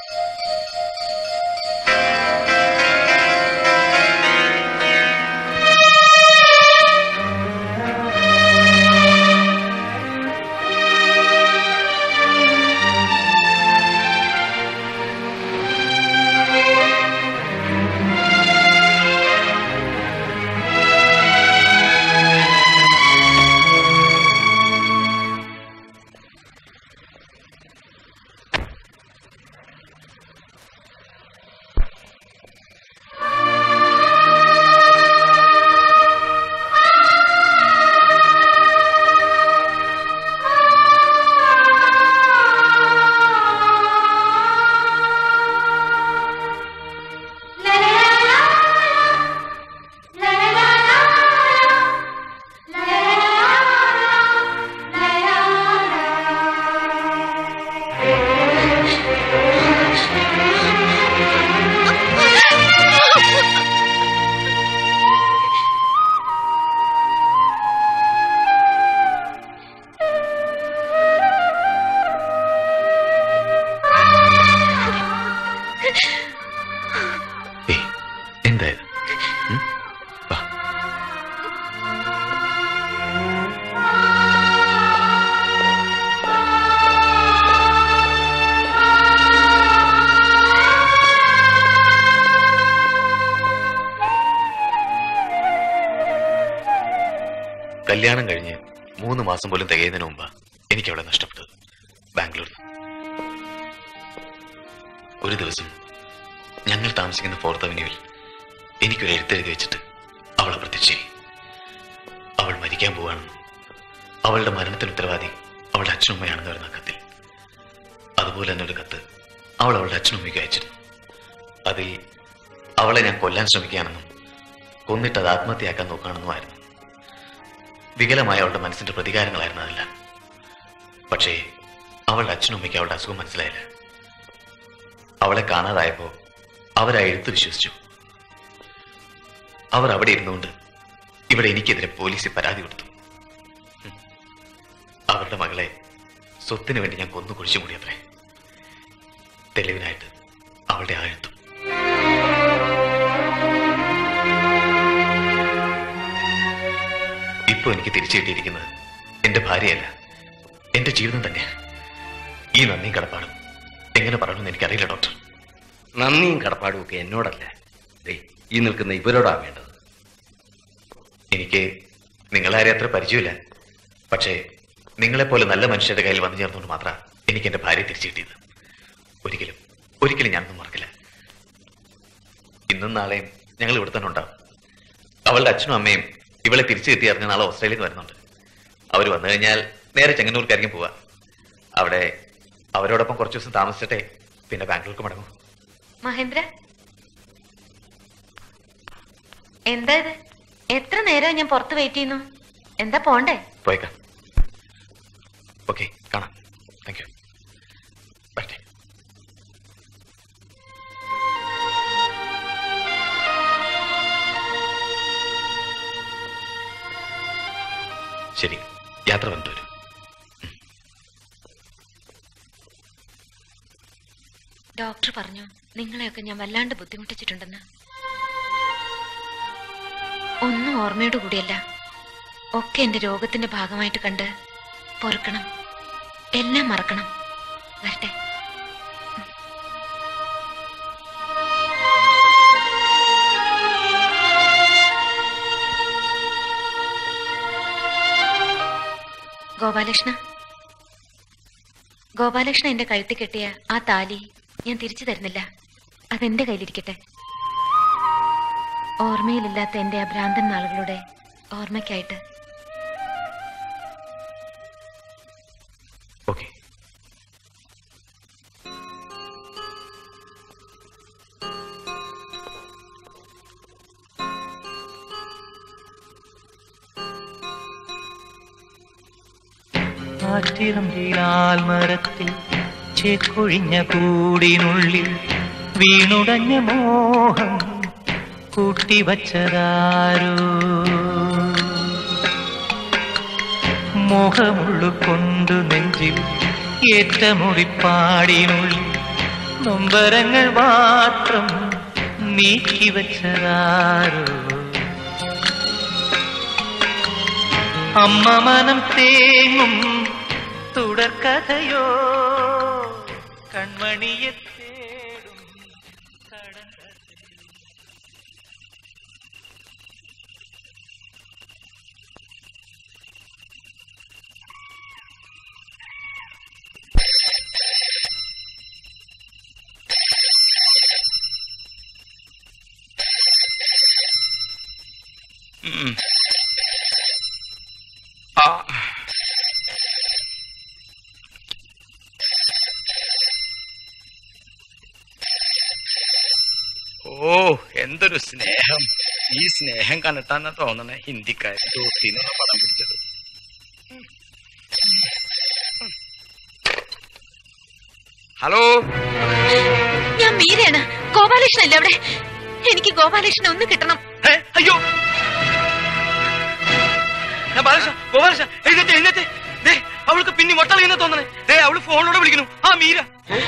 കല്യാണം കഴിഞ്ഞ് മൂന്ന് മാസം പോലും തികയുന്നതിന് മുമ്പാ എനിക്ക് അവളെ നഷ്ടപ്പെട്ടത്. ബാംഗ്ലൂരിൽ ഒരു ദിവസം ഞങ്ങൾ താമസിക്കുന്ന ഫോർത്ത് അവന്യൂവിൽ എനിക്കൊരു എഴുത്തെഴുതി വെച്ചിട്ട് അവൾ അപ്രത്യക്ഷയായി. അവൾ മരിക്കാൻ പോവാണെന്നും അവളുടെ മരണത്തിന് ഉത്തരവാദി അവൾ അവളുടെ അച്ഛനമ്മയാണെന്ന് വരുന്ന കത്തിൽ. അതുപോലെ തന്നെ ഒരു കത്ത് അവൾ അവളുടെ അച്ഛനമ്മയ്ക്ക് അയച്ചിരുന്നു. അതിൽ അവളെ ഞാൻ കൊല്ലാൻ ശ്രമിക്കുകയാണെന്നും കൊന്നിട്ട് അത് ആത്മഹത്യയാക്കാൻ നോക്കുകയാണെന്നുമായിരുന്നു. വികലമായ അവളുടെ മനസ്സിന്റെ പ്രതികാരങ്ങളായിരുന്നു അതെല്ലാം. പക്ഷേ അവളുടെ അച്ഛനമ്മയ്ക്ക് അവളുടെ അസുഖം മനസ്സിലായില്ല. അവളെ കാണാതായപ്പോ അവരാ എഴുത്ത് വിശ്വസിച്ചു. അവർ അവിടെ ഇരുന്നുകൊണ്ട് ഇവിടെ എനിക്കെതിരെ പോലീസിൽ പരാതി കൊടുത്തു. അവരുടെ മകളെ സ്വത്തിന് വേണ്ടി ഞാൻ കൊന്നു കുഴിച്ചു മൂടിയത്രേ. തെളിവിനായിട്ട് അവളുടെ ആ എഴുത്തും. ഇപ്പൊ എനിക്ക് തിരിച്ചു കിട്ടിയിരിക്കുന്നത് എന്റെ ഭാര്യയല്ല, എന്റെ ജീവിതം തന്നെയാണ്. ഈ നന്ദിയും കടപ്പാടും എങ്ങനെ പറയണമെന്ന് എനിക്കറിയില്ല ഡോക്ടർ. നന്ദിയും കടപ്പാടും ഒക്കെ എന്നോടല്ല, ഈ നിൽക്കുന്ന ഇവരോടാ വേണ്ടത്. എനിക്ക് നിങ്ങളാരെ അത്ര പരിചയമില്ല. പക്ഷേ നിങ്ങളെപ്പോലെ നല്ല മനുഷ്യരുടെ കയ്യിൽ വന്നു ചേർന്നുകൊണ്ട് മാത്രമാണ് എനിക്ക് എന്റെ ഭാര്യയെ തിരിച്ചു കിട്ടിയത്. ഒരിക്കലും ഒരിക്കലും ഞാനൊന്നും മറക്കില്ല. ഇന്നും നാളെയും ഞങ്ങൾ ഇവിടെ തന്നെ ഉണ്ടാവും. അവളുടെ അച്ഛനും അമ്മയും ഇവളെ തിരിച്ചു കിട്ടി അറിഞ്ഞ നാളെ ഓസ്ട്രേലിയയിൽ നിന്ന് വരുന്നുണ്ട്. അവർ വന്നു കഴിഞ്ഞാൽ നേരെ ചെങ്ങന്നൂർക്കായിരിക്കും പോവാ. അവിടെ അവരോടൊപ്പം കുറച്ചു ദിവസം താമസിച്ചിട്ടേ പിന്നെ ബാംഗ്ലൂർക്ക് മടങ്ങും. മഹേന്ദ്ര, എന്താ ഇത്? എത്ര നേരം ഞാൻ പുറത്ത് വെയിറ്റ് ചെയ്യുന്നു. എന്താ പോണ്ടേ? പോയേക്കാം. ഓക്കെ, കാണാം. Thank you. ബൈ. ശരി, യാത്ര വന്നിട്ട് വരും. ഡോക്ടർ പറഞ്ഞു നിങ്ങളെയൊക്കെ ഞാൻ വല്ലാണ്ട് ബുദ്ധിമുട്ടിച്ചിട്ടുണ്ടെന്ന്. ഒന്നും ഓർമ്മയോട് കൂടിയല്ല, ഒക്കെ എന്റെ രോഗത്തിന്റെ ഭാഗമായിട്ട് കണ്ട് പൊറുക്കണം, എല്ലാം മറക്കണം. വരട്ടെ. ഗോപാലകൃഷ്ണ, ഗോപാലകൃഷ്ണ എന്റെ കഴുത്തിൽ കെട്ടിയ ആ താലി ഞാൻ തിരിച്ചു തരുന്നില്ല. അതെന്റെ കയ്യിലിരിക്കട്ടെ. ഓർമ്മയിലില്ലാത്ത എന്റെ ആ ഭ്രാന്തൻ നാളുകളുടെ ഓർമ്മയ്ക്കായിട്ട്. ഓക്കെ. ആറ്റിറമ്പിലാൽ മരത്തിൽ ചേക്കൊഴിഞ്ഞ കൂടിനുള്ളിൽ വീണുടഞ്ഞ മോഹം കൂട്ടിവച്ചതാരോ. മോഹമുള്ളു കൊണ്ടു നെഞ്ചിൽ ഏറ്റമുറിപ്പാടിനുള്ളിൽ നൊമ്പരങ്ങൾ മാത്രം നീക്കിവച്ചതാരോ. അമ്മ മനം തേങ്ങും തുടർക്കഥയോ കൺമണിയെ തേടും കടങ്കഥ. ഓ, എന്തൊരു സ്നേഹം! ഈ സ്നേഹം കണ്ടിട്ടാണ് തോന്നണേ ഹിന്ദിക്കാർ ദോസ്തിന്ന് പടം പിടിച്ചത്. ഹലോ, ഞാൻ മീരയാണ്. ഗോപാലകൃഷ്ണല്ലേ അവിടെ? എനിക്ക് ഗോപാലകൃഷ്ണൻ ഒന്ന് കിട്ടണം. അയ്യോ ബാലകൃഷ്ണ, ഗോപാലകൃഷ്ണ, എഴുന്നേറ്റ് എഴുന്നേറ്റ്. ദേ അവൾക്ക് പിന്നെ മൊട്ടളിയെന്ന് തോന്നണേ. ദേ അവള് ഫോണിലൂടെ വിളിക്കുന്നു. ആ മീര.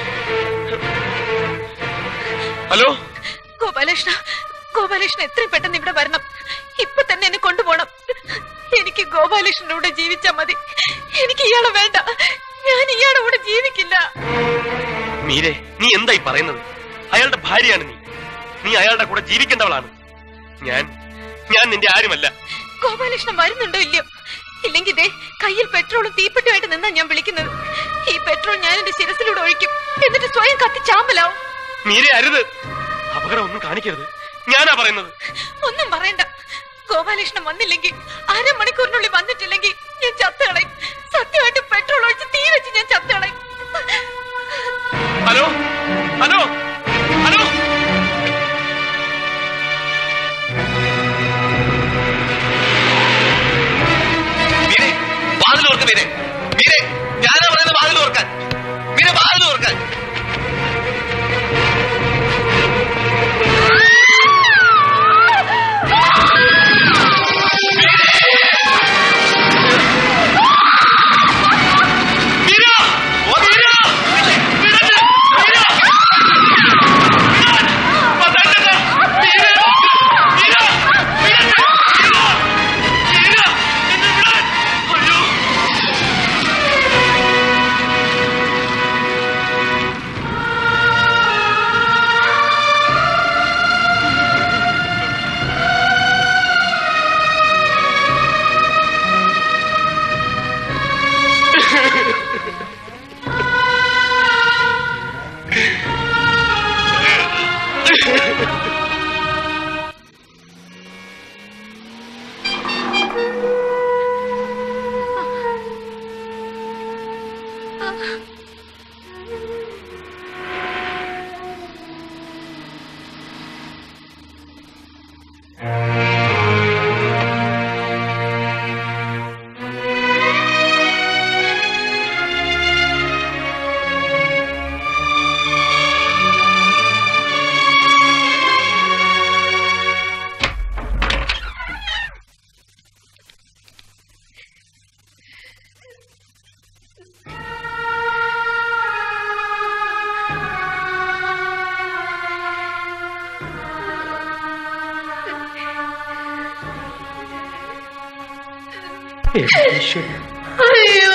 ഹലോ ഗോപാലകൃഷ്ണ, ഗോപാലകൃഷ്ണൻ എത്രയും പെട്ടെന്ന് ഇവിടെ വരണം. ഇപ്പൊ തന്നെ എന്നെ കൊണ്ടുപോകണം. എനിക്ക് ഗോപാലകൃഷ്ണന്റെ കൂടെ ജീവിച്ചാ മതി. എനിക്ക് ഇയാളെ വേണ്ട. ഞാൻ ഇയാളുടെ കൂടെ ജീവിക്കില്ല. മീരെ, നീ എന്തായി പറയുന്നത്? അയാളുടെ ഭാര്യയാണ് നീ. നീ അയാളുടെ കൂടെ ജീവിക്കേണ്ടവളാണ്. ഞാൻ ഞാൻ നിന്റെ ആരുമല്ല. ഗോപാലകൃഷ്ണൻ വരുന്നുണ്ടോ ഇല്ലയോ? ഇല്ലെങ്കിൽ ദേ കയ്യിൽ പെട്രോളും തീപ്പെട്ടിയുമായിട്ട് നിന്നാ ഞാൻ വിളിക്കുന്നത്. ഈ പെട്രോൾ ഞാൻ എന്റെ ശിരസിലൂടെ ഒഴിക്കും. എന്നിട്ട് സ്വയം കത്തി ചാമ്പലാവും. മീരെ, അരുത്. അപകടം ഒന്നും കാണിക്കരുത്. ഞാനാ പറയുന്നത്. ഒന്നും പറയണ്ട. ഗോപാലകൃഷ്ണൻ വന്നില്ലെങ്കിൽ, അരമണിക്കൂറിനുള്ളിൽ വന്നിട്ടില്ലെങ്കിൽ ഞാൻ ചത്തുകളയും. സത്യമായിട്ട് പെട്രോൾ ഒഴിച്ച് തീ വെച്ച് ഞാൻ ചത്തോളെ. ഹലോ ഹലോ ഹലോ മീരെ വാതിൽ ഓർക്ക മീരെ മീരെ ഞാനാ പറയുന്നത് വാതിൽ ഓർക്കാൻ മീരെ വാതിൽ ഓർക്കാൻ അയ്യോ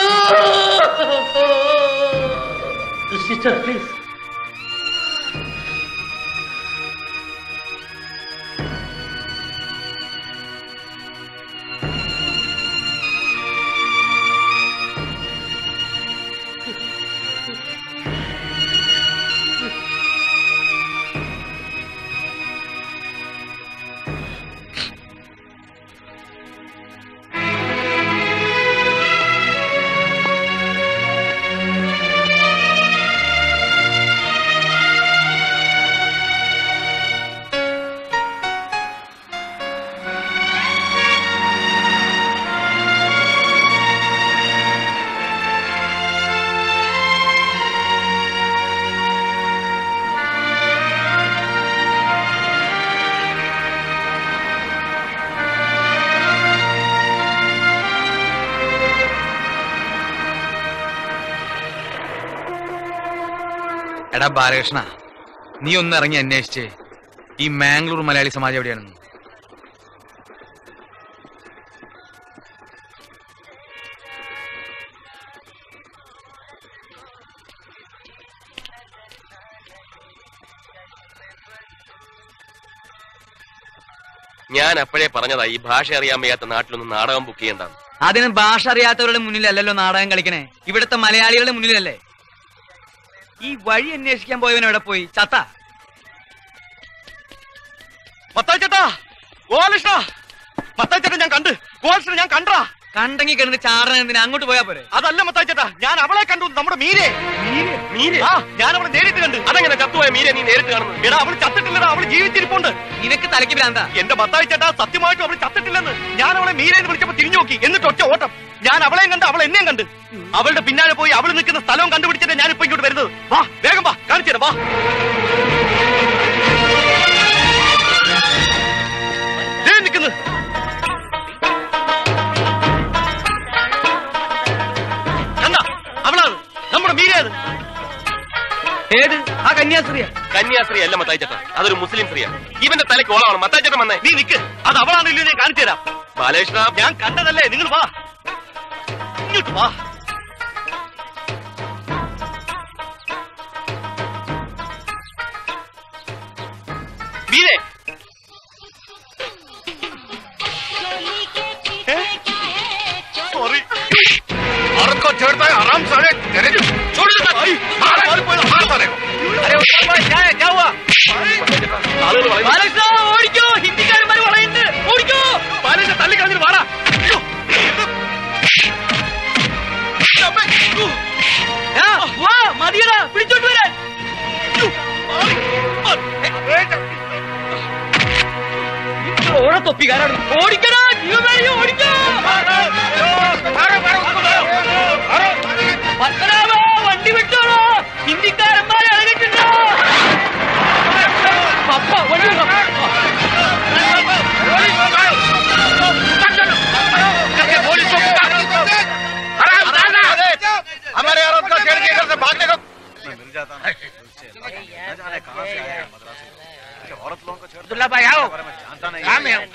സിസ്റ്റർ പ്ലീസ്. എടാ ബാലകൃഷ്ണ, നീ ഒന്ന് ഇറങ്ങി അന്വേഷിച്ചേ ഈ മാംഗ്ലൂർ മലയാളി സമാജം എവിടെയാണെന്ന്. ഞാൻ അപ്പോഴേ പറഞ്ഞതാ ഈ ഭാഷ അറിയാൻ വയ്യാത്ത നാട്ടിലൊന്നും നാടകം ബുക്ക് ചെയ്യണ്ടാണ്. അതിന് ഭാഷ അറിയാത്തവരുടെ മുന്നിലല്ലല്ലോ നാടകം കളിക്കണേ, ഇവിടുത്തെ മലയാളികളുടെ മുന്നിലല്ലേ. ഈ വഴി അന്വേഷിക്കാൻ പോയവൻ എവിടെ പോയി? ചത്ത മത്തായിച്ചേട്ടാ, ഗോപാലകൃഷ്ണ, മത്തായിച്ചേട്ടാ ഞാൻ കണ്ട്, ഗോപാലകൃഷ്ണൻ ഞാൻ കണ്ടാ. കണ്ടെങ്കിൽ കിടന്ന് ചാടന എന്തിനാ? അങ്ങോട്ട് പോയാ പോരെ? അതല്ല മത്തായിച്ചേട്ടാ, ഞാൻ അവളെ കണ്ടു, നമ്മുടെ മീരെ. മീരെ? ആ, ഞാൻ അവളെ നേരിട്ട് കണ്ട്. അതെങ്ങനെ ചത്തുപോയ മീരെ നീ നേരിട്ട് കാണുന്നു? എടാ, അവള് ചത്തിട്ടില്ലടാ, അവള് ജീവിച്ചിരിപ്പുണ്ട്. നിനക്ക് തലയ്ക്ക് ഭ്രാന്താ? എന്റെ മത്തായിച്ചേട്ടാ, സത്യമായിട്ടും അവള് ചത്തിട്ടില്ലെന്ന്. ഞാൻ അവളെ മീരെന്ന് വിളിച്ചപ്പോ തിരിഞ്ഞു നോക്കി, എന്നിട്ട് ഒറ്റ ഓട്ടം. ഞാൻ അവളെയും കണ്ട്, അവൾ എന്നെയും കണ്ട്. അവളുടെ പിന്നാലെ പോയി അവള് നിൽക്കുന്ന സ്ഥലവും കണ്ടുപിടിച്ചിട്ട് ഞാൻ ഇപ്പൊ ഇങ്ങോട്ട് വരുന്നത്. വാ, വേഗം വാ, കാണിച്ചു തരാം, വാ. നിൽക്കുന്നു കണ്ട, അവളാണ് നമ്മുടെ മീരേത്. ഏത്? ആ കന്യാസ്ത്രീയ? കന്യാസ്ത്രീ അല്ല മത്തായിച്ചേട്ടാ, അതൊരു മുസ്ലിം സ്ത്രീയാ. ഇവന്റെ തലയ്ക്ക് ഓളാണ്. മത്തായിച്ചേട്ടൻ വന്നേ. നീ നിക്ക്, അത് അവളാണല്ലോ, ഞാൻ കാണിച്ചു തരാം. ബാലകൃഷ്ണ, ഞാൻ കണ്ടതല്ലേ, നിങ്ങൾ വാ, ഇങ്ങോട്ട് വാ. മീരെ, सॉरी औरत को छेड़ता है हराम साले तेरे छोड़ दे भाई मार मार कोई मार साले को अरे भाई क्या है क्या हुआ बालकृष्ण ഓടിക്കോ ഹിന്ദിക്കാരന്മാർ വളയുന്നുണ്ട് ഓടിക്കോ ബാലകൃഷ്ണ തള്ളി കളഞ്ഞിട്ട് വാടാ തൊപ്പിക്കാരാണ്. ഓടിക്കടാ, ജീവനായി ഓടിക്കോ. പത്മനാഭ, വണ്ടി വിട്ടോളൂ. ഹിന്ദിക്കാരന്മാരെ ഇറങ്ങിട്ടുണ്ടോ? പപ്പ, വണ്ടി വിട്ടോ. हमारे औरत को छेड़ के इधर से भागने को मिल जाता ना। न जाने कहाँ से आया मद्रासी। अच्छा औरत लोगों को छेड़। अब्दुल्ला भाई आओ। जानता नहीं। काम है।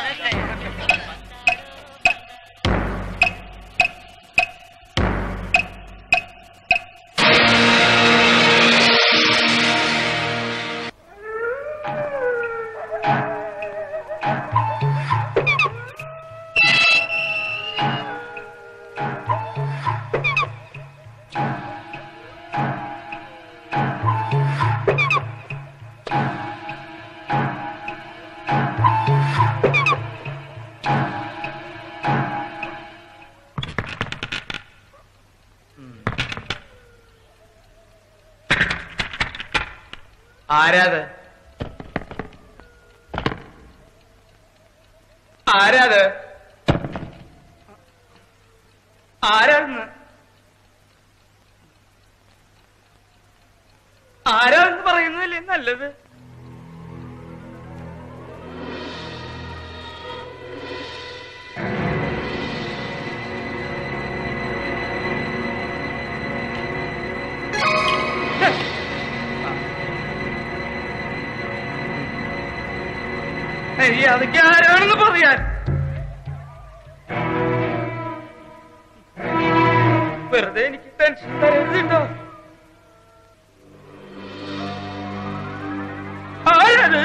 ആരാത് ആരാത് ആരാന്ന് ആരാന്ന് പറയുന്നതല്ലേ നല്ലത്. അതൊക്കെ ആരാണെന്ന് പറയാൻ വെറുതെ എനിക്ക് ടെൻഷൻ തരുന്നുണ്ടോ? ആരാണ്?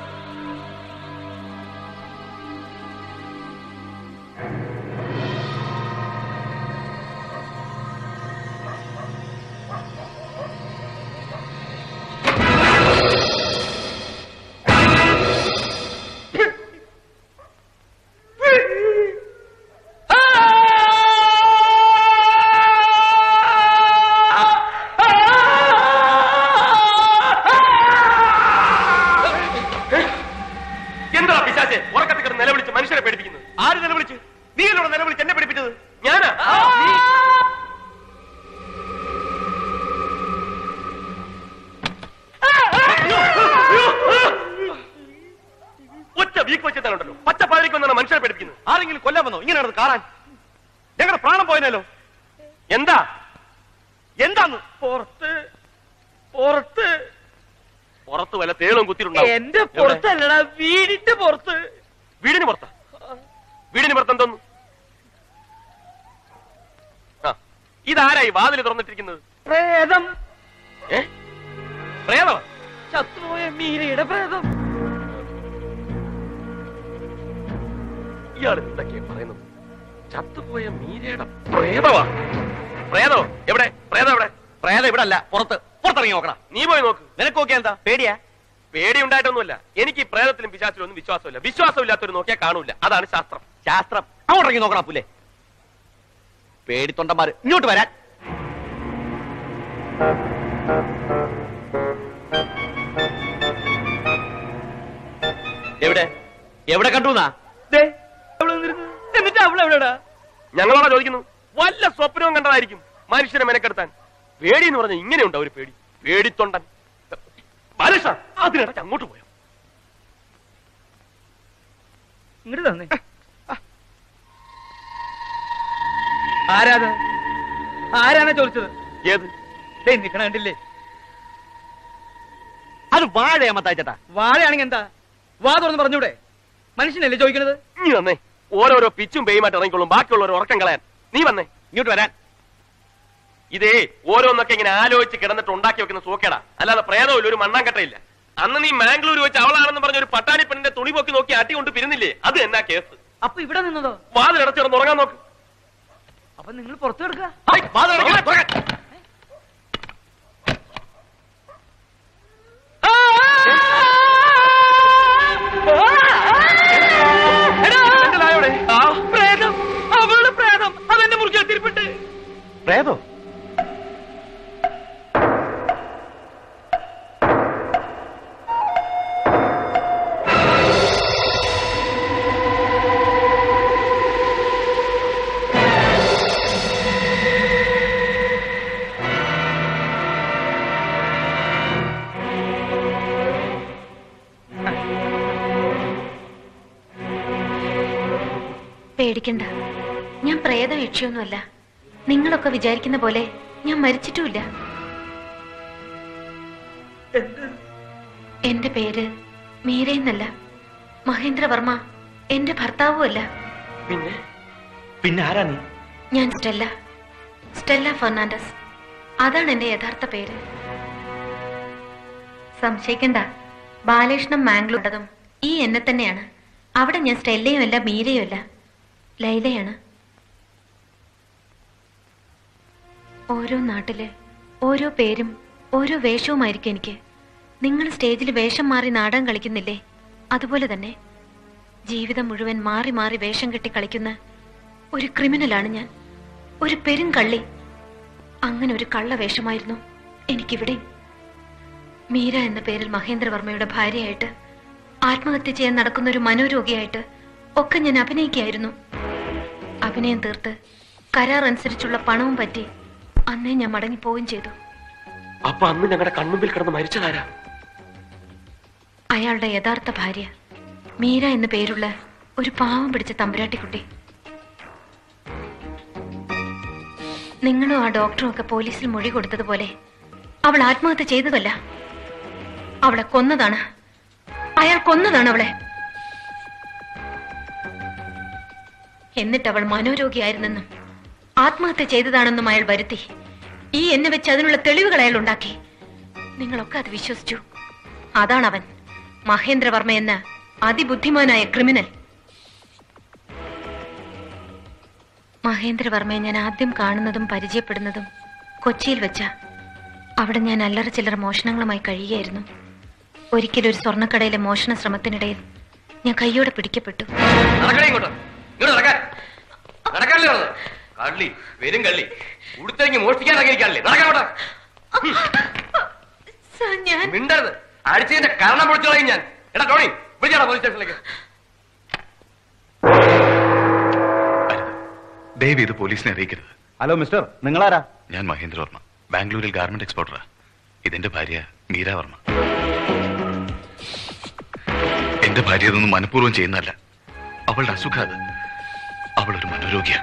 എന്റെ പുറത്തല്ലടാ, വീടിന്റെ പുറത്ത്. വീടിന് പുറത്താ? വീടിന് പുറത്ത് എന്തോന്നു? ഇതാരായി വാതിൽ തുറന്നിട്ടിരിക്കുന്നത്? പ്രേതം. ഏ പ്രേതം? ചത്തുപോയ മീരയുടെ പ്രേതം. ഇയാൾ എന്തൊക്കെയാ പറയുന്നത്? ചത്തുപോയ മീരയുടെ പ്രേതമാ? പ്രേതോ എവിടെ? പ്രേതം എവിടെ? പ്രേതം ഇവിടെ അല്ല, പുറത്ത്. പുറത്തിറങ്ങി നോക്കണം. നീ പോയി നോക്ക്. നിനക്ക് നോക്കിയാ എന്താ പേടിയാ? പേടി ഉണ്ടായിട്ടൊന്നുമില്ല. എനിക്ക് പ്രേതത്തിലും പിശാചിലും ഒന്നും വിശ്വാസമില്ല. വിശ്വാസമില്ലാത്തൊരു നോക്കിയാൽ കാണൂല. അതാണ് ശാസ്ത്രം. ശാസ്ത്രം അങ്ങോട്ടിറങ്ങി നോക്കണം. പുല്ലേ പേടിത്തൊണ്ടന്മാര് ഇങ്ങോട്ട് വരാൻ. എവിടെ എവിടെ കണ്ടു? എന്നിട്ട് അവളെവിടെടാ? ഞങ്ങളോടാ ചോദിക്കുന്നു. വല്ല സ്വപ്നവും കണ്ടതായിരിക്കും മനുഷ്യനെ മെനക്കെടുത്താൻ. പേടി എന്ന് പറഞ്ഞാൽ ഇങ്ങനെയുണ്ടോ ഒരു പേടി? പേടിത്തൊണ്ടൻ. മനുഷ്യ അതിനിടയ്ക്ക് അങ്ങോട്ട് പോയോ? ഇങ്ങോട്ട് തന്നെ. ആരാത്? ആരാണ് ചോദിച്ചത്? ഏത്? നിക്കണ കണ്ടില്ലേ? അത് വാഴയാ മത്തായിച്ചേട്ടാ. വാഴയാണെങ്കിൽ എന്താ? വാ തുറന്ന് പറഞ്ഞൂടെ? മനുഷ്യനല്ലേ ചോദിക്കണത്? നീ വന്നേ. ഓരോരോ പിച്ചും പേയുമായിട്ട് ഇറങ്ങിക്കോളും ബാക്കിയുള്ളവർ ഉറക്കം കളയാൻ. നീ വന്നേ. ഇങ്ങോട്ട് വരാൻ. ഇതേ ഓരോന്നൊക്കെ ഇങ്ങനെ ആലോചിച്ച് കിടന്നിട്ട് ഉണ്ടാക്കി വെക്കുന്ന സൂക്കേടാ. അല്ലാതെ പ്രേതമില്ല, ഒരു മണ്ണാങ്കട്ടയില്ല. അന്ന് നീ മാംഗ്ലൂർ വെച്ച് അവളാണെന്ന് പറഞ്ഞ ഒരു പട്ടാണി പെണ്ണിന്റെ തുണി പൊക്കി നോക്കി അട്ടി കൊണ്ട് പിരിന്നില്ലേ? അത് എന്നാ കേസ്? അപ്പൊ ഇവിടെ നിന്നതോ? വാതിലടച്ചിടന്ന് ഉറങ്ങാൻ നോക്ക്. അപ്പൊ നിങ്ങൾ പുറത്തു കിടക്കുക. പ്രേതം, അവളുടെ പ്രേതം അതെന്നെ മുറിക്കാൻ തിരിപ്പിട്ട്. പ്രേതോ? പേടിക്കണ്ട, ഞാൻ പ്രേത യക്ഷിയൊന്നുമല്ല. നിങ്ങളൊക്കെ വിചാരിക്കുന്ന പോലെ ഞാൻ മരിച്ചിട്ടുമില്ല. എന്റെ പേര് മീരയെന്നല്ല. മഹേന്ദ്രവർമ്മ എന്റെ ഭർത്താവുമല്ല. പിന്നെ പിന്നെ ആരാ നീ? ഞാൻ സ്റ്റെല്ല സ്റ്റെല്ല ഫെർണാണ്ടസ്. അതാണ് എന്റെ യഥാർത്ഥ പേര്. സംശയിക്കണ്ട, ബാലകൃഷ്ണൻ മാംഗ്ലൂട്ടതും ഈ എന്നെ തന്നെയാണ്. അവിടെ ഞാൻ സ്റ്റെല്ലയും അല്ല മീരയും അല്ല, ലൈലയാണ്. ഓരോ നാട്ടില് ഓരോ പേരും ഓരോ വേഷവുമായിരിക്കും എനിക്ക്. നിങ്ങൾ സ്റ്റേജിൽ വേഷം മാറി നാടകം കളിക്കുന്നില്ലേ, അതുപോലെ തന്നെ ജീവിതം മുഴുവൻ മാറി മാറി വേഷം കെട്ടി കളിക്കുന്ന ഒരു ക്രിമിനലാണ് ഞാൻ, ഒരു പെരും കള്ളി. അങ്ങനെ ഒരു കള്ള വേഷമായിരുന്നു എനിക്കിവിടെ. മീര എന്ന പേരിൽ മഹേന്ദ്രവർമ്മയുടെ ഭാര്യയായിട്ട്, ആത്മഹത്യ ചെയ്യാൻ നടക്കുന്ന ഒരു മനോരോഗിയായിട്ട് ഒക്കെ ഞാൻ അഭിനയിക്കുകയായിരുന്നു. അഭിനയം തീർത്ത് കരാർ അനുസരിച്ചുള്ള പണവും പറ്റി അന്നേ ഞാൻ മടങ്ങിപ്പോവുകയും ചെയ്തു. അപ്പൊ അന്ന് ഞങ്ങളുടെ കൺമുമ്പിൽ കിടന്ന് മരിച്ചതാരാ? അയാളുടെ യഥാർത്ഥ ഭാര്യ മീര എന്ന പേരുള്ള ഒരു പാവം പിടിച്ച തമ്പുരാട്ടിക്കുട്ടി. നിങ്ങളും ആ ഡോക്ടറും ഒക്കെ പോലീസിൽ മൊഴി കൊടുത്തതുപോലെ അവൾ ആത്മഹത്യ ചെയ്തതല്ല, അവളെ കൊന്നതാണ്. അയാൾ കൊന്നതാണ് അവളെ. എന്നിട്ട് അവൾ മനോരോഗിയായിരുന്നെന്നും ആത്മഹത്യ ചെയ്തതാണെന്നും അയാൾ വരുത്തി. ഈ എന്നെ വെച്ച് അതിനുള്ള തെളിവുകൾ അയാൾ ഉണ്ടാക്കി. നിങ്ങളൊക്കെ അത് വിശ്വസിച്ചു. അതാണവൻ, മഹേന്ദ്രവർമ്മ എന്ന അതിബുദ്ധിമാനായ ക്രിമിനൽ. മഹേന്ദ്രവർമ്മയെ ഞാൻ ആദ്യം കാണുന്നതും പരിചയപ്പെടുന്നതും കൊച്ചിയിൽ വെച്ച. അവിടെ ഞാൻ അല്ലറ ചില്ലറ മോഷണങ്ങളുമായി കഴിയുകയായിരുന്നു. ഒരിക്കലും ഒരു സ്വർണ്ണക്കടയിലെ മോഷണ ശ്രമത്തിനിടയിൽ ഞാൻ കൈയോടെ പിടിക്കപ്പെട്ടു. കള്ളി, വെറും കള്ളി, ഉടുത്തെങ്കിൽ മോഷ്ടിക്കാൻ ഇറങ്ങിയിരിക്കാനല്ലേ? നടക്കാനോട്ടാ മിണ്ടരുത്, അടിച്ചതിന്റെ കാരണം പൊളിച്ചു കളയും ഞാൻ. എടാ ടോണി, വിളിച്ചാടാ പോലീസ് സ്റ്റേഷനിലേക്ക്. ദയവ് ഇത് പോലീസിനെ അറിയിക്കരുത്. ഹലോ മിസ്റ്റർ, നിങ്ങളാരാ? ഞാൻ മഹേന്ദ്രവർമ്മ, ബാംഗ്ലൂരിൽ ഗാർമെന്റ് എക്സ്പോർട്ടറാ. ഇതെന്റെ ഭാര്യ മീര വർമ്മ. എന്റെ ഭാര്യ ഇതൊന്നും മനഃപൂർവ്വം ചെയ്യുന്നതല്ല. അവളുടെ അസുഖം അത്. അവളൊരു മനോരോഗിയാണ്.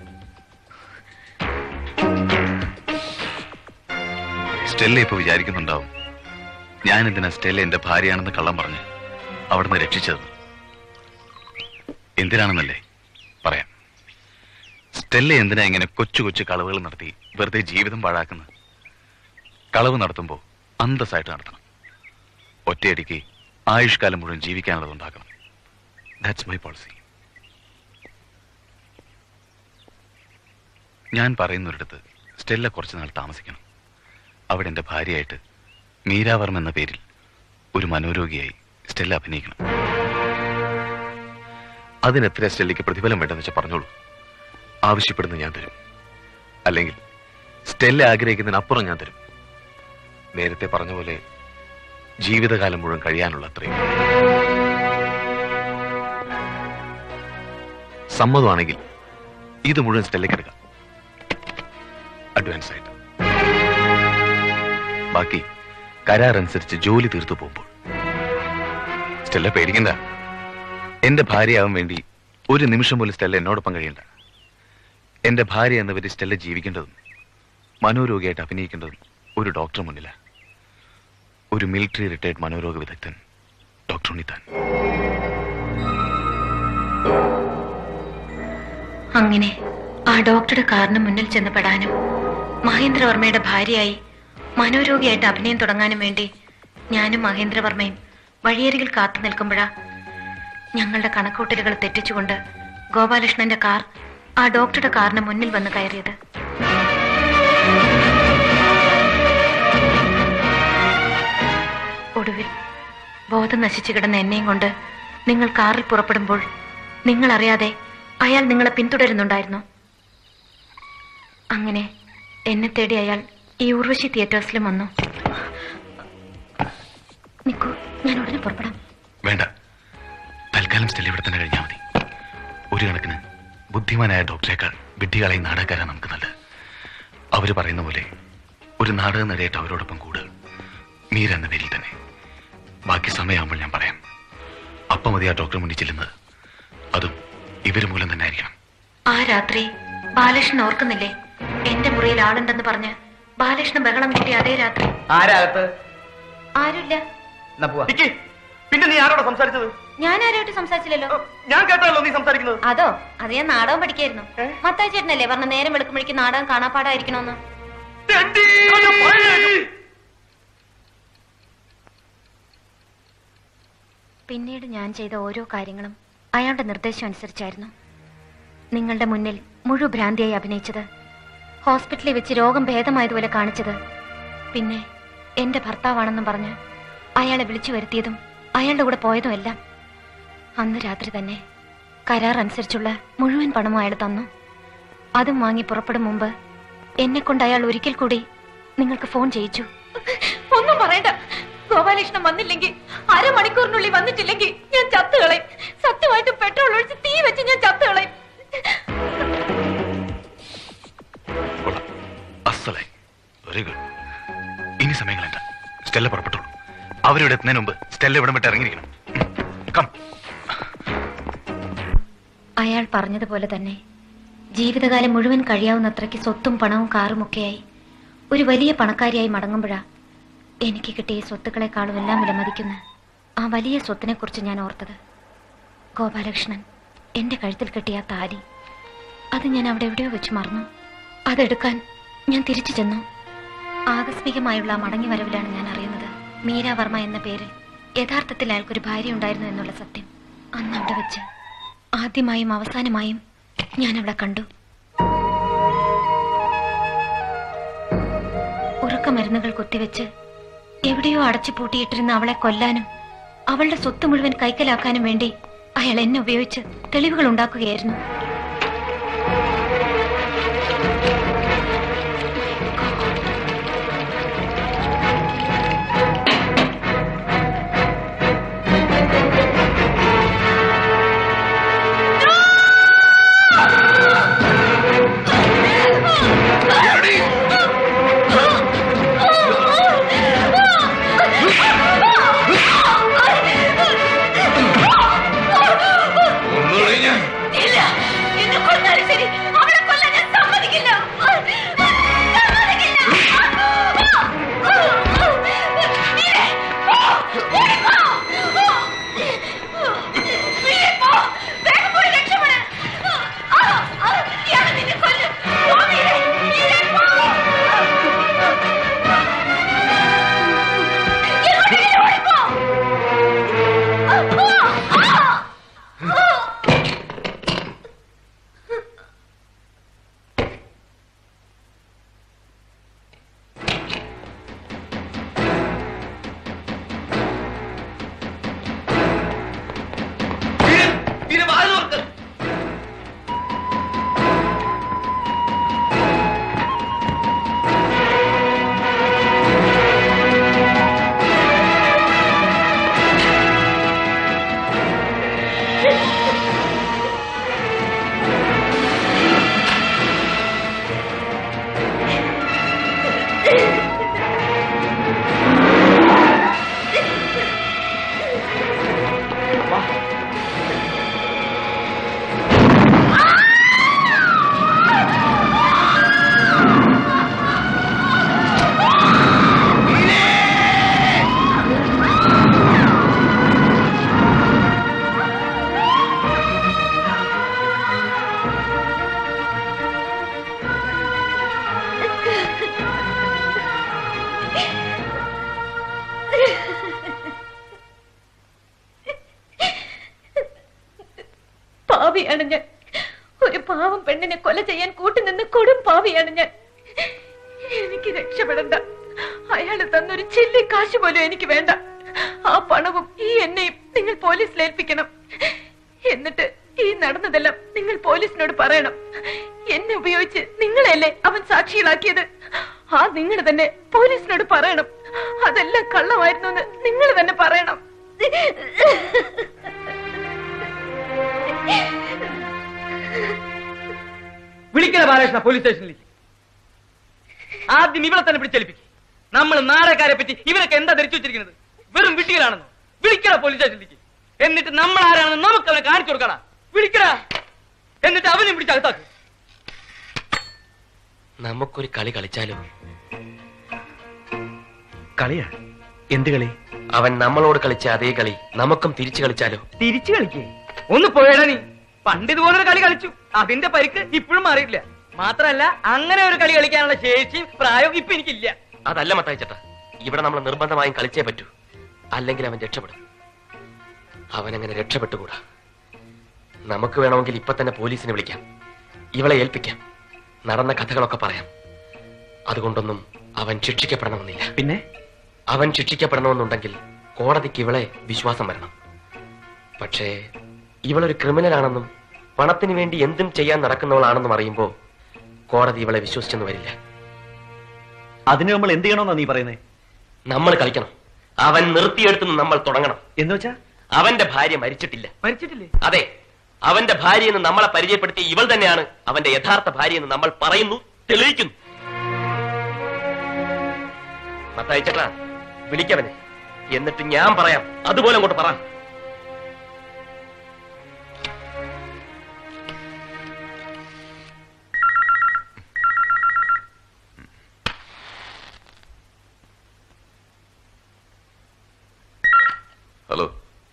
സ്റ്റെല്ല ഇപ്പൊ വിചാരിക്കുന്നുണ്ടാവും ഞാൻ എന്തിനാ സ്റ്റെല്ല എന്റെ ഭാര്യയാണെന്ന് കള്ളം പറഞ്ഞ് അവിടുന്ന് രക്ഷിച്ചത്. എന്തിനാണെന്നല്ലേ പറയാം. സ്റ്റെല്ല എന്തിനാ ഇങ്ങനെ കൊച്ചു കൊച്ചു കളവുകൾ നടത്തി വെറുതെ ജീവിതം പാഴാക്കുന്നത്? കളവ് നടത്തുമ്പോൾ അന്തസ്സായിട്ട് നടത്തണം. ഒറ്റയടിക്ക് ആയുഷ്കാലം മുഴുവൻ ജീവിക്കാനുള്ളത് ഉണ്ടാക്കണം. That's my policy. ഞാൻ പറയുന്നൊരിടത്ത് സ്റ്റെല്ല കുറച്ചു നാൾ താമസിക്കണം. അവിടെ എന്റെ ഭാര്യയായിട്ട് മീരാവർമ്മ എന്ന പേരിൽ ഒരു മനോരോഗിയായി സ്റ്റെല്ല അഭിനയിക്കണം. അതിനെത്ര സ്റ്റെല്ലയ്ക്ക് പ്രതിഫലം വേണ്ടെന്ന് വെച്ചാൽ പറഞ്ഞോളൂ. ആവശ്യപ്പെടുന്നത് ഞാൻ തരും. അല്ലെങ്കിൽ സ്റ്റെല്ല ആഗ്രഹിക്കുന്നതിനപ്പുറം ഞാൻ തരും. നേരത്തെ പറഞ്ഞ പോലെ ജീവിതകാലം മുഴുവൻ കഴിയാനുള്ള അത്രയും. സമ്മതമാണെങ്കിൽ ഇത് മുഴുവൻ സ്റ്റെല്ലയ്ക്ക് എടുക്കാം, അഡ്വാൻസ് ആയിട്ട്. ബാക്കി കരാർ അനുസരിച്ച് ജോലി തീർത്തു പോകുമ്പോൾ. സ്റ്റെല്ല പേടിക്കണ്ട. എന്റെ ഭാര്യയാവാൻ വേണ്ടി ഒരു നിമിഷം പോലും സ്റ്റെല്ല എന്നോടൊപ്പം കഴിയണ്ട. എന്റെ ഭാര്യ എന്ന പേര് സ്റ്റെല്ല ജീവിക്കേണ്ടതും മനോരോഗിയായിട്ട് അഭിനയിക്കേണ്ടതും ഒരു ഡോക്ടർ മുന്നില. ഒരു മിലിറ്ററി റിട്ടയർഡ് മനോരോഗ വിദഗ്ധൻ, ഡോക്ടർ ഉണ്ണിത്താൻ. അങ്ങനെ ആ ഡോക്ടറുടെ കാറിന് മുന്നിൽ ചെന്ന് പെടാനും മഹേന്ദ്രവർമ്മയുടെ ഭാര്യയായി മനോരോഗിയായിട്ട് അഭിനയം തുടങ്ങാനും വേണ്ടി ഞാനും മഹേന്ദ്രവർമ്മയും വഴിയരികിൽ കാത്തു നിൽക്കുമ്പോഴാ ഞങ്ങളുടെ കണക്കൂട്ടലുകൾ തെറ്റിച്ചുകൊണ്ട് ഗോപാലകൃഷ്ണന്റെ കാർ ആ ഡോക്ടറുടെ കാറിന് മുന്നിൽ വന്ന് കയറിയത്. ഒടുവിൽ ബോധം നശിച്ചു കിടന്ന എന്നെയും കൊണ്ട് നിങ്ങൾ കാറിൽ പുറപ്പെടുമ്പോൾ നിങ്ങൾ അറിയാതെ അയാൾ നിങ്ങളെ പിന്തുടരുന്നുണ്ടായിരുന്നു. അങ്ങനെ എന്നെ തേടി അയാൾ ഈ ഉർവശി തിയേറ്റേഴ്സിലും വന്നു. നിക്കൂ, ഞാൻ ഉടനെ പുറപ്പെടാം. വേണ്ട, തൽക്കാലം സ്റ്റെല്ല ഇവിടെ തന്നെ കഴിഞ്ഞാൽ മതി. ഒരു കണക്കിന് ബുദ്ധിമാനായ ഡോക്ടറേക്കാൾ വിഡ്ഢികളായി നാടകക്കാരാണ് നമുക്ക് നല്ലത്. അവര് പറയുന്ന പോലെ ഒരു നാടക നടിയായിട്ട് അവരോടൊപ്പം കൂടുക, മീര എന്ന പേരിൽ തന്നെ. ബാക്കി സമയമാകുമ്പോൾ ഞാൻ പറയാം. അപ്പം മതി ആ ഡോക്ടർ മുന്നിൽ ചെല്ലുന്നത്, അതും ഇവര് മൂലം തന്നെ ആയിരിക്കണം. ആ രാത്രി ബാലകൃഷ്ണൻ ഓർക്കുന്നില്ലേ? എന്റെ മുറിയിൽ ആളുണ്ടെന്ന് പറഞ്ഞ് ബാലകൃഷ്ണൻ ബഹളം കൂട്ടി അതേ രാത്രി. ആരാകത്ത്? ആരുമില്ല. പിന്നെ നീ ആരോടാ സംസാരിച്ചത്? ഞാൻ ആരോട്ട് സംസാരിച്ചില്ലല്ലോ. ഞാൻ കേട്ടല്ലോ നീ സംസാരിക്കുന്നത്. അതോ അത് ഞാൻ നാടകം പഠിക്കായിരുന്നു. മത്തായി ചേട്ടനല്ലേ പറഞ്ഞ നേരം വെളുക്കുമ്പോഴേക്ക് നാടകം കാണാപ്പാടായിരിക്കണോന്ന്. പിന്നീട് ഞാൻ ചെയ്ത ഓരോ കാര്യങ്ങളും അയാളുടെ നിർദ്ദേശം അനുസരിച്ചായിരുന്നു. നിങ്ങളുടെ മുന്നിൽ മുഴു ഭ്രാന്തിയായി അഭിനയിച്ചത്, ഹോസ്പിറ്റലിൽ വെച്ച് രോഗം ഭേദമായതുപോലെ കാണിച്ചത്, പിന്നെ എന്റെ ഭർത്താവാണെന്നും പറഞ്ഞ് അയാളെ വിളിച്ചു വരുത്തിയതും അയാളുടെ കൂടെ പോയതും എല്ലാം. അന്ന് രാത്രി തന്നെ കരാർ അനുസരിച്ചുള്ള മുഴുവൻ പണവും അയാൾ തന്നു. അതും വാങ്ങി പുറപ്പെടും മുമ്പ് എന്നെ കൊണ്ട് അയാൾ ഒരിക്കൽ കൂടി നിങ്ങൾക്ക് ഫോൺ ചെയ്യിച്ചു. ഒന്നും പറയണ്ട. ഗോപാലകൃഷ്ണൻ വന്നില്ലെങ്കിൽ, അരമണിക്കൂറിനുള്ളിൽ വന്നിട്ടില്ലെങ്കിൽ ഞാൻ ചത്തുകളയും. സത്യമായിട്ട് പെട്രോൾ ഒഴിച്ച് തീ വെച്ച് ഞാൻ ചത്തുകളയും. Very good. ഇനി സമയങ്ങളെന്താ? സ്റ്റെല്ല പുറപ്പെട്ടോളൂ. അവരിവിടെ എത്തുന്നതിന് മുമ്പ് സ്റ്റെല്ല ഇവിടെ വിട്ട് ഇറങ്ങിയിരിക്കണം. അയാൾ പറഞ്ഞതുപോലെ തന്നെ ജീവിതകാലം മുഴുവൻ കഴിയാവുന്നത്രയ്ക്ക് സ്വത്തും പണവും കാറുമൊക്കെയായി ഒരു വലിയ പണക്കാരിയായി മടങ്ങുമ്പോഴാ എനിക്ക് കിട്ടിയ സ്വത്തുക്കളെക്കാളും എല്ലാം വിലമതിക്കുന്ന ആ വലിയ സ്വത്തിനെ കുറിച്ച് ഞാൻ ഓർത്തത്. ഗോപാലകൃഷ്ണൻ എന്റെ കഴുത്തിൽ കെട്ടിയ താലി, അത് ഞാൻ അവിടെ എവിടെയോ വെച്ച് മറന്നു. അതെടുക്കാൻ ഞാൻ തിരിച്ചു ചെന്നു. ആകസ്മികമായുള്ള ആ മടങ്ങി വരവിലാണ് ഞാൻ അറിയുന്നത്, മീരാവർമ്മ എന്ന പേരിൽ യഥാർത്ഥത്തിൽ അയാൾക്കൊരു ഭാര്യ ഉണ്ടായിരുന്നു എന്നുള്ള സത്യം. അന്ന് അവിടെ വെച്ച് ആദ്യമായും അവസാനമായും ഞാൻ അവളെ കണ്ടു. ഉറക്കമരുന്നുകൾ കുത്തിവെച്ച് എവിടെയോ അടച്ചു പൂട്ടിയിട്ടിരുന്ന അവളെ കൊല്ലാനും അവളുടെ സ്വത്ത് മുഴുവൻ കൈക്കലാക്കാനും വേണ്ടി അയാൾ എന്നെ ഉപയോഗിച്ച് തെളിവുകൾ ഉണ്ടാക്കുകയായിരുന്നു. പാവിയാണ് ഞാൻ. ഒരു പാവം പെണ്ണിനെ കൊല ചെയ്യാൻ കൂട്ടുനിന്ന് കൊടും പാവിയാണ് ഞാൻ. എനിക്ക് രക്ഷപ്പെടണ്ട. അയാള് തന്നൊരു ചില്ലി കാശ് പോലും എനിക്ക് വേണ്ട. ആ പണവും ഈ എന്നെയും നിങ്ങൾ പോലീസിൽ ഏൽപ്പിക്കണം. എന്നിട്ട് ഈ നടന്നതെല്ലാം നിങ്ങൾ പോലീസിനോട് പറയണം. എന്നെ ഉപയോഗിച്ച് നിങ്ങളെയല്ലേ അവൻ സാക്ഷികളാക്കിയത്. ആ നിങ്ങൾ തന്നെ പോലീസിനോട് പറയണം. അതെല്ലാം കള്ളമായിരുന്നു എന്ന് നിങ്ങൾ തന്നെ പറയണം. വിളിക്കണ ബാലകൃഷ്ണ പോലീസ് സ്റ്റേഷനിലേക്ക്. ആദ്യം ഇവിടെ തന്നെ പിടിച്ചേൽപ്പിക്കും. നമ്മൾ നാടകക്കാരെ പറ്റി ഇവരൊക്കെ എന്താ ധരിച്ചു വെച്ചിരിക്കുന്നത്? വെറും വിട്ടികളാണെന്നോ? വിളിക്കണ പോലീസ് സ്റ്റേഷനിലേക്ക്. എന്നിട്ട് നമ്മൾ ആരാണെന്ന് നമുക്ക് അവനെ കാണിച്ചു കൊടുക്കണ. വിളിക്കണ. എന്നിട്ട് അവനെ പിടിച്ചകത്താക്ക്. നമുക്കൊരു കളി കളിച്ചാലോ? കളിയാ? എന്ത് കളി? അവൻ നമ്മളോട് കളിച്ച അതേ കളി നമുക്കും തിരിച്ചു കളിച്ചാലോ? തിരിച്ചു കളിക്കേ? ഒന്ന് പോയടാ നീ. പണ്ട് ഇതുപോലൊരു കളി കളിച്ചു, അതിന്റെ പരിക്ക് ഇപ്പോഴും മാറിയിട്ടില്ല. മാത്രല്ല അങ്ങനെ ഒരു കളി കളിക്കാനുള്ള ശേഷിയും പ്രായവും ഇപ്പൊ എനിക്കില്ല. അതല്ല മത്തായി ചേട്ടാ, ഇവിടെ നമ്മൾ നിർബന്ധമായും കളിച്ചേ പറ്റൂ, അല്ലെങ്കിൽ അവൻ രക്ഷപ്പെടും. അവനങ്ങനെ രക്ഷപ്പെട്ടുകൂടാ. നമുക്ക് വേണമെങ്കിൽ ഇപ്പൊ തന്നെ പോലീസിനെ വിളിക്കാം, ഇവളെ ഏൽപ്പിക്കാം, നടന്ന കഥകളൊക്കെ പറയാം. അതുകൊണ്ടൊന്നും അവൻ ശിക്ഷിക്കപ്പെടണമെന്നില്ല. പിന്നെ അവൻ ശിക്ഷിക്കപ്പെടണമെന്നുണ്ടെങ്കിൽ കോടതിക്ക് ഇവളെ വിശ്വാസം വരണം. പക്ഷേ ഇവളൊരു ക്രിമിനലാണെന്നും പണത്തിന് വേണ്ടി എന്തും ചെയ്യാൻ നടക്കുന്നവളാണെന്നും അറിയുമ്പോ കോടതി ഇവളെ വിശ്വസിച്ചെന്ന് വരില്ല. അതിന് നമ്മൾ എന്ത് ചെയ്യണമെന്നാ നീ പറയുന്നത്? നമ്മൾ കളിക്കണം. അവൻ നിർത്തിയെടുത്ത് നമ്മൾ തുടങ്ങണം. എന്ന് വെച്ചാ അവന്റെ ഭാര്യ മരിച്ചിട്ടില്ല. മരിച്ചിട്ടില്ലേ? അതെ, അവന്റെ ഭാര്യയെന്ന് നമ്മളെ പരിചയപ്പെടുത്തിയ ഇവൾ തന്നെയാണ് അവന്റെ യഥാർത്ഥ ഭാര്യയെന്ന് നമ്മൾ പറയുന്നു, തെളിയിക്കുന്നു. മത്തായി ചേട്ടാ, വിളിക്കവനെ, എന്നിട്ട് ഞാൻ പറയാം, അതുപോലെ അങ്ങോട്ട് പറ. Hello,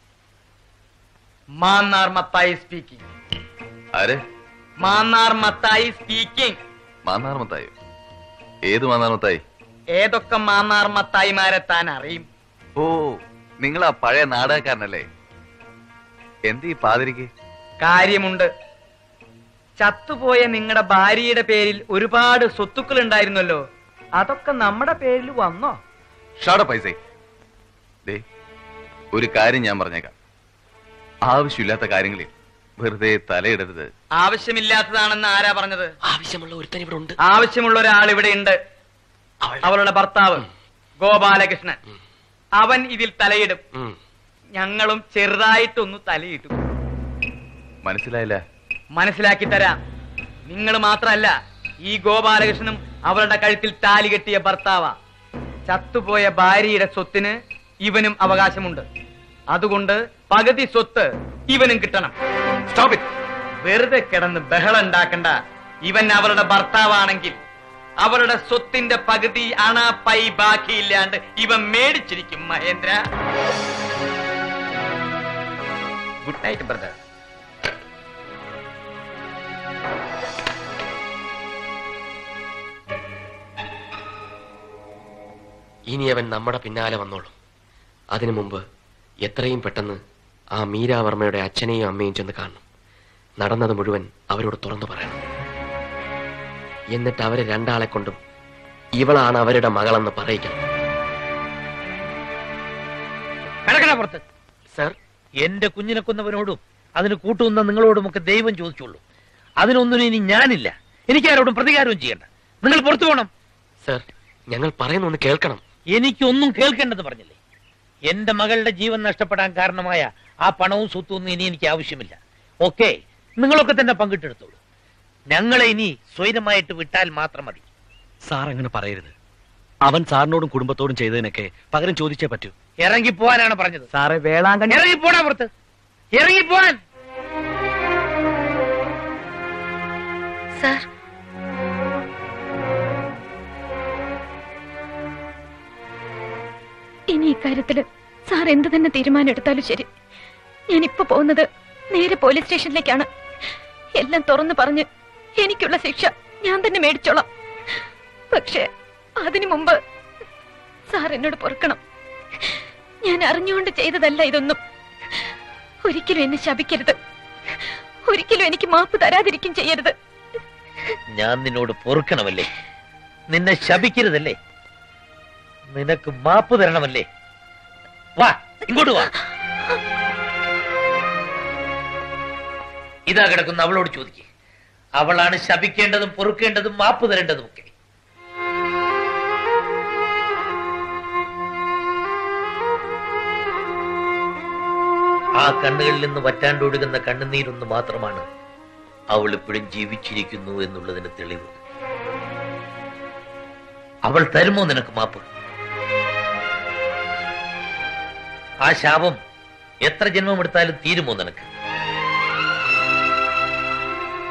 Mannar Mathai speaking. ആര്? മാന്നാർ മത്തായി സ്പീക്കിംഗ്. മാന്നാർ മത്തായി? ഏത് മാന്നാർ മത്തായി? ഏതൊക്കെ മാന്നാർ മത്തായിമാരെ താൻ അറിയും? ഓ, നിങ്ങളാ പഴയ നാടകക്കാരനല്ലേ? എന്ത് ഈ പാതിരിക്ക്? കാര്യമുണ്ട്. ചത്തുപോയ നിങ്ങളുടെ ഭാര്യയുടെ പേരിൽ ഒരുപാട് സ്വത്തുക്കൾ ഉണ്ടായിരുന്നല്ലോ, അതൊക്കെ നമ്മുടെ പേരിൽ വന്നോ? ഷാട പൈസ. ദേ, ഒരു കാര്യം ഞാൻ പറഞ്ഞേക്കാം, ആവശ്യമില്ലാത്ത കാര്യങ്ങളിൽ വെറുതെ തലയിടരുത്. ആവശ്യമില്ലാത്തതാണെന്ന് ആരാ പറഞ്ഞത്? ആവശ്യമുള്ള ഒരുത്തൻ ഇവിടെ ഉണ്ട്. ആവശ്യമുള്ള ഒരാൾ ഇവിടെ ഉണ്ട്. അവളുടെ ഭർത്താവ് ഗോപാലകൃഷ്ണൻ. അവൻ ഇതിൽ തലയിടും. ഞങ്ങളും ചെറുതായിട്ടൊന്ന് തലയിട്ടു. മനസ്സിലായില്ല? മനസ്സിലാക്കി തരാം. നിങ്ങൾ മാത്രല്ല, ഈ ഗോപാലകൃഷ്ണനും അവളുടെ കഴുത്തിൽ താലി കെട്ടിയ ഭർത്താവാ. ചത്തുപോയ ഭാര്യയുടെ സ്വത്തിന് ഇവനും അവകാശമുണ്ട്. അതുകൊണ്ട് പകുതി സ്വത്ത് ഇവനും കിട്ടണം. Stop it. വെറുതെ കിടന്ന് ബഹളം ഉണ്ടാക്കണ്ട. ഇവൻ അവളുടെ ഭർത്താവാണെങ്കിൽ അവരുടെ സ്വത്തിന്റെ പകുതി അണ പൈ ബാക്കിയില്ലാണ്ട് ഇവൻ മേടിച്ചിരിക്കും. Mahendra, good night brother. ഇനി അവൻ നമ്മുടെ പിന്നാലെ വന്നോളും. അതിനു മുമ്പ് എത്രയും പെട്ടെന്ന് ആ മീരാവർമ്മയുടെ അച്ഛനെയും അമ്മയും ചെന്ന് കാണണം. നടന്നത് മുഴുവൻ അവരോട് തുറന്നു പറയണം. എന്നിട്ട് അവരെ രണ്ടാളെ കൊണ്ടും ഇവളാണ് അവരുടെ മകളെന്ന് പറയിക്കണം. പുറത്ത് സർ, എന്റെ കുഞ്ഞിനെ കൊന്നവനോടും അതിന് കൂട്ടുന്ന നിങ്ങളോടുമൊക്കെ ദൈവം ചോദിച്ചോളൂ. അതിനൊന്നിനും ഇനി ഞാനില്ല. എനിക്കാരോടും പ്രതികാരവും ചെയ്യണ്ട. നിങ്ങൾ പുറത്തു പോകണം. സർ, ഞങ്ങൾ പറയുന്നൊന്ന് കേൾക്കണം. എനിക്കൊന്നും കേൾക്കേണ്ടെന്ന് പറഞ്ഞില്ലേ? എന്റെ മകളുടെ ജീവൻ നഷ്ടപ്പെടാൻ കാരണമായ ആ പണവും സ്വത്തും ഇനി എനിക്ക് ആവശ്യമില്ല. ഓക്കെ, നിങ്ങളൊക്കെ തന്നെ പങ്കിട്ടെടുത്തോളൂ. ഞങ്ങളെ ഇനി സ്വൈരമായിട്ട് വിട്ടാൽ മാത്രം മതി. സാർ അങ്ങനെ പറയരുത്. അവൻ സാറിനോടും കുടുംബത്തോടും ചെയ്തതിനൊക്കെ പകരം ചോദിച്ചേ പറ്റൂ. ഇറങ്ങിപ്പോവാനാണ് പറഞ്ഞത്. സാറേ, വേളാങ്കണ്ണി. ഇറങ്ങിപ്പോടാ പുറത്ത്, ഇറങ്ങിപ്പോവാൻ. സാർ, ഇനി ഇക്കാര്യത്തില് സാർ എന്ത് തന്നെ തീരുമാനം എടുത്താലും ശരി, ഞാൻ ഇപ്പൊ പോകുന്നത് നേരെ പോലീസ് സ്റ്റേഷനിലേക്കാണ്. എല്ലാം തുറന്നു പറഞ്ഞ് എനിക്കുള്ള ശിക്ഷ ഞാൻ തന്നെ മേടിച്ചോളാം. പക്ഷെ അതിനു മുമ്പ് സാർ എന്നോട് പൊറുക്കണം. ഞാൻ അറിഞ്ഞുകൊണ്ട് ചെയ്തതല്ല ഇതൊന്നും. ഒരിക്കലും എന്നെ ശപിക്കരുത്. ഒരിക്കലും എനിക്ക് മാപ്പ് തരാതിരിക്കും ചെയ്യരുത്. ഞാൻ നിന്നോട് പൊറുക്കണമല്ലേ? നിന്നെ ശപിക്കരുതല്ലേ? നിനക്ക് മാപ്പ് തരണമല്ലേ? വാ, ഇങ്ങോട്ട് വാ. ഇതാ കിടക്കുന്ന അവളോട് ചോദിക്കേ. അവളാണ് ശപിക്കേണ്ടതും പൊറുക്കേണ്ടതും മാപ്പ് തരേണ്ടതും ഒക്കെ. ആ കണ്ണുകളിൽ നിന്ന് വറ്റാണ്ടൊഴുകുന്ന കണ്ണുനീരൊന്ന് മാത്രമാണ് അവൾ ഇപ്പോഴും ജീവിച്ചിരിക്കുന്നു എന്നുള്ളതിന് തെളിവ്. അവൾ തരുമോ നിനക്ക് മാപ്പ്? ആ ശാപം എത്ര ജന്മമെടുത്താലും തീരുമോ നിനക്ക്?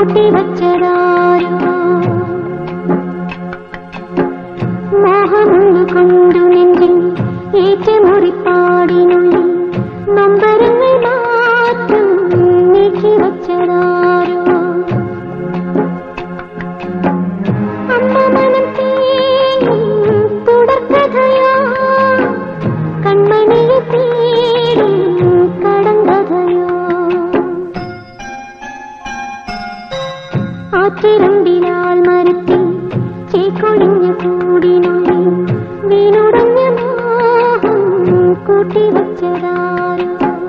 കൂട്ടി വച്ചതാരോ മോഹമൊന്നു കൊണ്ടു നെഞ്ചിൽ ഏറ്റുമുറിപ്പാടിനുള്ളിൽ നൊമ്പരങ്ങൾ മാത്രം നീക്കി വച്ചതാരോ അമ്മ മനം തേങ്ങും തുടർക്കഥയോ കൺമണിയെ തേടും കടങ്കഥയോ ആറ്റിരമ്പിലാൽ മരത്തിൽ ചേക്കൊഴിഞ്ഞ കൂടിനുള്ളിൽ വീണുടഞ്ഞ മോഹം കൂട്ടിവച്ചതാരോ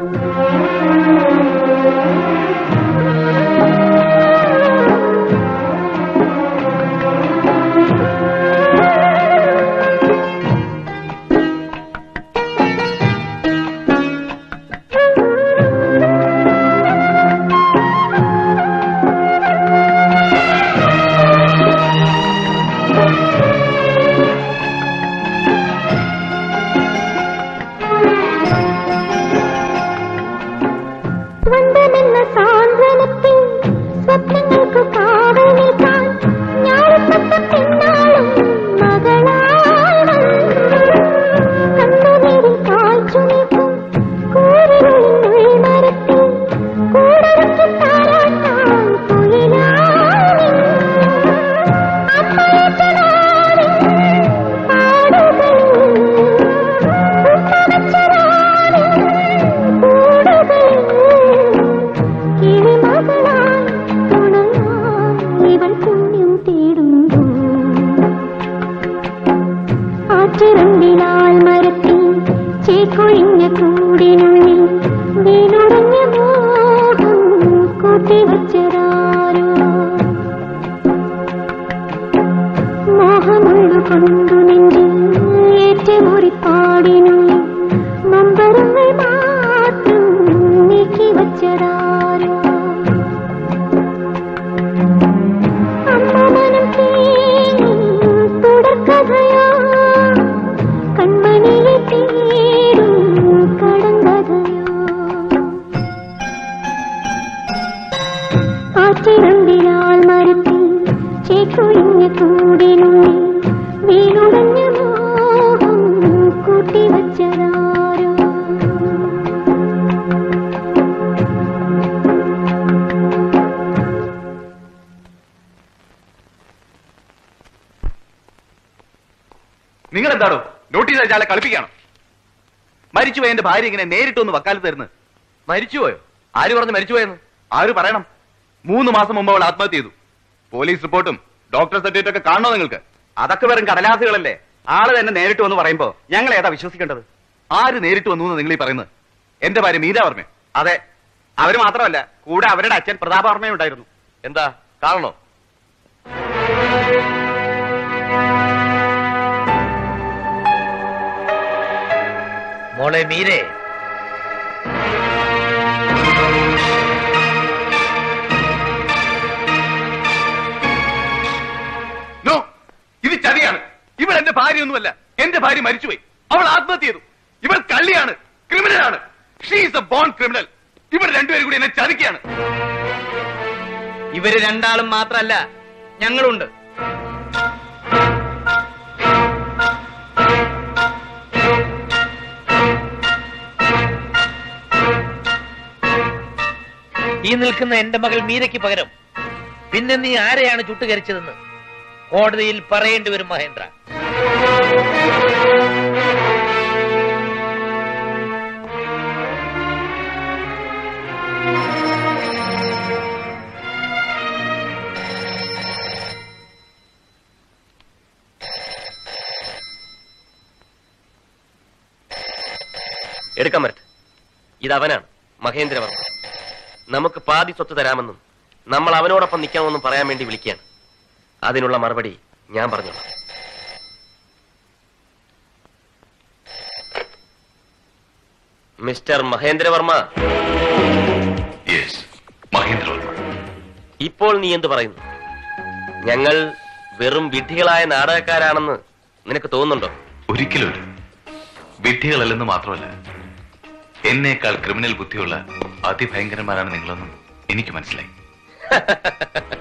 സ്വന്തമെന്ന സാന്ത്വനത്തിൽ സ്വപ്നങ്ങൾക്ക് കാവൽ നിൽക്കാൻ ഞാറുപെട്ട പെണ്ണാളും മകളാണ് കണ്ണുനീരിൽ കാഴ്ച നിൽക്കും കൂരിരുളിനുൾ മരത്തിൽ കൂടരക്കി താരാട്ടാൻ കുയിലാണി അപ്പയറ്റനാടി പാടുകളിൽ ഉപ്പവച്ചരാടി കൂടുകളിൽ കിളിമകളായി തുണയായി ഇവൾ പുണ്യം തേടുന്നു ആറ്റിറമ്പിലാൽ മരത്തിൽ ചേക്കൊഴിഞ്ഞ കൂടിനുള്ളിൽ വീണുടഞ്ഞ മോഹം കൂട്ടിവച്ചതാരോ മോഹമുള്ളു കൊണ്ടു നെഞ്ചിൽ ഏറ്റുമുറിപ്പാടിനുള്ളിൽ നൊമ്പരങ്ങൾ മാത്രം നീക്കി വച്ചതാരോ അമ്മ മനം തേങ്ങും തുടർക്കഥയോ കൺമണിയെ തേടും കടങ്കഥയോ ആറ്റിറമ്പിലാൽ മരത്തിൽ ചേക്കൊഴിഞ്ഞ കൂടിനുള്ളിൽ വീണുടഞ്ഞ മോഹം കൂട്ടിവച്ചതാരോ നിങ്ങൾ എന്താണോ നോട്ടീസ് അയച്ചാളെ കളിപ്പിക്കണം? മരിച്ചുപോയ എന്റെ ഭാര്യ ഇങ്ങനെ നേരിട്ടൊന്ന് വക്കാലത്ത് തരുന്നത്. മരിച്ചുപോയോ? ആര് പറഞ്ഞു മരിച്ചുപോയെന്ന്? ആര് പറയണം? മൂന്ന് മാസം മുമ്പ് അവൾ ആത്മഹത്യ ചെയ്തു. പോലീസ് റിപ്പോർട്ടും ഡോക്ടർ സർട്ടിഫിക്കറ്റ് ഒക്കെ കാണണോ നിങ്ങൾക്ക്? അതൊക്കെ വെറും കടലാസുകളല്ലേ. ആള് തന്നെ നേരിട്ട് വന്ന് പറയുമ്പോ ഞങ്ങൾ ഏതാ വിശ്വസിക്കേണ്ടത്? ആര് നേരിട്ട് വന്നു എന്ന് നിങ്ങൾ ഈ പറയുന്നത്? എന്റെ ഭാര്യ മീരാവർമ്മ. അതെ, അവര് മാത്രമല്ല, കൂടെ അവരുടെ അച്ഛൻ പ്രതാപവർമ്മയും ഉണ്ടായിരുന്നു. എന്താ കാണണോ? മോളെ മീരെ, നോ, ഇത് ചതിയാണ്. ഇവൾ എന്റെ ഭാര്യയൊന്നുമല്ല. എന്റെ ഭാര്യ മരിച്ചുപോയി. അവൾ ആത്മഹത്യ ചെയ്തു. ഇവൾ കള്ളിയാണ്, ക്രിമിനലാണ്. She is a born criminal. ഇവർ രണ്ടുപേരും കൂടി എന്നെ ചതിക്കുകയാണ്. ഇവര് രണ്ടാളും മാത്രല്ല, ഞങ്ങളുണ്ട്. ഈ നിൽക്കുന്ന എന്റെ മകൾ മീരയ്ക്ക് പകരം പിന്നെ നീ ആരെയാണ് ചുട്ടുകരിച്ചതെന്ന് കോടതിയിൽ പറയേണ്ടി വരും മഹേന്ദ്ര. എടുക്കാൻ പറ്റ ഇതവനാണ് മഹേന്ദ്രവർമ്മ. നമുക്ക് പാതി സ്വത്ത് തരാമെന്നും നമ്മൾ അവനോടൊപ്പം നിൽക്കാമെന്നും പറയാൻ വേണ്ടി വിളിക്കുകയാണ്. അതിനുള്ള മറുപടി ഞാൻ പറഞ്ഞോളാം. മിസ്റ്റർ മഹേന്ദ്രവർമ്മ. മഹേന്ദ്രവർമ്മ, ഇപ്പോൾ നീ എന്ത് പറയുന്നു? ഞങ്ങൾ വെറും വിഡ്ഢികളായ നാടകക്കാരാണെന്ന് നിനക്ക് തോന്നുന്നുണ്ടോ? ഒരിക്കലും വിഡ്ഢികളല്ലെന്ന് മാത്രമല്ല, എന്നേക്കാൾ ക്രിമിനൽ ബുദ്ധിയുള്ള അതിഭയങ്കരന്മാരാണ് നിങ്ങളെന്നും എനിക്ക് മനസ്സിലായി.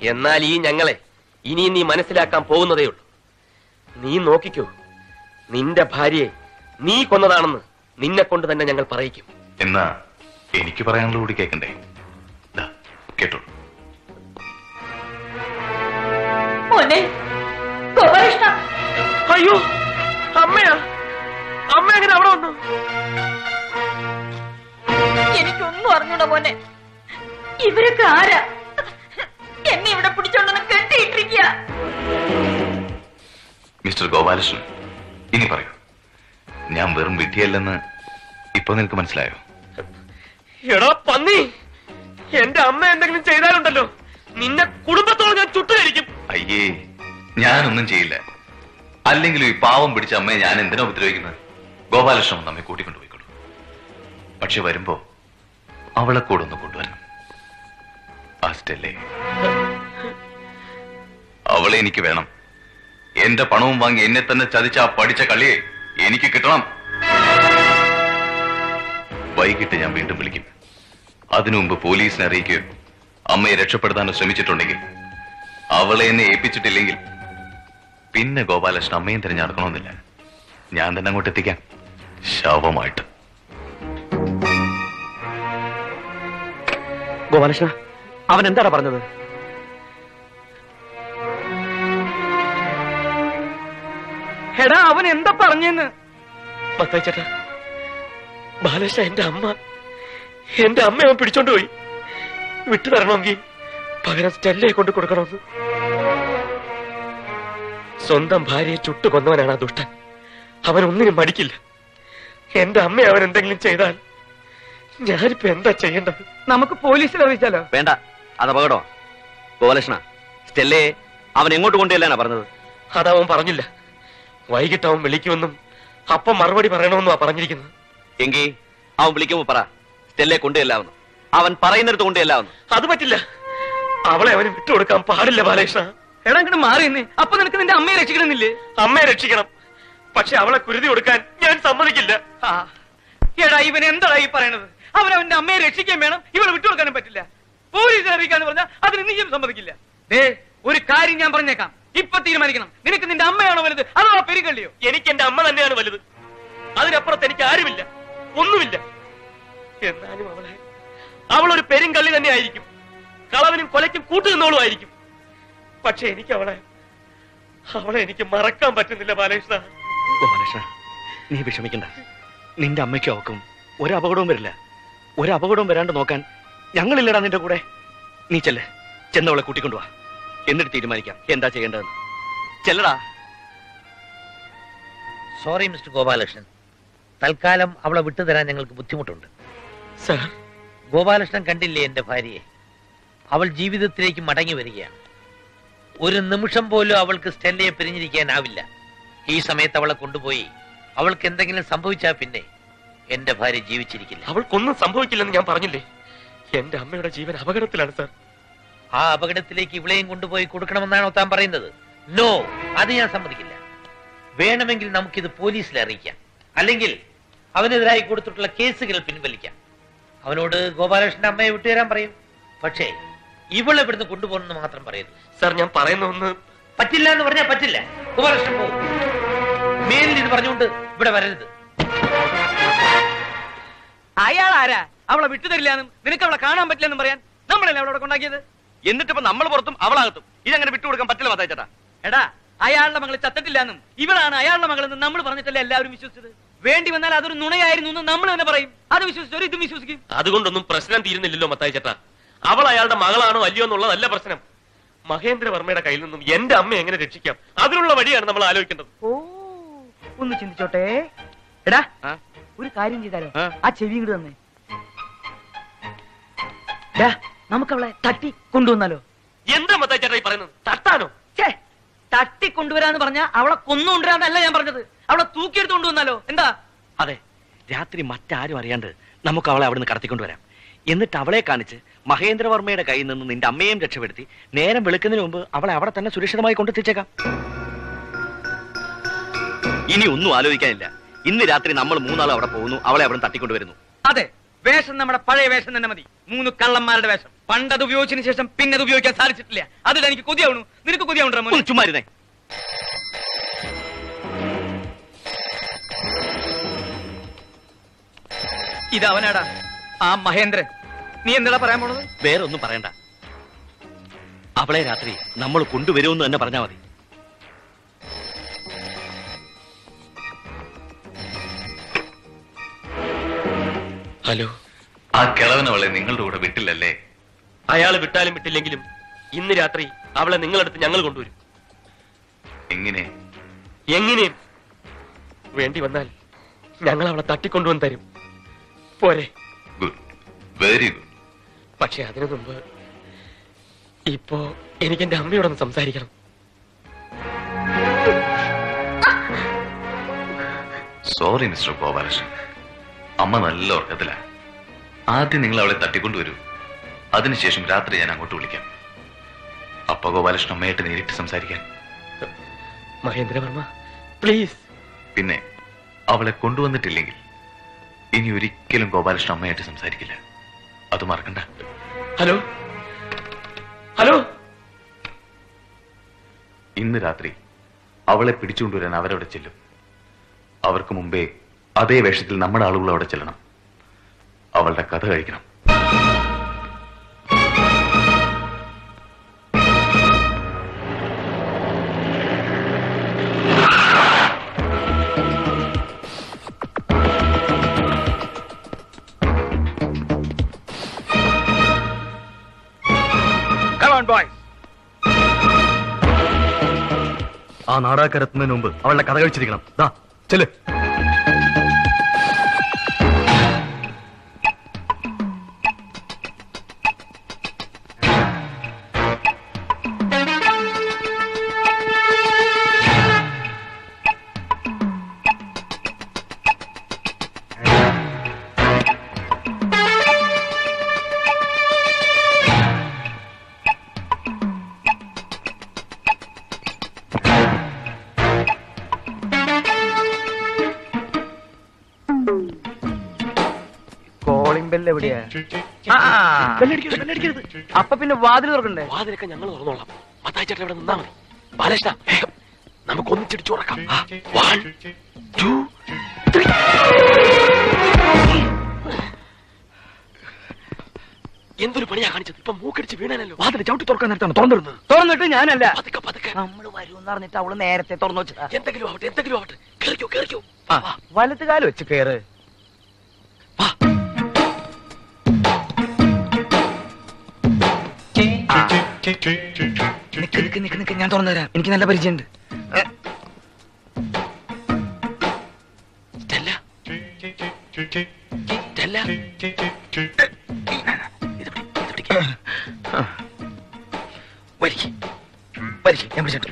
എന്നാൽ ഈ ഞങ്ങളെ ഇനി നീ മനസ്സിലാക്കാൻ പോകുന്നതേ ഉള്ളൂ. നീ നോക്കിക്കോ, നിന്റെ ഭാര്യയെ നീ കൊന്നതാണെന്ന് നിന്നെ കൊണ്ട് തന്നെ ഞങ്ങൾ പറയിക്കും. എന്നാ എനിക്ക് പറയാനുള്ള കൂടി കേൾക്കണ്ടേ? കേട്ടോളൂ. അയ്യോ, അമ്മയാ? അമ്മ എങ്ങനെ അവിടെ വന്നു? എനിക്കൊന്നും അറിഞ്ഞൂടാ മോനെ. ഇവരൊക്കെ ആരാ? എന്നെ ഇവിടെ പിടിച്ചോണ്ടെന്ന് കെട്ടിയിട്ടിരിക്കുക. മിസ്റ്റർ ഗോപാലകൃഷ്ണൻ, ഇനി പറയൂ, ഞാൻ വെറും വിദ്യയല്ലെന്ന് ഇപ്പൊ നിനക്ക് മനസ്സിലായോ? എടാ പന്നി, എന്റെ അമ്മ എന്തെങ്കിലും ചെയ്താലുണ്ടല്ലോ നിന്നെ കുടുംബത്തോളം ഞാൻ ചുട്ടുകരിക്കും. അയ്യേ, ഞാനൊന്നും ചെയ്യില്ല. അല്ലെങ്കിലും ഈ പാവം പിടിച്ച അമ്മയെ ഞാൻ എന്തിനാ ഉപദ്രവിക്കുന്നത്? ഗോപാലകൃഷ്ണൻ നമ്മെ കൂട്ടിക്കൊണ്ടുപോയിക്കോളൂ. പക്ഷെ വരുമ്പോ അവളെ കൂടെ ഒന്ന് കൊണ്ടുവരണം. ആ സ്റ്റെല്ലേ, അവളെ എനിക്ക് വേണം. എന്റെ പണവും വാങ്ങി എന്നെ തന്നെ ചതിച്ച ആ പഠിച്ച കളിയെ എനിക്ക് കിട്ടണം. വൈകിട്ട് ഞാൻ വീണ്ടും വിളിക്കും. അതിനു മുമ്പ് പോലീസിനെ അറിയിക്കുകയോ അമ്മയെ രക്ഷപ്പെടുത്താനോ ശ്രമിച്ചിട്ടുണ്ടെങ്കിൽ, അവളെ എന്നെ ഏൽപ്പിച്ചിട്ടില്ലെങ്കിൽ പിന്നെ ഗോപാലകൃഷ്ണൻ അമ്മയും തിരഞ്ഞെടുക്കണമെന്നില്ല. ഞാൻ തന്നെ അങ്ങോട്ട് എത്തിക്കാം, ശവമായിട്ട്. ഗോപാലകൃഷ്ണ, അവൻ എന്താണ് പറഞ്ഞത്? എടാ, അവൻ എന്താ പറഞ്ഞെന്ന്? മത്തായി ചേട്ടാ, ബാലകൃഷ്ണ എന്റെ അമ്മ എന്റെ അമ്മ അവൻ പിടിച്ചോണ്ട് പോയി. വിട്ടു തരണമെങ്കിൽ പകരം സ്റ്റെല്ലയെ കൊണ്ട് കൊടുക്കണമെന്ന്. സ്വന്തം ഭാര്യയെ ചുട്ടു കൊന്നവനാണ് ആ ദുഷ്ടൻ. അവൻ ഒന്നിനും മടിക്കില്ല. എന്റെ അമ്മ അവൻ എന്തെങ്കിലും ചെയ്താൽ ഞാനിപ്പോ എന്താ ചെയ്യേണ്ടത്? നമുക്ക് പോലീസിൽ അറിയിച്ചാലോ? വേണ്ട, അത് അപകടോ. ഗോപാലകൃഷ്ണ, സ്റ്റെല്ലയെ അവൻ എങ്ങോട്ട് കൊണ്ടുവല്ലാനാ പറഞ്ഞത്? അതവൻ പറഞ്ഞില്ല. വൈകിട്ട് അവൻ വിളിക്കുമെന്നും അപ്പം മറുപടി പറയണമെന്നുമാ പറഞ്ഞിരിക്കുന്നത്. എങ്കിൽ അവൻ വിളിക്കുമ്പോ പറ, സ്റ്റെല്ലയെ കൊണ്ടുവല്ലാവുന്നു. അവൻ പറയുന്നിടത്ത് കൊണ്ടുവല്ലാവുന്നു. അത് പറ്റില്ല. അവളെ അവന് വിട്ടുകൊടുക്കാൻ പാടില്ല ബാലകൃഷ്ണ. എടാ, ഇങ്ങോട്ട് മാറി നിന്നേ. അപ്പൊ നിനക്ക് നിന്റെ അമ്മയെ രക്ഷിക്കണമെന്നില്ലേ? അമ്മയെ രക്ഷിക്കണം, പക്ഷെ അവളെ കുരുതി കൊടുക്കാൻ ഞാൻ സമ്മതിക്കില്ല. എടാ, ഇവൻ എന്താടാ ഈ പറയണത്? അവൻ അവന്റെ അമ്മയെ രക്ഷിക്കാൻ വേണം, ഇവളെ വിട്ടുകൊടുക്കാനും പറ്റില്ല. പോലീസിനെ അറിയിക്കാന്ന് പറഞ്ഞാൽ അതിന് നീയും സമ്മതിക്കില്ല. ദേ, ഒരു കാര്യം ഞാൻ പറഞ്ഞേക്കാം, ഇപ്പൊ തീരുമാനിക്കണം. നിനക്ക് നിന്റെ അമ്മയാണോ വലുത് അതോ ആ പെരുകള്ളിയോ? എനിക്ക് എന്റെ അമ്മ തന്നെയാണ് വലുത്. അതിനപ്പുറത്ത് എനിക്ക് ആരുമില്ല, ഒന്നുമില്ല. എന്നാലും അവളെ അവളൊരു പെരുങ്കള്ളി തന്നെ ആയിരിക്കും, കളവിനും കൊലയ്ക്കും കൂട്ടുനിന്നോളും ആയിരിക്കും. പക്ഷെ എനിക്ക് അവളെ അവളെ എനിക്ക് മറക്കാൻ പറ്റുന്നില്ല ബാലകൃഷ്ണ. ഗോപാലകൃഷ്ണ, നീ വിഷമിക്കണ്ട. നിന്റെ അമ്മയ്ക്കും അവക്കും ഒരു അപകടവും വരില്ല. ഒരു അപകടവും വരാണ്ട് നോക്കാൻ ഞങ്ങളില്ലടാ നിന്റെ കൂടെ. നീ ചെല്ല്, ചെന്നവളെ കൂട്ടിക്കൊണ്ടുവാ. എന്നിട്ട് തീരുമാനിക്കാം എന്താ ചെയ്യേണ്ടതെന്ന്. ചെല്ലടാ. സോറി മിസ്റ്റർ ഗോപാലകൃഷ്ണൻ, തൽക്കാലം അവളെ വിട്ടുതരാൻ ഞങ്ങൾക്ക് ബുദ്ധിമുട്ടുണ്ട്. സർ, ഗോപാലകൃഷ്ണൻ കണ്ടില്ലേ എന്റെ ഭാര്യയെ? അവൾ ജീവിതത്തിലേക്ക് മടങ്ങി വരികയാണ്. ഒരു നിമിഷം പോലും അവൾക്ക് സ്റ്റെല്ലയെ പിരിഞ്ഞിരിക്കാനാവില്ല. ഈ സമയത്ത് അവളെ കൊണ്ടുപോയി അവൾക്ക് എന്തെങ്കിലും സംഭവിച്ചാൽ പിന്നെ എന്റെ ഭാര്യ ജീവിച്ചിരിക്കില്ല. അവൾക്കൊന്നും സംഭവിക്കില്ലെന്ന് ഞാൻ പറഞ്ഞില്ലേ? എന്റെ അമ്മയുടെ ജീവൻ അപകടത്തിലാണ് സർ. ആ അപകടത്തിലേക്ക് ഇവളെയും കൊണ്ടുപോയി കൊടുക്കണമെന്നാണോ താൻ പറയുന്നത്? നോ, അത് ഞാൻ സമ്മതിക്കില്ല. വേണമെങ്കിൽ നമുക്കിത് പോലീസിൽ അറിയിക്കാം, അല്ലെങ്കിൽ അവനെതിരായി കൊടുത്തിട്ടുള്ള കേസുകൾ പിൻവലിക്കാം. അവനോട് ഗോപാലകൃഷ്ണന്റെ അമ്മയെ വിട്ടുതരാൻ പറയും. പക്ഷേ ഇവളെ ഇവിടുന്ന് കൊണ്ടുപോകണമെന്ന് മാത്രം പറയരുത്. സർ, ഞാൻ പറയുന്ന ഒന്ന് പറ്റില്ല എന്ന് പറഞ്ഞാൽ പറ്റില്ല. ഗോപാലകൃഷ്ണൻ പോകും. മേലിൽ ഇത് പറഞ്ഞുകൊണ്ട് ഇവിടെ വരരുത്. അയാൾ ആരാ അവളെ വിട്ടുതരില്ലാന്നും നിനക്ക് അവളെ കാണാൻ പറ്റില്ലെന്നും പറയാൻ? നമ്മളല്ലേ അവളോടെ കൊണ്ടാക്കിയത്? എന്നിട്ടിപ്പോ നമ്മൾ പുറത്തും അവളാകത്തും. ഇതങ്ങനെ വിട്ടുകൊടുക്കാൻ പറ്റില്ല മത്തായി ചേട്ടാ. എടാ, അയാളുടെ മകള് ചത്തിട്ടില്ലാന്നും ഇവളാണ് അയാളുടെ മകളെന്ന് നമ്മൾ പറഞ്ഞിട്ടല്ലേ എല്ലാവരും വിശ്വസിച്ചത്? വേണ്ടി വന്നാൽ അതൊരു നുണയായിരുന്നു എന്ന് നമ്മൾ തന്നെ പറയും. അത് വിശ്വസിച്ചവർ ഇതും വിശ്വസിക്കും. അതുകൊണ്ടൊന്നും പ്രശ്നം തീരുന്നില്ലല്ലോ മത്തായി ചേട്ടാ. അവൾ അയാളുടെ മകളാണോ അല്ലയോ എന്നുള്ളതല്ല പ്രശ്നം. മഹേന്ദ്രവർമ്മയുടെ കയ്യിൽ നിന്നും എന്റെ അമ്മ എങ്ങനെ രക്ഷിക്കാം, അതിനുള്ള വഴിയാണ് നമ്മൾ ആലോചിക്കേണ്ടത്. ഓ, ഒന്ന് ചിന്തിച്ചോട്ടെ. എടാ, ഒരു കാര്യം ചെയ്താലോ? ആ ചെവി ഇങ്ങോട്ട് തന്നെ. നമുക്ക് അവളെ തട്ടി കൊണ്ടുവന്നാലോ? എന്താ മത്തായി ചേട്ടാ ഈ പറയുന്നത്? തട്ടാനോ? ഛേ, തട്ടി കൊണ്ടുവരാന്ന് പറഞ്ഞാ അവളെ കൊന്നുകൊണ്ടുവരാന്നല്ല ഞാൻ പറഞ്ഞത്. അവളെ തൂക്കിയെടുത്ത് കൊണ്ടുവന്നാലോ? എന്താ? അതെ, രാത്രി മറ്റാരും അറിയാണ്ട് നമുക്ക് അവളെ അവിടുന്ന് കടത്തിക്കൊണ്ടുവരാം. എന്നിട്ട് അവളെ കാണിച്ച് മഹേന്ദ്രവർമ്മയുടെ കയ്യിൽ നിന്ന് നിന്റെ അമ്മയെയും രക്ഷപ്പെടുത്തി നേരം വെളുക്കുന്നതിന് മുമ്പ് അവളെ അവിടെ തന്നെ സുരക്ഷിതമായി കൊണ്ടെത്തിച്ചേക്കാം. ഇനി ഒന്നും ആലോചിക്കാനില്ല. ഇന്ന് രാത്രി നമ്മൾ മൂന്നാളും അവിടെ പോകുന്നു, അവളെ അവിടെ തട്ടിക്കൊണ്ടുവരുന്നു. അതെ, വേഷം നമ്മുടെ പഴയ വേഷം തന്നെ മതി. മൂന്ന് കള്ളന്മാരുടെ വേഷം. പണ്ടത് ഉപയോഗിച്ചതിന് ശേഷം പിന്നെ അത് ഉപയോഗിക്കാൻ സാധിച്ചിട്ടില്ല. അതിൽ എനിക്ക് കൊതിയാവണു. നിനക്ക് കൊതിയാവുണ്ടോ? ചുമ്മാരുന്നേ. ഇതവനാടാ ആ മഹേന്ദ്രൻ. നീ എന്താ പറയാൻ പോണത്? വേറെ ഒന്നും പറയണ്ട. അവളെ രാത്രി നമ്മൾ കൊണ്ടുവരുമെന്ന് തന്നെ പറഞ്ഞാൽ മതി. ഹലോ, ആ കിളവൻ അവളെ നിങ്ങളുടെ കൂടെ വിട്ടില്ലല്ലേ? അയാൾ വിട്ടാലും വിട്ടില്ലെങ്കിലും ഇന്ന് രാത്രി അവളെ നിങ്ങളടുത്ത് ഞങ്ങൾ കൊണ്ടുവരും. എങ്ങനെ? എങ്ങനെയും വേണ്ടി വന്നാൽ ഞങ്ങൾ അവളെ തട്ടിക്കൊണ്ടുവന്ന് തരും. പോരെ? Good, very good. പക്ഷെ അതിനു മുമ്പ് ഇപ്പോ എനിക്ക് എന്റെ അമ്മയോടൊന്ന് സംസാരിക്കണം. സോറി മിസ്റ്റർ ഗോപാലകൃഷ്ണൻ, അമ്മ നല്ല ഉറക്കത്തിലാ. ആദ്യം നിങ്ങൾ അവളെ തട്ടിക്കൊണ്ടുവരൂ, അതിനുശേഷം രാത്രി ഞാൻ അങ്ങോട്ട് വിളിക്കാം. അപ്പ ഗോപാലകൃഷ്ണൻ അമ്മയായിട്ട് നേരിട്ട് സംസാരിക്കാൻ. മഹേന്ദ്രവർമ്മ പ്ലീസ്. പിന്നെ അവളെ കൊണ്ടുവന്നിട്ടില്ലെങ്കിൽ ഇനി ഒരിക്കലും ഗോപാലകൃഷ്ണൻ അമ്മയായിട്ട് സംസാരിക്കില്ല. അത് മറക്കണ്ട. ഹലോ ഹലോ ഇന്ന് രാത്രി അവളെ പിടിച്ചുകൊണ്ടുവരാൻ അവരവിടെ ചെല്ലും. അവർക്ക് മുമ്പേ അതേ വേഷത്തിൽ നമ്മുടെ ആളുകൾ അവിടെ ചെല്ലണം. അവളുടെ കഥ കഴിക്കണം. ആ നാടകരത്തുന്നതിന് മുമ്പ് അവളുടെ കഥ കഴിച്ചിരിക്കണം. ദാ ചെല്. എവിടെയാ? അപ്പൊ പിന്നെ വാതിൽ തുറക്കണ്ടേ? വാതിലൊക്കെ ഞങ്ങൾ തുറന്നോളാം. മത്തായിച്ചേട്ടൻ ഇവിടെ നിന്നാ മതി. ബാലകൃഷ്ണ, നമുക്ക് ഒന്നിച്ചിടിച്ചു തുറക്കാം. One two three. എന്തൊരു പണിയാ കാണിച്ചത്? ഇപ്പൊ മൂക്കടിച്ച് വീണാനല്ലോ. വാതിൽ ചവിട്ടി തുറക്കാൻ നേരത്താണ് തുറന്നിരുന്നത്. തുറന്നിട്ട് ഞാനല്ല. പതുക്കെ പതുക്കെ. നമ്മൾ വരുമെന്ന് പറഞ്ഞിട്ട് അവള് നേരത്തെ തുറന്നു വെച്ചതാ. എന്തെങ്കിലും ആവട്ടെ, എന്തെങ്കിലും ആവട്ടെ. കേറിക്കോ കേറിക്കോ. വലത്ത് കാലം വെച്ച് കേറ്. നിക്ക് നിക്ക് നിക്ക്, ഞാൻ തുറന്നു തരാം. എനിക്ക് നല്ല പരിചയമുണ്ട്. ഞാൻ പിടിച്ചിട്ടു.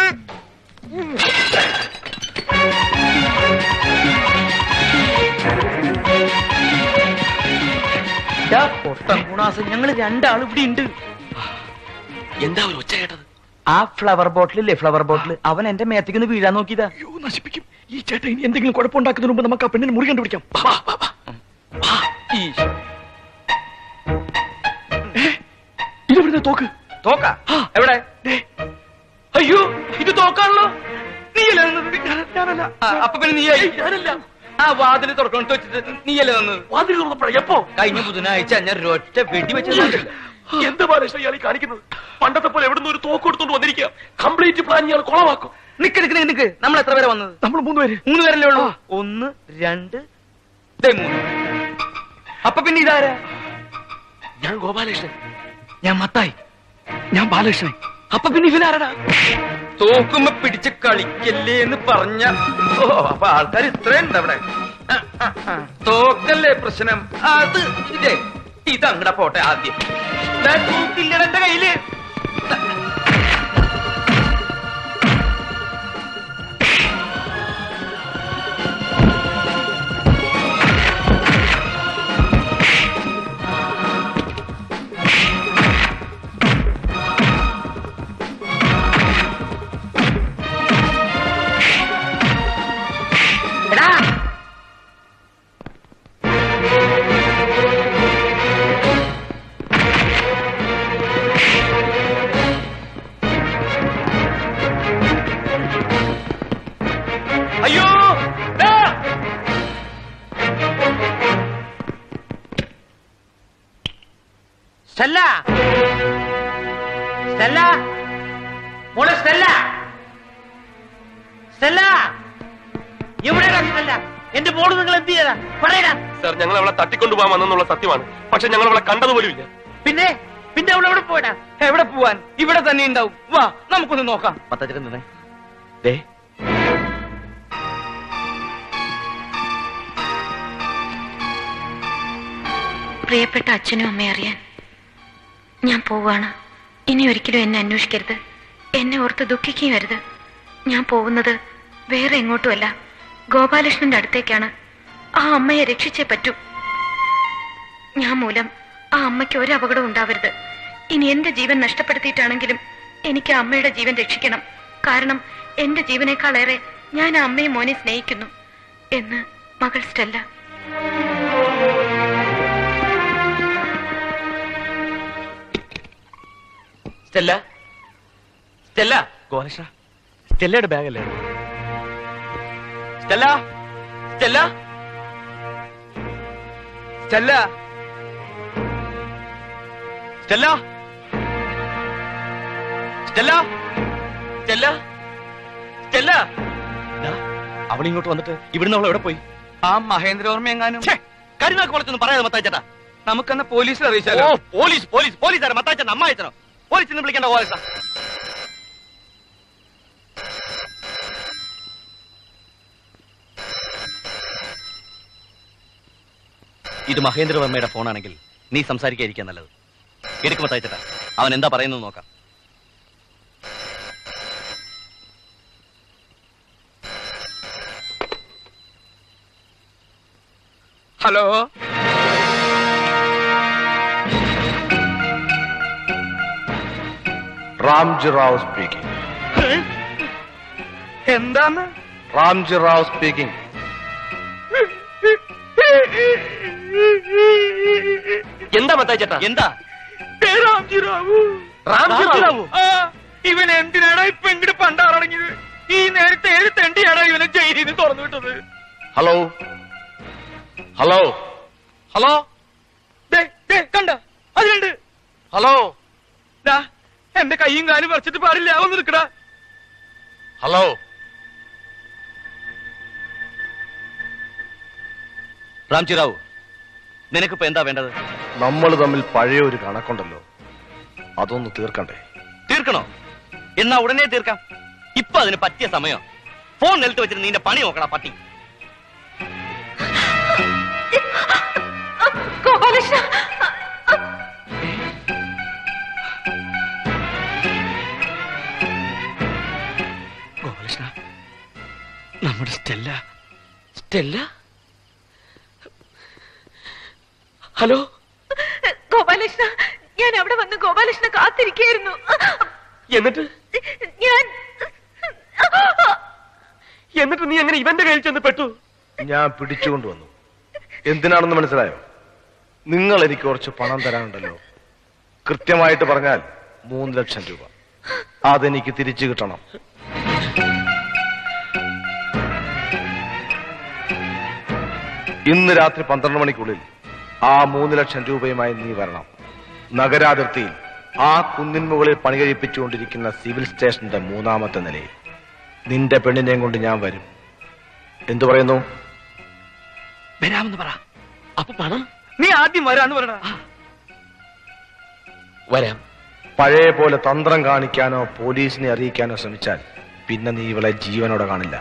ഞങ്ങള് രണ്ടാളും ഇവിടെ ഉണ്ട്. എന്താ ഒരു ഒച്ച കേട്ടത്? ആ ഫ്ലവർ ബോട്ടിലില്ലേ, ഫ്ലവർ ബോട്ടിൽ, അവൻ എന്റെ മേത്തേക്ക് വീഴാൻ നോക്കിയതാ. നശിപ്പിക്കും ഈ ചേട്ടൻ. ഇനി എന്തെങ്കിലും കുഴപ്പമുണ്ടാക്കുന്നതിന് മുമ്പ് നമുക്ക് ആ പെണ്ണിന് മുറി കണ്ടുപിടിക്കാം. ഇതെവിടുന്ന തോക്ക്? തോക്ക എവിടെ? അയ്യോ, ഇത് തോക്കാണല്ലോ. നീയല്ല. അപ്പൊ പിന്നെ നീ ഞാനല്ല. ആ വാതിൽ തുറക്കണത്ത് വെച്ചിട്ട് നീയല്ലേ തന്നത്? വാതിൽ തുറന്നപ്പോഴാ? എപ്പോ? കഴിഞ്ഞ ബുധനാഴ്ച ഞാൻ ഒരൊറ്റ വെടി വെച്ചില്ല. എന്താ ബാലകൃഷ്ണ ഇയാൾ കാണിക്കുന്നത്? പണ്ടത്തെ പോലെ എവിടുന്ന് ഒരു തോക്ക് എടുത്തോണ്ട് വന്നിരിക്കുക. കംപ്ലീറ്റ് പ്ലാൻ ഇയാൾ കുളമാക്കും. നിക്ക് നിക്ക് നിക്ക്. നമ്മൾ എത്ര പേരെ വന്നത്? നമ്മൾ മൂന്ന് പേര്. മൂന്ന് പേരല്ലേ ഉള്ളൂ. ഒന്ന് രണ്ട് മൂന്ന്. അപ്പൊ പിന്നെ ഇതാരാ? ഞാൻ ഗോപാലകൃഷ്ണൻ. ഞാൻ മത്തായി. ഞാൻ ബാലകൃഷ്ണൻ. അപ്പൊ പിന്നെ ഇവനാരടാ? തോക്കുമ്പോ പിടിച്ച് കളിക്കല്ലേ എന്ന് പറഞ്ഞ. ഓ, അപ്പൊ ആൾക്കാർ ഇത്രയുണ്ട് അവിടെ. തോക്കല്ലേ പ്രശ്നം? അത് ഇതേ ഇതങ്ങട പോട്ടെ. ആദ്യം തോക്കില്ലട എന്റെ കയ്യില്. സ്റ്റെല്ല സ്റ്റെല്ല മോളെ സ്റ്റെല്ല സ്റ്റെല്ല എവിടെയാ സ്റ്റെല്ല? എന്റെ മോള് നിങ്ങൾ എന്ത് ചെയ്താ പറയടാ. സാർ ഞങ്ങൾ അവളെ തട്ടിക്കൊണ്ടുപോകാൻ വന്നെന്നുള്ള സത്യമാണ്. പക്ഷെ ഞങ്ങൾ അവളെ കണ്ടതുപോലും ഇല്ല. പിന്നെ പിന്നെ അവൾ എവിടെ പോയടാ? എവിടെ പോവാൻ? ഇവിടെ തന്നെ ഉണ്ടാവും. വാ നമുക്കൊന്ന് നോക്കാം. മത്താച്ചേട്ടൻ നിന്നെ ദേ പ്രിയപ്പെട്ട അച്ഛനും അമ്മയും അറിയാൻ ഞാൻ പോവാണ്. ഇനി ഒരിക്കലും എന്നെ അന്വേഷിക്കരുത്. എന്നെ ഓർത്ത് ദുഃഖിക്കുകയും വരുത്. ഞാൻ പോകുന്നത് വേറെ എങ്ങോട്ടുമല്ല, ഗോപാലകൃഷ്ണന്റെ അടുത്തേക്കാണ്. ആ അമ്മയെ രക്ഷിച്ചേ പറ്റൂ. ഞാൻ മൂലം ആ അമ്മയ്ക്ക് ഒരു അപകടം ഉണ്ടാവരുത്. ഇനി എന്റെ ജീവൻ നഷ്ടപ്പെടുത്തിയിട്ടാണെങ്കിലും എനിക്ക് ആ അമ്മയുടെ ജീവൻ രക്ഷിക്കണം. കാരണം എന്റെ ജീവനേക്കാളേറെ ഞാൻ ആ അമ്മയും മോനെ സ്നേഹിക്കുന്നു എന്ന് മകൾ സ്റ്റെല്ല. സ്റ്റെല്ല സ്റ്റെല്ല ഗോപാലകൃഷ്ണ, സ്റ്റെല്ലയുടെ ബാഗല്ലേ? Stella Stella Stella Stella Stella Stella Stella അവളിങ്ങോട്ട് വന്നിട്ട് ഇവിടുന്ന് അവൾ എവിടെ പോയി? ആ മഹേന്ദ്രവർമ്മ എങ്ങാനും കരുനാക്ക് വളർത്തൊന്നും പറയാതെ മത്താച്ചേട്ടാ. നമുക്കെന്നാ പോലീസിൽ അറിയിച്ചാലോ? ഓ പോലീസ് പോലീസ് പോലീസാണ് മത്താച്ചൻ അമ്മ അയച്ചനോ? പോലീസിൽ നിന്ന് വിളിക്കേണ്ട ഗോപാലകൃഷ്ണ. ഇത് മഹേന്ദ്രവർമ്മയുടെ ഫോണാണെങ്കിൽ നീ സംസാരിക്കാതിരിക്കാൻ നല്ലത്. എടുക്കുമ്പോ തയ്ച്ചിട്ടാ അവൻ എന്താ പറയുന്നത് നോക്കാം. Hello, Ramji Rao speaking. എന്താണ്? റാംജി റാവു സ്പീക്കിംഗ്. എന്താ മത്തായിച്ചേട്ടാ? എന്താ? രാംജിറാവു. റാംജിറാവു? ആ, ഇവൻ എന്തിനാണ് ഇപ്പൊ ഇങ്ങോട്ട് പണ്ടാറടങ്ങിയത്? ഈ നേരത്തെ ഏത് തെണ്ടിയാണ് ഇവനെ ജയിലിൽ നിന്ന് തുറന്നു വിട്ടത്? ഹലോ ഹലോ ഹലോ, കണ്ട അതിലുണ്ട്. ഹലോ ദാ, എന്റെ കൈയും കാലും പറിച്ചിട്ട് പാടില്ല, ഒന്ന് നിൽക്കടാ. ഹലോ റാംജി റാവു, നിനക്കിപ്പോ എന്താ വേണ്ടത്? നമ്മൾ തമ്മിൽ പഴയ ഒരു കണക്കുണ്ടല്ലോ, അതൊന്ന് തീർക്കണ്ടേ? തീർക്കണോ? എന്നാ ഉടനെ തീർക്കാം. ഇപ്പൊ അതിന് പറ്റിയ സമയം. ഫോൺ നിലത്ത് വെച്ചിട്ട് നിന്റെ പണി നോക്കണ പട്ടി. ഗോപാലകൃഷ്ണ, ഗോപാലകൃഷ്ണ, നമ്മുടെ സ്റ്റെല്ല. സ്റ്റെല്ല? ഹലോ ഗോപാലകൃഷ്ണ, ഞാൻ അവിടെ വന്ന് ഗോപാലകൃഷ്ണ കാത്തിരിക്കായിരുന്നു. എന്നിട്ട് ഞാൻ എന്നിട്ട് നീ എങ്ങനെ ഇവന്റെ കയ്യിൽ ചെന്ന് പെട്ടു? ഞാൻ പിടിച്ചുകൊണ്ടുവന്നു. എന്തിനാണെന്ന് മനസ്സിലായോ? നിങ്ങൾ എനിക്ക് കുറച്ച് പണം തരാനുണ്ടല്ലോ. കൃത്യമായിട്ട് പറഞ്ഞാൽ മൂന്ന് ലക്ഷം രൂപ. അതെനിക്ക് തിരിച്ചു കിട്ടണം. ഇന്ന് രാത്രി പന്ത്രണ്ട് മണിക്കുള്ളിൽ ആ മൂന്ന് ലക്ഷം രൂപയുമായി നീ വരണം. നഗരാതിർത്തിയിൽ ആ കുന്നിൻ മുകളിൽ പണി കഴിപ്പിച്ചുകൊണ്ടിരിക്കുന്ന സിവിൽ സ്റ്റേഷന്റെ മൂന്നാമത്തെ നിലയിൽ നിന്റെ പെണ്ണിനെയും കൊണ്ട് ഞാൻ വരും. എന്തു പറയുന്നു? വരാമെന്ന് പറ. അപ്പൊ പണം? നീ ആദ്യം വരാന്ന് പറയണ. വരാം. പഴയ പോലെ തന്ത്രം കാണിക്കാനോ പോലീസിനെ അറിയിക്കാനോ ശ്രമിച്ചാൽ പിന്നെ നീ ഇവളെ ജീവനോടെ കാണില്ല.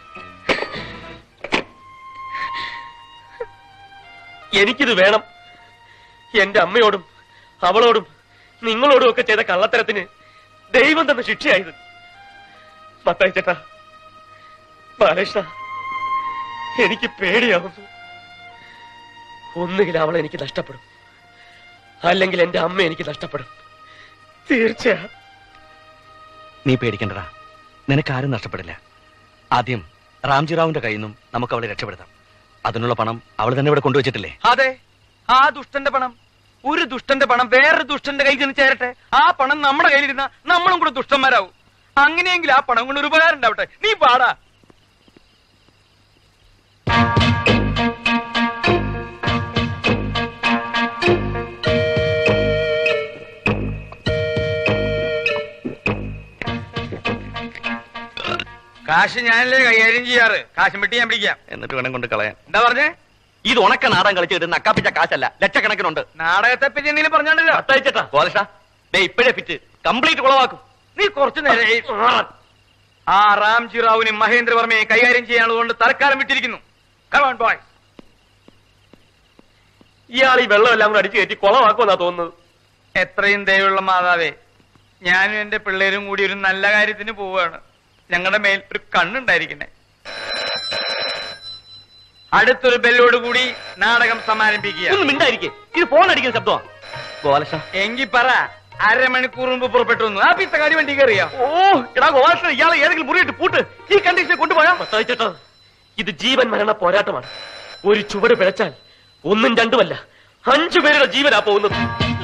എനിക്കിത് വേണം. എന്റെ അമ്മയോടും അവളോടും നിങ്ങളോടും ഒക്കെ ചെയ്ത കള്ളത്തരത്തിന് ദൈവം തന്ന ശിക്ഷയായത്. മത്തായി ചേട്ടാ, ബാലകൃഷ്ണ, എനിക്ക് പേടിയാവുന്നു. ഒന്നുകിൽ അവൾ എനിക്ക് നഷ്ടപ്പെടും, അല്ലെങ്കിൽ എന്റെ അമ്മ എനിക്ക് നഷ്ടപ്പെടും. തീർച്ചയാ. നീ പേടിക്കണ്ടടാ, നിനക്കാരും നഷ്ടപ്പെടില്ല. ആദ്യം റാംജിറാവുന്റെ കയ്യിൽ നിന്നും നമുക്ക് അവളെ രക്ഷപ്പെടുത്താം. അതിനുള്ള പണം അവൾ തന്നെ ഇവിടെ കൊണ്ടുവച്ചിട്ടില്ലേ? അതെ, ആ ദുഷ്ടന്റെ പണം. ഒരു ദുഷ്ടന്റെ പണം വേറൊരു ദുഷ്ടന്റെ കയ്യിൽ ചെന്ന് ചേരട്ടെ. ആ പണം നമ്മുടെ കയ്യിലിരുന്ന നമ്മളും കൂടെ ദുഷ്ടന്മാരാവും. അങ്ങനെയെങ്കിൽ ആ പണം കൊണ്ട് ഒരു ഉപകാരം ഉണ്ടാവട്ടെ. നീ പാടാ. കാശ് ഞാനല്ലേ കൈകാര്യം ചെയ്യാറ്. കാശും പെട്ടി ഞാൻ പിടിക്കാം. എന്നിട്ട് വേണം കൊണ്ട് കളയാൻ. എന്താ പറഞ്ഞേ? ഇത് ഉണക്ക നാടകം കളിച്ച് കിട്ടുന്ന അക്കാപ്പിച്ച കാശല്ല, ലക്ഷക്കണക്കിനുണ്ട്. നാടകത്തെ പറ്റി എന്തെങ്കിലും പറഞ്ഞോണ്ടല്ലോ. അത്തയച്ചേട്ടാ ഗോലക്ഷ ദേ ഇപ്പോഴേ പിറ്റ് കംപ്ലീറ്റ് കുളവാക്കും. നീ കുറച്ചു നേരം ആ റാംജി റാവുവിനും മഹേന്ദ്രവർമ്മയെ കൈകാര്യം ചെയ്യാനുള്ളതുകൊണ്ട് തൽക്കാലം വിട്ടിരിക്കുന്നു. Come on, boys. ഇയാൾ ഈ വെള്ളം എല്ലാം കൂടെ അടിച്ചു കയറ്റി കുളവാക്കുമെന്നാ തോന്നുന്നത്. എത്രയും ദയുള്ള മാതാവേ, ഞാനും എന്റെ പിള്ളേരും കൂടി ഒരു നല്ല കാര്യത്തിന് പോവുകയാണ്. ഞങ്ങളുടെ മേൽ ഒരു കണ്ണുണ്ടായിരിക്കണേ. അടുത്തൊരു ബെല്ലോട് കൂടി നാടകം സമാരംഭിക്കുക. ഒന്ന് മിണ്ടായിരിക്കേ, ഇത് ഫോൺ അടിക്കുന്ന ശബ്ദമാ. ഗോലക്ഷ എങ്കി പറ, അരമണിക്കൂർ മുമ്പ് പുറപ്പെട്ടു വന്നു. ആ പിത്തക്കാരി വണ്ടി കയറിയാ? ഓ എടാ ഗോലക്ഷ, ഇയാളെ ഏതെങ്കിലും മുറിയിട്ട് പൂട്ട്. ഈ കണ്ടീഷനെ കൊണ്ടുപോയാ മത്തായിച്ചേട്ടാ, ഇത് ജീവൻ മരണ പോരാട്ടമാണ്. ഒരു ചുവട് പിഴച്ചാൽ ഒന്നും രണ്ടുമല്ല അഞ്ചു പേരുടെ ജീവനാ പോകുന്നത്.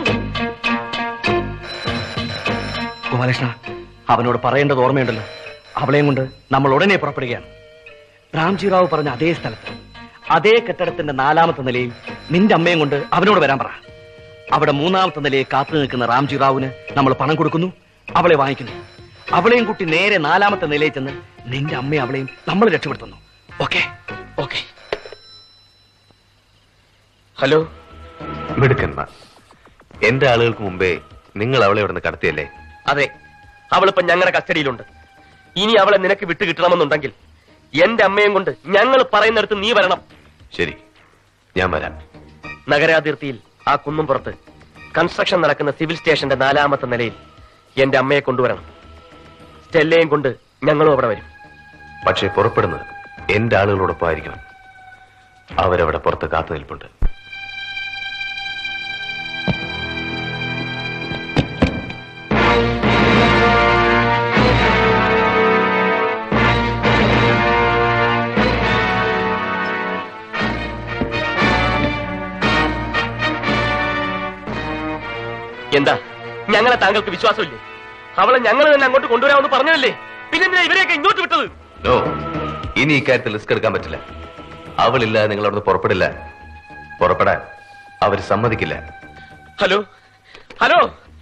ഗോപാലകൃഷ്ണ, അവനോട് പറയേണ്ടത് ഓർമ്മയുണ്ടല്ലോ. അവളെയും കൊണ്ട് നമ്മൾ ഉടനെ പുറപ്പെടുകയാണ്. രാംജി റാവു പറഞ്ഞ അതേ സ്ഥലത്ത്, അതേ കെട്ടിടത്തിന്റെ നാലാമത്തെ നിലയിൽ നിന്റെ അമ്മയും കൊണ്ട് അവനോട് വരാൻ പറ. അവിടെ മൂന്നാമത്തെ നിലയെ കാത്തു നിൽക്കുന്ന രാംജി റാവുവിന് നമ്മൾ പണം കൊടുക്കുന്നു, അവളെ വാങ്ങിക്കുന്നു. അവളെയും കൂട്ടി നേരെ നാലാമത്തെ നിലയിൽ ചെന്ന് നിന്റെ അമ്മയും അവളെയും നമ്മൾ രക്ഷപ്പെടുത്തുന്നു. Okay okay. ഹലോ മിടുക്കന്മാർ, എന്റെ ആളുകൾക്ക് മുമ്പേ നിങ്ങൾ അവളെ ഇവിടെ നിന്ന് കടത്തിയല്ലേ? അതെ, അവളിപ്പോ ഞങ്ങളുടെ കസ്റ്റഡിയിലുണ്ട്. ഇനി അവളെ നിനക്ക് വിട്ടു കിട്ടണമെന്നുണ്ടെങ്കിൽ എന്റെ അമ്മയും കൊണ്ട് ഞങ്ങൾ പറയുന്നിടത്ത് നീ വരണം. ശരി, ഞാൻ വരാം. നഗരാതിർത്തിയിൽ ആ കുന്നും പുറത്ത് കൺസ്ട്രക്ഷൻ നടക്കുന്ന സിവിൽ സ്റ്റേഷന്റെ നാലാമത്തെ നിലയിൽ എന്റെ അമ്മയെ കൊണ്ടുവരണം. സ്റ്റെല്ലയും കൊണ്ട് ഞങ്ങളും അവിടെ വരും. പക്ഷേ പുറപ്പെടുന്നത് എന്റെ ആളുകളോടൊപ്പം ആയിരിക്കണം. അവരവിടെ പുറത്ത് കാത്തു നിൽപ്പുണ്ട്. എന്താ ഞങ്ങളെ താങ്കൾക്ക് വിശ്വാസമില്ലേ? അവളെ ഞങ്ങൾ തന്നെ അങ്ങോട്ട് കൊണ്ടുവരാമെന്ന് പറഞ്ഞതല്ലേ, പിന്നെ ഇവരെയൊക്കെ ഇങ്ങോട്ട് വിട്ടത്? നോ, ഇനി ഇക്കാര്യത്തിൽ റിസ്ക് എടുക്കാൻ പറ്റില്ല. അവളില്ലാതെ നിങ്ങൾ അവിടുന്ന് പുറപ്പെടില്ല. പുറപ്പെടാൻ അവർ സമ്മതിക്കില്ല. ഹലോ ഹലോ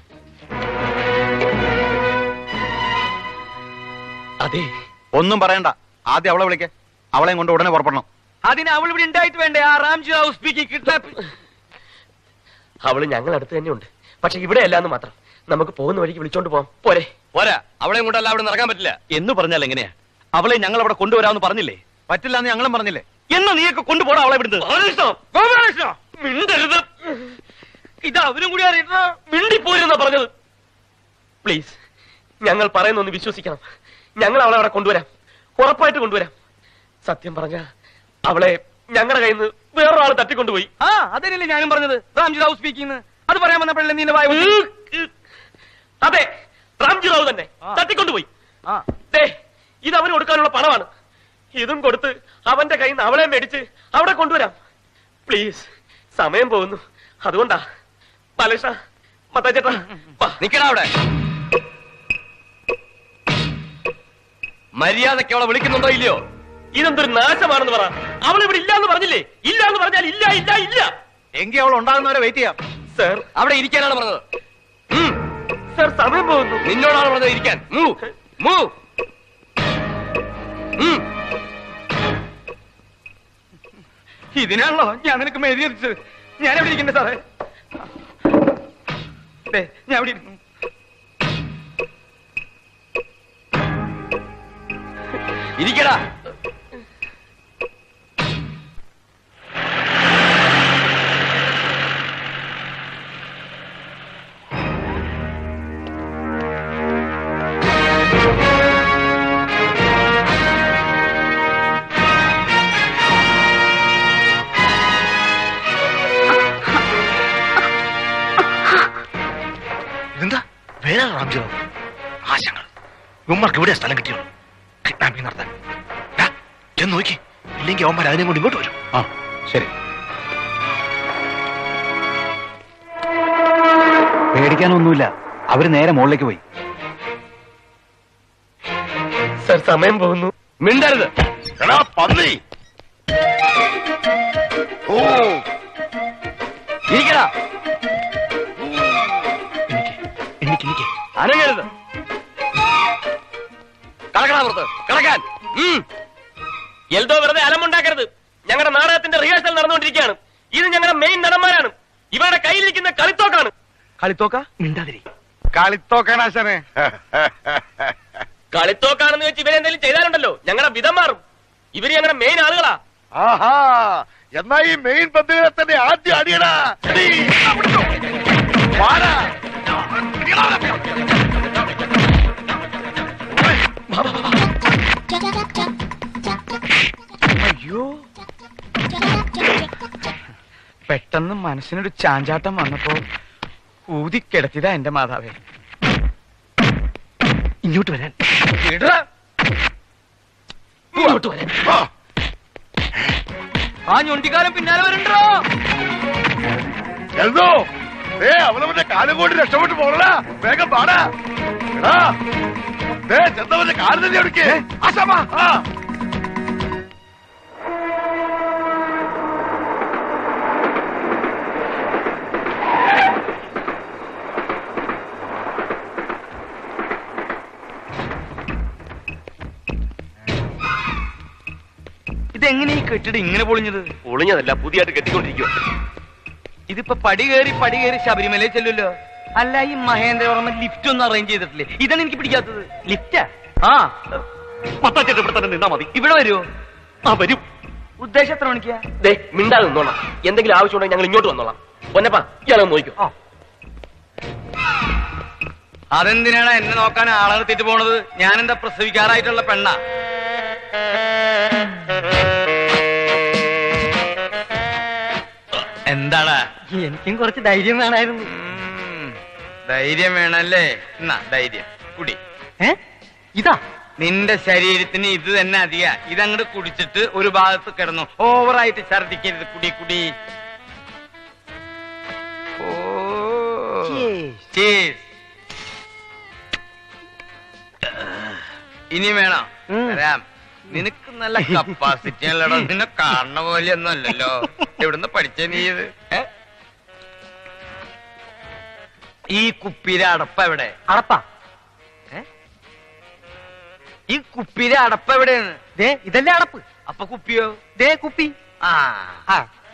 അതെ, ഒന്നും പറയണ്ട. ആദ്യം അവളെ വിളിക്ക. അവളെയും കൊണ്ട് ഉടനെ പുറപ്പെടണം. അതിന് അവൾ ഇവിടെ ഉണ്ടായിട്ട് വേണ്ടേ? ആ റാംജി റാവു സ്പീക്കിംഗ് കിഡ്നാപ്പ്. അവള് ഞങ്ങൾ അടുത്ത് തന്നെയുണ്ട്, പക്ഷെ ഇവിടെ അല്ലാന്ന് മാത്രം. നമുക്ക് പോകുന്ന വഴിക്ക് വിളിച്ചോണ്ട് പോവാം. പോരെ? പോരാ, അവളെയും കൊണ്ടല്ല അവിടെ നടക്കാൻ പറ്റില്ല. എന്ന് പറഞ്ഞാൽ എങ്ങനെയാ? അവളെ ഞങ്ങൾ അവിടെ കൊണ്ടുവരാമെന്ന് പറഞ്ഞില്ലേ? പറ്റില്ല എന്ന് ഞങ്ങളും പറഞ്ഞില്ലേ? എന്നാ നീയൊക്കെ കൊണ്ടുപോടാ അവളെ ഇവിടുന്ന്. മിണ്ടരുത്. ഇത് അവരും കൂടി അറിയിട്ടോ? മിണ്ടിപ്പോയിരുന്നാ പറഞ്ഞത്. പ്ലീസ്, ഞങ്ങൾ പറയുന്നൊന്ന് വിശ്വസിക്കണം. ഞങ്ങൾ അവളെ അവിടെ കൊണ്ടുവരാം, ഉറപ്പായിട്ട് കൊണ്ടുവരാം. സത്യം പറഞ്ഞ അവളെ ഞങ്ങളുടെ കയ്യിൽ നിന്ന് വേറൊരാൾ തട്ടിക്കൊണ്ടുപോയി. ആ അതന്നെയല്ലേ ഞാനും പറഞ്ഞത്, റാംജി റാവു സ്പീക്കിംഗ്. അത് പറയാൻ വന്നപ്പോഴല്ലേ നീ വായ? അതെ, റാംജി റാവു തന്നെ തട്ടിക്കൊണ്ടുപോയി. ഇത് അവന് കൊടുക്കാനുള്ള പണമാണ്. ഇതും കൊടുത്ത് അവന്റെ കയ്യിൽ നിന്ന് അവളെ മേടിച്ച് അവിടെ കൊണ്ടുവരാം. പ്ലീസ്, സമയം പോകുന്നു, അതുകൊണ്ടാ. ബാലകൃഷ്ണ, മത്താച്ചേട്ടാ, നിക്കടാ അവിടെ. മര്യാദയ്ക്ക് അവളെ വിളിക്കുന്നുണ്ടോ ഇല്ലയോ? ഇതെന്തൊരു നാശമാണെന്ന് പറ. അവൾ ഇവിടെ ഇല്ല എന്ന് പറഞ്ഞില്ലേ? ഇല്ല എന്ന് പറഞ്ഞാൽ ഇല്ല ഇല്ല ഇല്ല. എങ്കിൽ അവൾ ഉണ്ടാകുന്നവരെ വെയിറ്റ് ചെയ്യാം. സർ, അവിടെ ഇരിക്കാനാണ് പറഞ്ഞത്. സർ, സമയം പോകുന്നു. നിന്നോടാണ് പറഞ്ഞത് ഇരിക്കാൻ. Move move. ഇതിനാണല്ലോ ഞാൻ നിനക്ക് മെഴുതി എത്തിച്ചത്. ഞാൻ എവിടെ ഇരിക്കണ്ടേ സാറേ? ഞാൻ എവിടെ ഇരുന്നു? ഇരിക്കടാ. ഇതെന്താ വേറെ റാംജി റാവു? ആശങ്കൾ ഇവന്മാർക്ക് ഇവിടെ സ്ഥലം കിട്ടിയുള്ളൂ കിഡ്നാപ്പിംഗ് നടത്താൻ. ചെന്ന് നോക്കി, ഇല്ലെങ്കിൽ അവന്മാർ അതിനെ കൊണ്ട് ഇങ്ങോട്ട് വരും. ആ ശരി. പേടിക്കാനൊന്നുമില്ല, അവര് നേരെ മുകളിലേക്ക് പോയി. സർ, സമയം പോകുന്നു. മിണ്ടരുത്. എടാ പന്നി! ഓ ഇരിക്കടാ. എനിക്ക് എനിക്ക് അനങ്ങരുത്. കടക്കടാ പുറത്ത്. കടക്കാൻ. എൽദോ വെറുതെ അലമുണ്ടാക്കരുത്. ഞങ്ങളുടെ നാടകത്തിന്റെ റിഹേഴ്സൽ നടന്നുകൊണ്ടിരിക്കുകയാണ്. ഇത് ഞങ്ങളുടെ മെയിൻ നടന്മാരാണ്. ഇവരുടെ കയ്യിലിരിക്കുന്ന കളിത്തോക്കാണ്. കളിത്തോക്ക മിണ്ടാതിരി. കളിത്തോക്കാണാശനെ. കളിത്തോക്കാണെന്ന് വെച്ച് ഇവരെന്തെങ്കിലും ചെയ്താലുണ്ടല്ലോ ഞങ്ങളുടെ വിധം മാറും. ഇവര് ഞങ്ങളുടെ മെയിൻ ആളുകളാ. ആഹാ, എന്നാ ഈ മെയിൻ പദ്ധതികളെ തന്നെ ആദ്യം അടിയടാ. അയ്യോ, പെട്ടെന്ന് മനസ്സിനൊരു ചാഞ്ചാട്ടം വന്നപ്പോ ഊതിക്കിടത്തിയതാ എന്റെ മാതാവേ. ഇങ്ങോട്ട് വരാൻ. ഇങ്ങോട്ട് വരാൻ. ആ ഞൊണ്ടിക്കാലം പിന്നാലെ വരണ്ടോ? എന്തോ ഏ അവനവന്റെ കാലം കൊണ്ട് രക്ഷപ്പെട്ടു പോകണടാ. വേഗം പാടാ. എടാ ദേ ചെന്നവന്റെ കാലം തന്നെ എടുക്കേ. ആശാമ ആ ഇതെങ്ങനെ ഈ കെട്ടിടം ഇങ്ങനെ പൊളിഞ്ഞത്? പൊളിഞ്ഞതല്ല, പുതിയായിട്ട് കെട്ടിക്കൊണ്ടിരിക്കുക. ഇതിപ്പോ പടി കയറി പടി കയറി ശബരിമലയിൽ ചെല്ലുമല്ലോ. അല്ല, ഈ മഹേന്ദ്രവർമ്മ ലിഫ്റ്റ് ഒന്നും അറേഞ്ച് ചെയ്തിട്ടില്ലേ? ഇതാണ് എനിക്ക് പിടിക്കാത്തത്. ലിഫ്റ്റാ? ആ, മത്താച്ചേട്ടൻ ഇവിടെ തന്നെ നിന്നാ മതി. ഇവിടെ വരുമോ? ആ വരും. ഉദ്ദേശം എത്ര മണിക്കാ? ദേ മിണ്ടാതെ നിന്നോളാം. എന്തെങ്കിലും ആവശ്യമുണ്ടെങ്കിൽ ഞങ്ങൾ ഇങ്ങോട്ട് വന്നോളാം. പൊന്നപ്പാ ഇയാളെ നോക്കിക്കോ. അതെന്തിനാണ് എന്നെ നോക്കാൻ ആളെ നിർത്തിയിട്ട് പോണത്? ഞാനെന്താ പ്രസവിക്കാറായിട്ടുള്ള പെണ്ണ? എന്താടാ? എനിക്കും കുറച്ച് ധൈര്യം വേണമായിരുന്നു. ധൈര്യം വേണല്ലേ? എന്നാ ധൈര്യം കുടി. ഏ ഇതാ നിന്റെ ശരീരത്തിന് ഇത് തന്നെ അധിക. ഇതങ്ങോട്ട് കുടിച്ചിട്ട് ഒരു ഭാഗത്ത് കിടന്നു. ഓവറായിട്ട് ഛർദിക്കരുത്. കുടി കുടി. ഓ ഇനി വേണം വരാം. നിനക്ക് നല്ല കപ്പാസിറ്റി അല്ലടോ. നിന്നെ കാണുന്ന പോലെയൊന്നും അല്ലല്ലോ. എവിടുന്ന് പഠിച്ച നീ ഇത്? ഈ കുപ്പിയിലെ അടപ്പ എവിടെ? അടപ്പാ? ഈ കുപ്പിയിലെ അടപ്പ എവിടെയാണ്? ദേ ഇതല്ലേ അടപ്പ്. അപ്പൊ കുപ്പിയോ? ദേ കുപ്പി. ആ ആ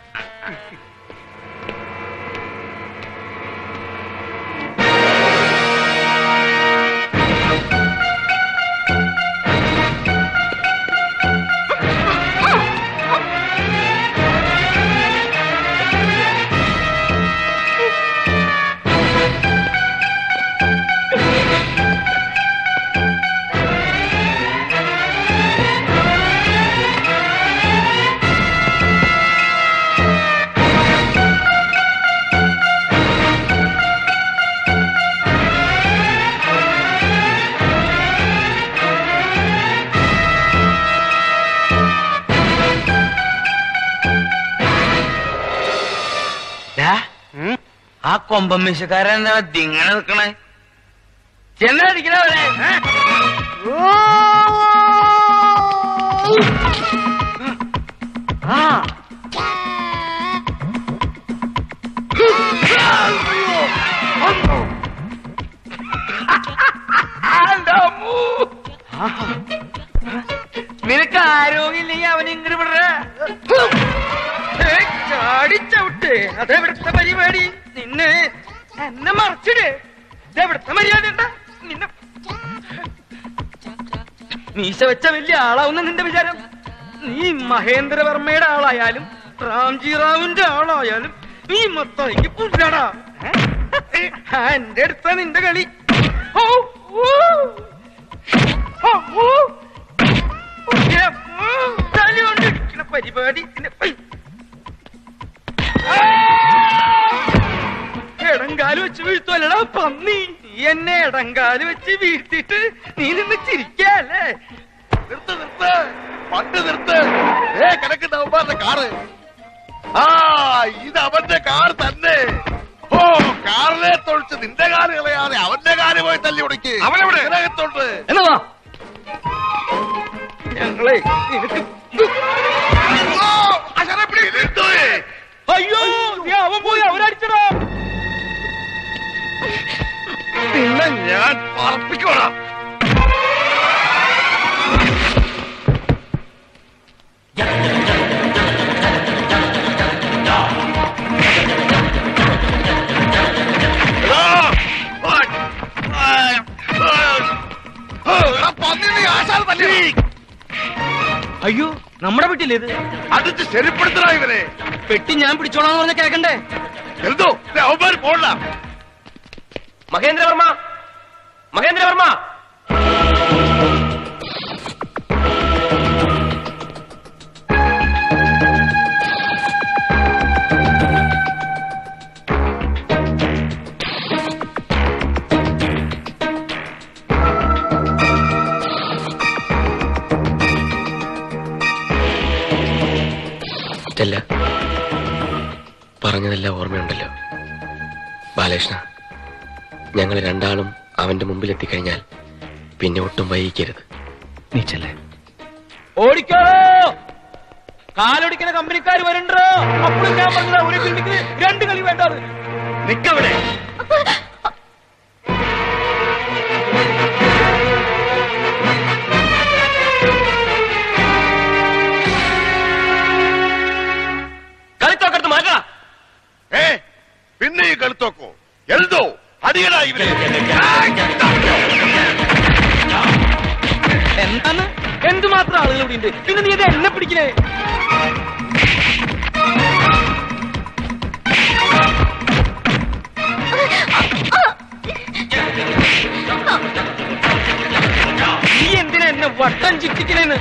ആ കൊമ്പമ്മീശക്കാരൻ എന്താ ദിങ്ങനെ നിക്കണേ? ചെന്നടിക്കണവരെ. ആ നിനക്ക് ആരോഗ്യമില്ലെങ്കിൽ അവൻ ഇങ്ങോട്ട് വിടറ. ചാടിച്ചവിട്ട് അതെവിടുത്തെ പരിപാടി? നിന്നെ എന്നെ മറച്ചിട്. ഇതെവിടുത്തെ മര്യാദ? നിന്നെ മീശ വെച്ച വലിയ ആളാവുന്ന നിന്റെ വിചാരം? നീ മഹേന്ദ്രവർമ്മയുടെ ആളായാലും റാംജി റാവുന്റെ ആളായാലും നീ മൊത്തം പുല്ലടാ. എന്റെ അടുത്ത നിന്റെ കളി. തലി കൊണ്ടിരിക്കണ പരിപാടി. എടങ്കാല് വെച്ച് വീഴ്ത്തുവല്ലടാ പന്നി. നീ എന്നെ എടങ്കാല് വെച്ച് വീഴ്ത്തിട്ട് നീ നിന്ന് ചിരിക്കല്ലേ? നിർത്ത് നിർത്ത്, പണ്ട് നിർത്ത്. ഏ കിടക്കുന്ന അവന്മാരുടെ കാറ്. ആ ഇത് അവന്റെ കാർ തന്നെ. ഓ കാറിനെ തൊഴിച്ച് നിന്റെ കാല് കളയാതെ അവന്റെ കാല് പോയി തല്ലി ഉടക്കി. അവനെവിടെ? ഇതിനകത്തോട്ട് എന്നതാ ഞങ്ങളെ നിനക്ക് അയ്യോ അവൻ പോയി അവരടിച്ചടാ. പിന്നെ ഞാൻ പറപ്പിക്കോളാം. അയ്യോ നമ്മുടെ പെട്ടില്ലേ ഇത്? അടിച്ച് ശരിപ്പെടുത്തണ ഇവരെ. പെട്ടി ഞാൻ പിടിച്ചോളാന്ന് പറഞ്ഞ കേക്കണ്ടേ? എന്തോ അവന്മാര് പോണ്ട. മഹേന്ദ്രവർമ്മ, മഹേന്ദ്രവർമ്മ, സ്റ്റെല്ല, പറഞ്ഞതെല്ലാം ഓർമ്മയുണ്ടല്ലോ. ബാലകൃഷ്ണ, ഞങ്ങൾ രണ്ടാളും അവന്റെ മുമ്പിൽ എത്തിക്കഴിഞ്ഞാൽ പിന്നെ ഒട്ടും വൈകിക്കരുത്. നീ ചെല്ലേ. ഓടിക്കോ, കാലൊടിക്കുന്ന കമ്പനിക്കാർ വരണ്ടോ? അപ്പോഴും ഞാൻ പറഞ്ഞ ഒരു ബിൽഡിംഗിൽ രണ്ട് കളി വേണ്ടത്. നിക്കവിടെ. കളിത്തോക്കടുത്ത് മാറ്റാ. ഏ പിന്നെ ഈ കളിത്തോക്കോ? എന്തോ അടിയടാ ഇവരെ. എന്താണ്? എന്തുമാത്രം ആളുകൾ ഇവിടെ ഉണ്ട്. പിന്നെ നീ ഇത് എന്നെ പിടിക്കണേ? നീ എന്തിനാ എന്നെ വട്ടം ചിറ്റിക്കണേന്ന്?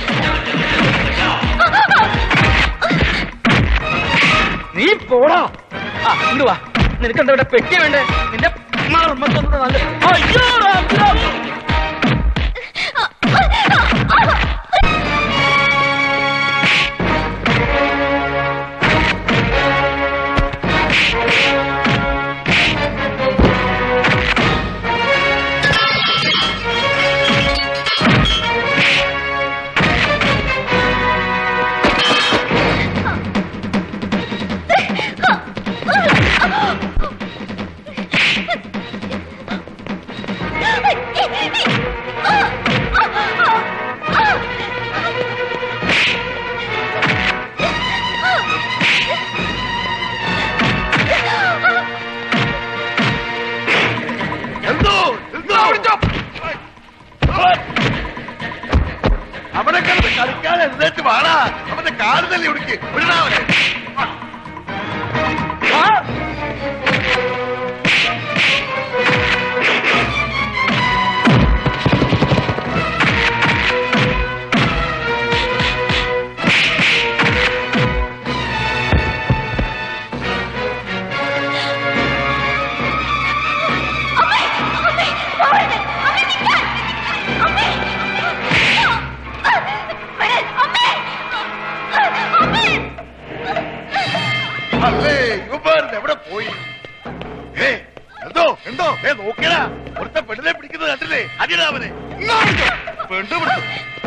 നീ പോടാ. ആ ഇങ്ങോട്ട് വാ. നിനക്കെന്താ ഇവിടെ പെട്ടി വേണ്ടേ? നിന്റെ മർമ്മത്തൊന്നും നല്ല. അയ്യോ രാംജിറാവു. അവനെ കണ്ട് കളിക്കാൻ എഴുന്നേറ്റ് വാടാ. അവന്റെ കാല് തല്ലി ഉടുക്കി വിടണവനെ. അല്ലേ ഇവന്മാർ എവിടെ പോയി? ഏ എന്തോ എന്തോ ഏ നോക്കിയടാ. ഒരുത്ത പെണ്ണിനെ പിടിക്കുന്നത് കണ്ടില്ലേ? അടിയടാ അവനെ. പെണ്ണു പിടിച്ചു.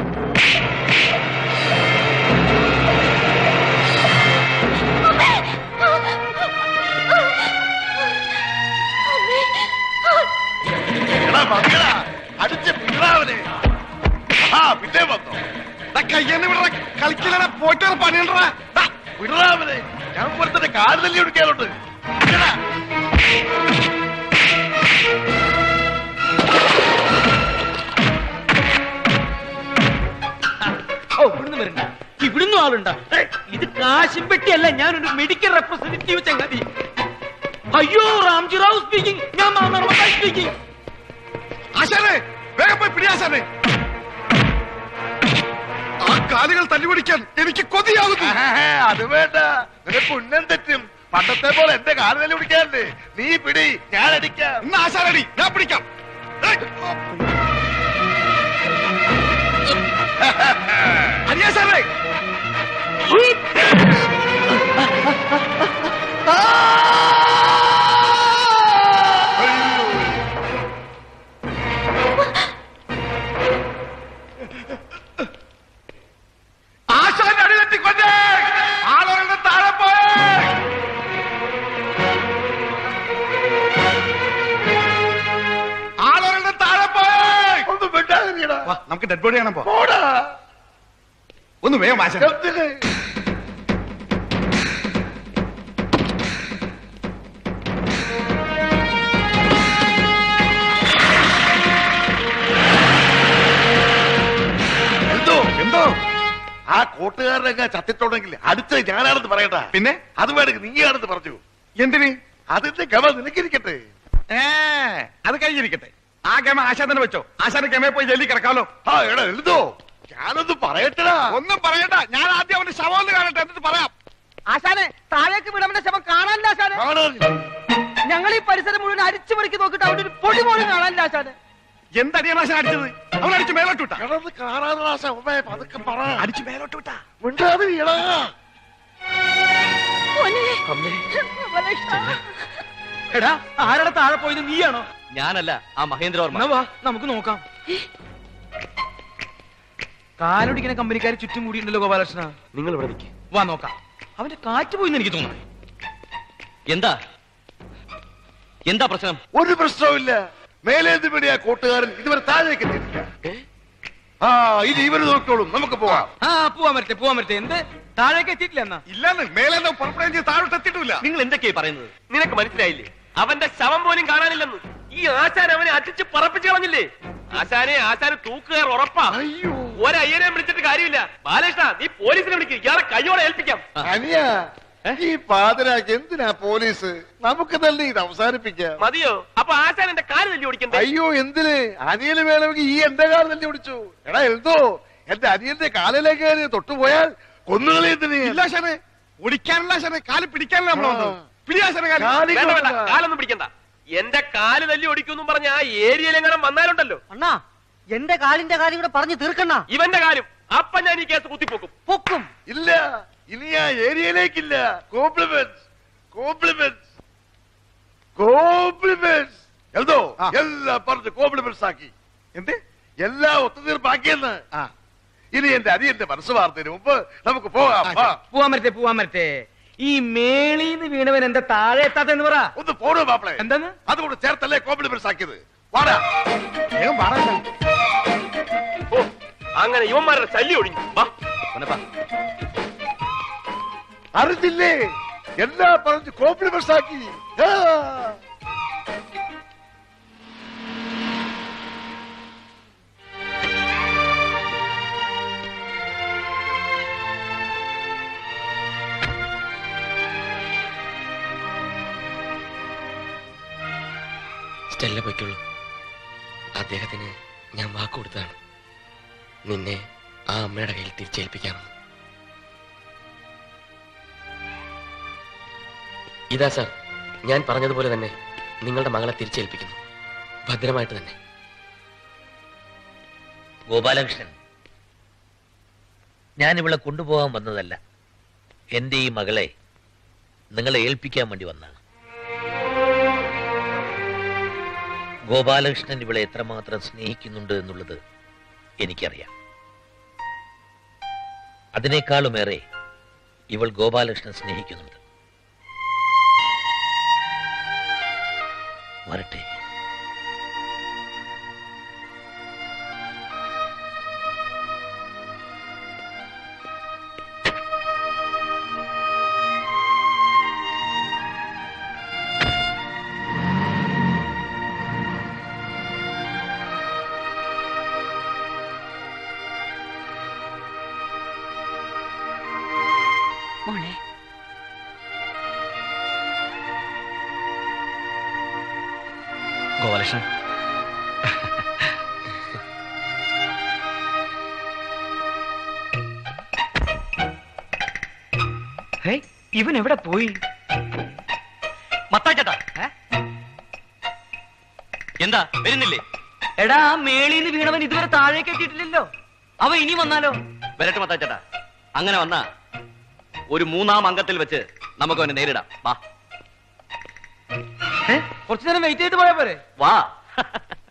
എടാ മതിയടാ. അടിച്ച് പിടാവനെ. ആ പിന്നെ വന്നോ. കയ്യെന്ന് വിടറ. കളിക്കില്ല. പോയിട്ട് പണിയണ്ടാ. വിടറാവനെ. ഞാൻ പുറത്തെ കാല് തല്ലി എടുക്കാനുണ്ട്. ഇവിടുന്ന് വരണ്ട. ഇവിടുന്ന് ആളുണ്ട. ഇത് കാശും പെട്ടിയല്ല, ഞാനൊരു മെഡിക്കൽ റെപ്രസെന്റേറ്റീവ് ചങ്ങാതി. അയ്യോ രാംജിറാവു സ്പീക്കിംഗ്. ഞാൻ മാമർമ്മ സ്പീക്കിംഗ്. ആശാനെ വേഗം പോയി പിടിയാശാനെ. ആ കാലുകൾ തല്ലിപിടിക്കാൻ എനിക്ക് കൊതിയാകുന്നു. അത് വേണ്ട. നിനക്ക് ഉന്നം തെറ്റും. പണ്ടത്തെ പോലെ എന്റെ കാല് തല്ലി പിടിക്കാറുണ്ട്. നീ പിടി, ഞാൻ അടിക്കാം. ഇന്ന് ആശാനടി, ഞാൻ പിടിക്കാം. അരിയാശാനെ ആശാന്റെ അടി തെറ്റിക്കൊണ്ടേ. ആളുകളുടെ താഴെ പോയേ. ആളുകളുടെ താഴെ പോയേ. ഒന്നും വിട്ടാതിരിക്കടാ. നമുക്ക് ഡെഡ് ബോഡി കാണാൻ പോടാ. ഒന്ന് വേഗം ആശാൻ. എന്തോ എന്തോ ആ കൂട്ടുകാരനൊക്കെ ചത്തിട്ടുണ്ടെങ്കിൽ അടുത്ത ഞാനാണെന്ന് പറയട്ടാ. പിന്നെ അത് വേണമെങ്കിൽ നീയാണെന്ന് പറഞ്ഞു. എന്തിന്? അതിന്റെ ഗമ നിനക്കിരിക്കട്ടെ. ഏ അത് കഴിഞ്ഞിരിക്കട്ടെ. ആ ഗമ ആശാൻ തന്നെ വെച്ചോ. ആശാന്റെ ഗമയെ പോയി ജയിലിൽ കിടക്കാമല്ലോ. ആ എടാ എഴുതോ, ഞാനൊന്ന് പറയട്ടടാ. ഒന്നും പറയണ്ട, ഞാൻ ആദ്യം അവന്റെ ശവം ഒന്ന് കാണട്ടെ, എന്നിട്ട് പറയാം. ആശാനെ, താഴേക്ക് വിടവന്റെ ശവം കാണാനില്ല ആശാനെ. ഞങ്ങൾ ഈ പരിസരം മുഴുവൻ അരിച്ചു മണിക്ക് നോക്കിട്ട് അവിടെ ഒരു പൊടി പോലും കാണാനില്ല ആശാനെ. എന്തടിയാണ് ആശാൻ അടിച്ചത്? അവൻ അടിച്ച് മേലോട്ട് വിട്ടാ? പതുക്കെ പറ. അടിച്ച് മേലോട്ട് വിട്ടാ? എടാ, ആരുടെ താഴെ പോയത് നീയാണോ? ഞാനല്ല, ആ മഹേന്ദ്രവർമ്മ. വാ നമുക്ക് നോക്കാം. കാലൊടിക്കുന്ന കമ്പനിക്കാർ ചുറ്റും കൂടിയുണ്ടല്ലോ ഗോപാലകൃഷ്ണ. നിങ്ങൾ ഇവിടെ നിൽക്ക്. വാ നോക്കാം. അവന്റെ കാറ്റ് പോയിന്ന് എനിക്ക് തോന്നുന്നു. എന്താ എന്താ പ്രശ്നം? ഒരു പ്രശ്നവുമില്ല. മേലേന്ത് പിടിയാ കൂട്ടുകാരൻ ഇതുവരെ താഴേക്ക് എത്തിയിട്ടില്ല. ആ ഇത് ഇവര് നോക്കിക്കോളും, നമുക്ക് പോവാം. ആ പോവാൻ പറ്റേ പോവാൻ പറ്റേ. എന്ത് താഴേക്ക് എത്തിയിട്ടില്ല എന്നാ? ഇല്ലാന്ന് മേലേന്തോ പുറപ്പെടുകയും ചെയ്ത് താഴോട്ട് എത്തിയിട്ടില്ല. നിങ്ങൾ എന്തൊക്കെയാ പറയുന്നത്? നിനക്ക് മനസ്സിലായില്ലേ? അവന്റെ ശവം പോലും കാണാനില്ലെന്ന്. ഈ ആശാൻ അവനെ അടിച്ച് പറപ്പിച്ച് കളഞ്ഞില്ലേ? ആശാനെ ആശാന് തൂക്കുകാർ ഉറപ്പാ. ഒരയ്യനെ വിളിച്ചിട്ട് കാര്യമില്ല. ബാലകൃഷ്ണ, നീ പോലീസിനെ വിളിക്കും. ഇയാളെ കയ്യോടെ ഏൽപ്പിക്കാം. അനിയ ഈ പാതിരാക്ക് എന്തിനാ പോലീസ്? നമുക്ക് തന്നെ ഇത് അവസാനിപ്പിക്കാം. മതിയോ? അപ്പൊ ആശാൻ എന്റെ കാല് തല്ലി ഓടിക്കണ്ടേ? അയ്യോ എന്തിന്? അനിയന് വേണമെങ്കിൽ ഈ എന്റെ കാല് തല്ലി ഓടിച്ചു. എടാ എഴുതോ, എന്റെ അനിയന്റെ കാലിലേക്ക് തൊട്ടുപോയാൽ കൊന്നുകളെ എന്തിന്? ഇല്ല ആശാനെ, ഓടിക്കാനുള്ള ആശാനെ, കാല് പിടിക്കാനുള്ള നമ്മൾ വന്നത്. പിടിയാശാനെ കാല്. വേണ്ട, വേണ്ട, കാലൊന്നും പിടിക്കണ്ട. എന്റെ കാല് തല്ലി ഓടിക്കുമെന്നും പറഞ്ഞ ആ ഏരിയയിലെങ്ങനെ വന്നാലുണ്ടല്ലോ. അണ്ണാ, എന്റെ കാലിന്റെ കാര്യം കൂടെ പറഞ്ഞു തീർക്കണ്ണ. ഇവന്റെ കാര്യം അപ്പൊ ഞാൻ ഈ കേസ് കുത്തിപ്പോക്കും. പൊക്കും. ഇല്ല, ഇനി ആ ഏരിയയിലേക്കില്ല. കോംപ്ലിമെന്റ്സ് കോംപ്ലിമെന്റ്സ് കോംപ്ലിമെന്റ്സ് എന്തോ എല്ലാം പറഞ്ഞു കോംപ്ലിമെന്റ്സ് ആക്കി. എന്ത്? എല്ലാം ഒത്തുതീർപ്പാക്കിയെന്ന്. ഇനി എന്റെ അനിയന്റെ മനസ്സ് വാർത്തതിന് മുമ്പ് നമുക്ക് പോകാം. പോവാൻ പറ്റേ പോവാൻ പറ്റേ. ഈ മേളീന്ന് വീണവൻ എന്താ താഴെ എത്താത്തെന്ന് പറ. ഒന്ന് പോണോ മാപ്പിളെ? എന്താന്ന്? അതുകൊണ്ട് ചേർത്തല്ലേ കോംപ്ലിമെന്റ്സ് ആക്കിയത്. വാടാ ഓ, അങ്ങനെ ഇവന്മാരുടെ ശല്യം ഒഴിഞ്ഞു. അറിഞ്ഞില്ലേ? എല്ലാം പറഞ്ഞ് കോംപ്ലിമെന്റ്സ് ആക്കി. സ്റ്റെല്ല പൊയ്ക്കുള്ളൂ. അദ്ദേഹത്തിന് ഞാൻ വാക്ക് കൊടുത്തതാണ് നിന്നെ ആ അമ്മയുടെ കയ്യിൽ തിരിച്ചേൽപ്പിക്കാമെന്ന്. ഇതാ സാർ, ഞാൻ പറഞ്ഞതുപോലെ തന്നെ നിങ്ങളുടെ മകളെ തിരിച്ചേൽപ്പിക്കുന്നു, ഭദ്രമായിട്ട് തന്നെ. ഗോപാലകൃഷ്ണൻ, ഞാൻ ഇവളെ കൊണ്ടുപോകാൻ വന്നതല്ല. എന്റെ ഈ മകളെ നിങ്ങളെ ഏൽപ്പിക്കാൻ വേണ്ടി വന്നതാണ്. ഗോപാലകൃഷ്ണൻ ഇവളെ എത്രമാത്രം സ്നേഹിക്കുന്നുണ്ട് എന്നുള്ളത് എനിക്കറിയാം. അതിനേക്കാളുമേറെ ഇവൾ ഗോപാലകൃഷ്ണൻ സ്നേഹിക്കുന്നുണ്ട്. വരട്ടെ. മോളെ, ഗോപാലകൃഷ്ണൻ, ഇവൻ എവിടെ പോയി? മത്താച്ചേട്ടാ, എന്താ വരുന്നില്ലേ? എടാ, ആ മേളീന്ന് വീണവൻ ഇതുവരെ താഴേക്ക് എത്തിയിട്ടില്ലല്ലോ. അവ ഇനി വന്നാലോ? വരട്ടെ മത്താച്ചേട്ടാ. അങ്ങനെ വന്നാ ഒരു മൂന്നാം അംഗത്തിൽ വെച്ച് നമുക്ക് അവനെ നേരിടാം. വാ, കുറച്ചു നേരം വെയിറ്റ് ചെയ്ത് പോയാ പോരെ? വാ.